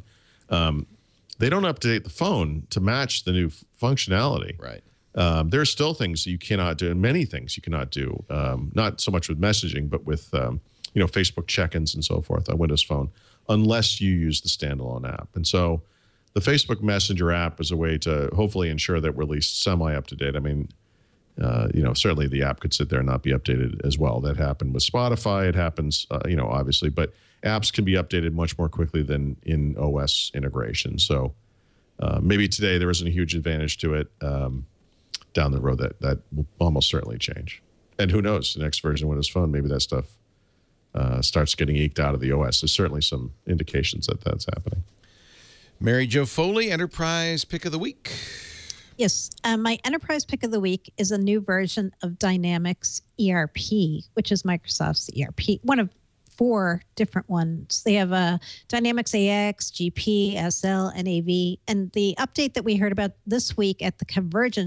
they don't update the phone to match the new functionality. Right. There are still things that you cannot do, and many things you cannot do. Not so much with messaging, but with Facebook check-ins and so forth on Windows Phone, unless you use the standalone app. And so, the Facebook Messenger app is a way to hopefully ensure that we're at least semi up to date. I mean, certainly the app could sit there and not be updated as well. That happened with Spotify. It happens, obviously, but apps can be updated much more quickly than in OS integration. So maybe today there isn't a huge advantage to it. Down the road, that will almost certainly change. And who knows, the next version of Windows Phone, maybe that stuff starts getting eked out of the OS. There's certainly some indications that that's happening. Mary Jo Foley, Enterprise Pick of the Week. Yes. My enterprise pick of the week is a new version of Dynamics ERP, which is Microsoft's ERP, one of 4 different ones. They have Dynamics AX, GP, SL, NAV. And the update that we heard about this week at the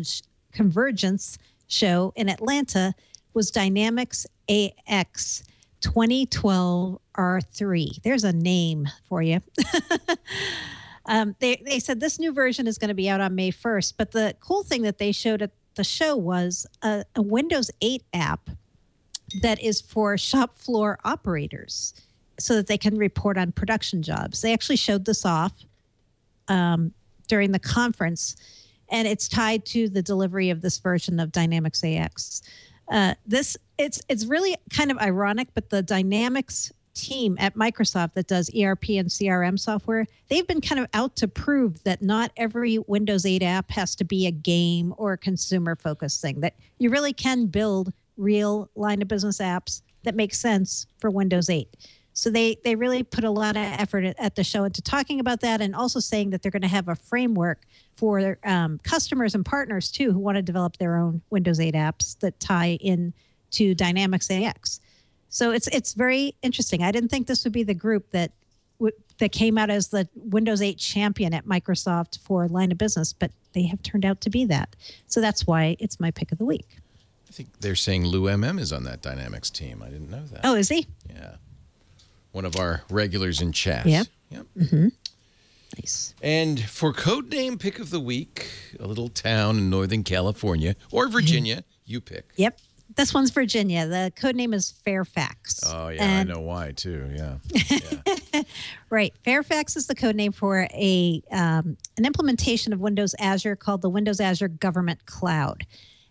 Convergence show in Atlanta was Dynamics AX 2012 R3. There's a name for you. They said this new version is going to be out on May 1st, but the cool thing that they showed at the show was a Windows 8 app that is for shop floor operators so that they can report on production jobs. They actually showed this off during the conference, and it's tied to the delivery of this version of Dynamics AX. It's really kind of ironic, but the Dynamics team at Microsoft that does ERP and CRM software, they've been kind of out to prove that not every Windows 8 app has to be a game or a consumer-focused thing, that you really can build real line of business apps that make sense for Windows 8. So they really put a lot of effort at the show into talking about that, and also saying that they're going to have a framework for customers and partners, too, who want to develop their own Windows 8 apps that tie in to Dynamics AX. So it's very interesting. I didn't think this would be the group that came out as the Windows 8 champion at Microsoft for line of business, but they have turned out to be that. So that's why it's my pick of the week. I think they're saying Lou MM is on that Dynamics team. I didn't know that. Oh, is he? Yeah. One of our regulars in chat. Yeah. Yep. Mm-hmm. Nice. And for codename pick of the week, a little town in Northern California or Virginia, you pick. Yep. This one's Virginia. The code name is Fairfax. Oh, yeah, I know why, too. Yeah. Right. Fairfax is the code name for an implementation of Windows Azure called the Windows Azure Government Cloud.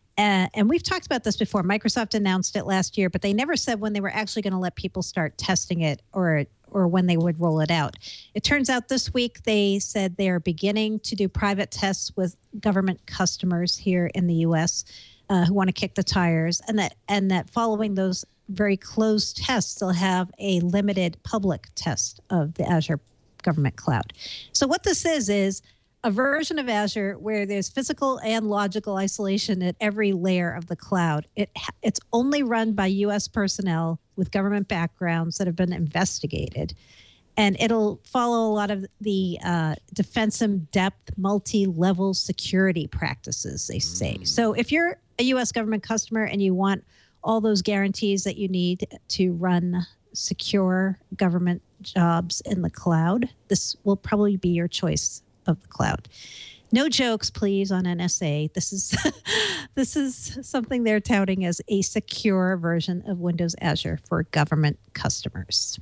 And we've talked about this before. Microsoft announced it last year, but they never said when they were actually going to let people start testing it or when they would roll it out. It turns out this week they said they are beginning to do private tests with government customers here in the U.S. Who want to kick the tires, and that following those very closed tests, they'll have a limited public test of the Azure Government Cloud. So what this is a version of Azure where there's physical and logical isolation at every layer of the cloud. It's only run by U.S. personnel with government backgrounds that have been investigated. And it'll follow a lot of the defense in depth, multi-level security practices, they say. So if you're a U.S. government customer and you want all those guarantees that you need to run secure government jobs in the cloud, this will probably be your choice of the cloud. No jokes, please, on NSA. This is something they're touting as a secure version of Windows Azure for government customers.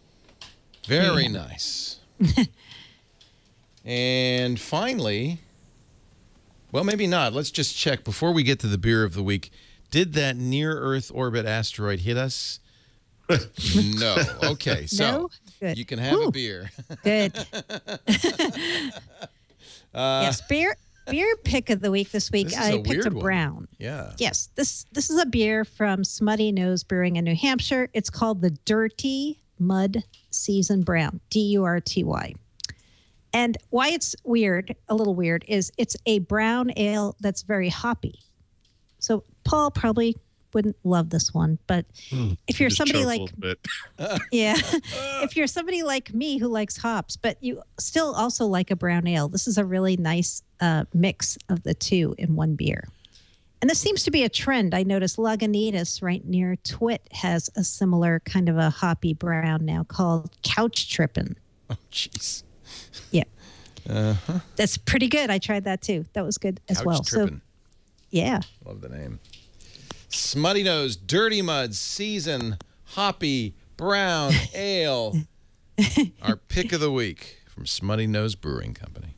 Very nice. And finally, well, maybe not. Let's just check before we get to the beer of the week. Did that near-Earth orbit asteroid hit us? No. Okay, so no? Good. You can have a beer. Good. Yes, beer pick of the week this week. I picked a brown. Yeah. Yes, this is a beer from Smutty Nose Brewing in New Hampshire. It's called the Dirty Mud Seasoned Brown, DURTY. And why it's weird, a little weird, is it's a brown ale that's very hoppy. So Paul probably wouldn't love this one, but if you're somebody like if you're somebody like me who likes hops, but you still also like a brown ale, this is a really nice mix of the two in one beer. And this seems to be a trend. I noticed Lagunitas right near Twit has a similar kind of a hoppy brown now called Couch Trippin'. Oh, jeez. Yeah. That's pretty good. I tried that too. That was good as well. Trippin'. So, yeah. Love the name. Smutty Nose, Dirty Mud, Season, Hoppy, Brown, Ale. Our pick of the week from Smutty Nose Brewing Company.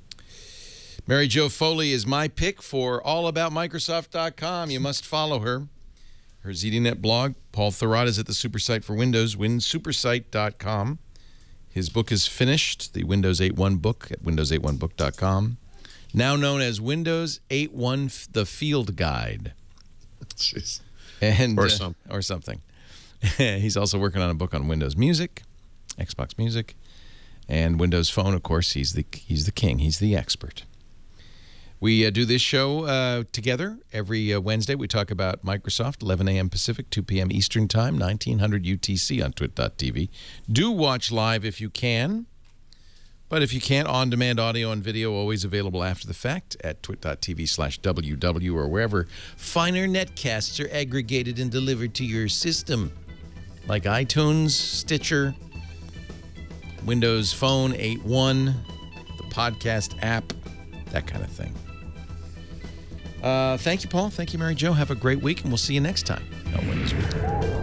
Mary Jo Foley is my pick for allaboutmicrosoft.com. You must follow her. Her ZDNet blog. Paul Thurrott is at the Supersite for Windows, winsupersite.com. His book is finished, the Windows 8.1 book at windows81book.com. Now known as Windows 8.1 The Field Guide. Jeez. And, or something. He's also working on a book on Windows Music, Xbox Music, and Windows Phone. Of course, he's the king. He's the expert. We do this show together every Wednesday. We talk about Microsoft, 11 a.m. Pacific, 2 p.m. Eastern Time, 1900 UTC on twit.tv. Do watch live if you can. But if you can't, on-demand audio and video always available after the fact at twit.tv/WW or wherever finer netcasts are aggregated and delivered to your system, like iTunes, Stitcher, Windows Phone 8.1, the podcast app, that kind of thing. Thank you, Paul. Thank you, Mary Jo. Have a great week, and we'll see you next time on Windows Week.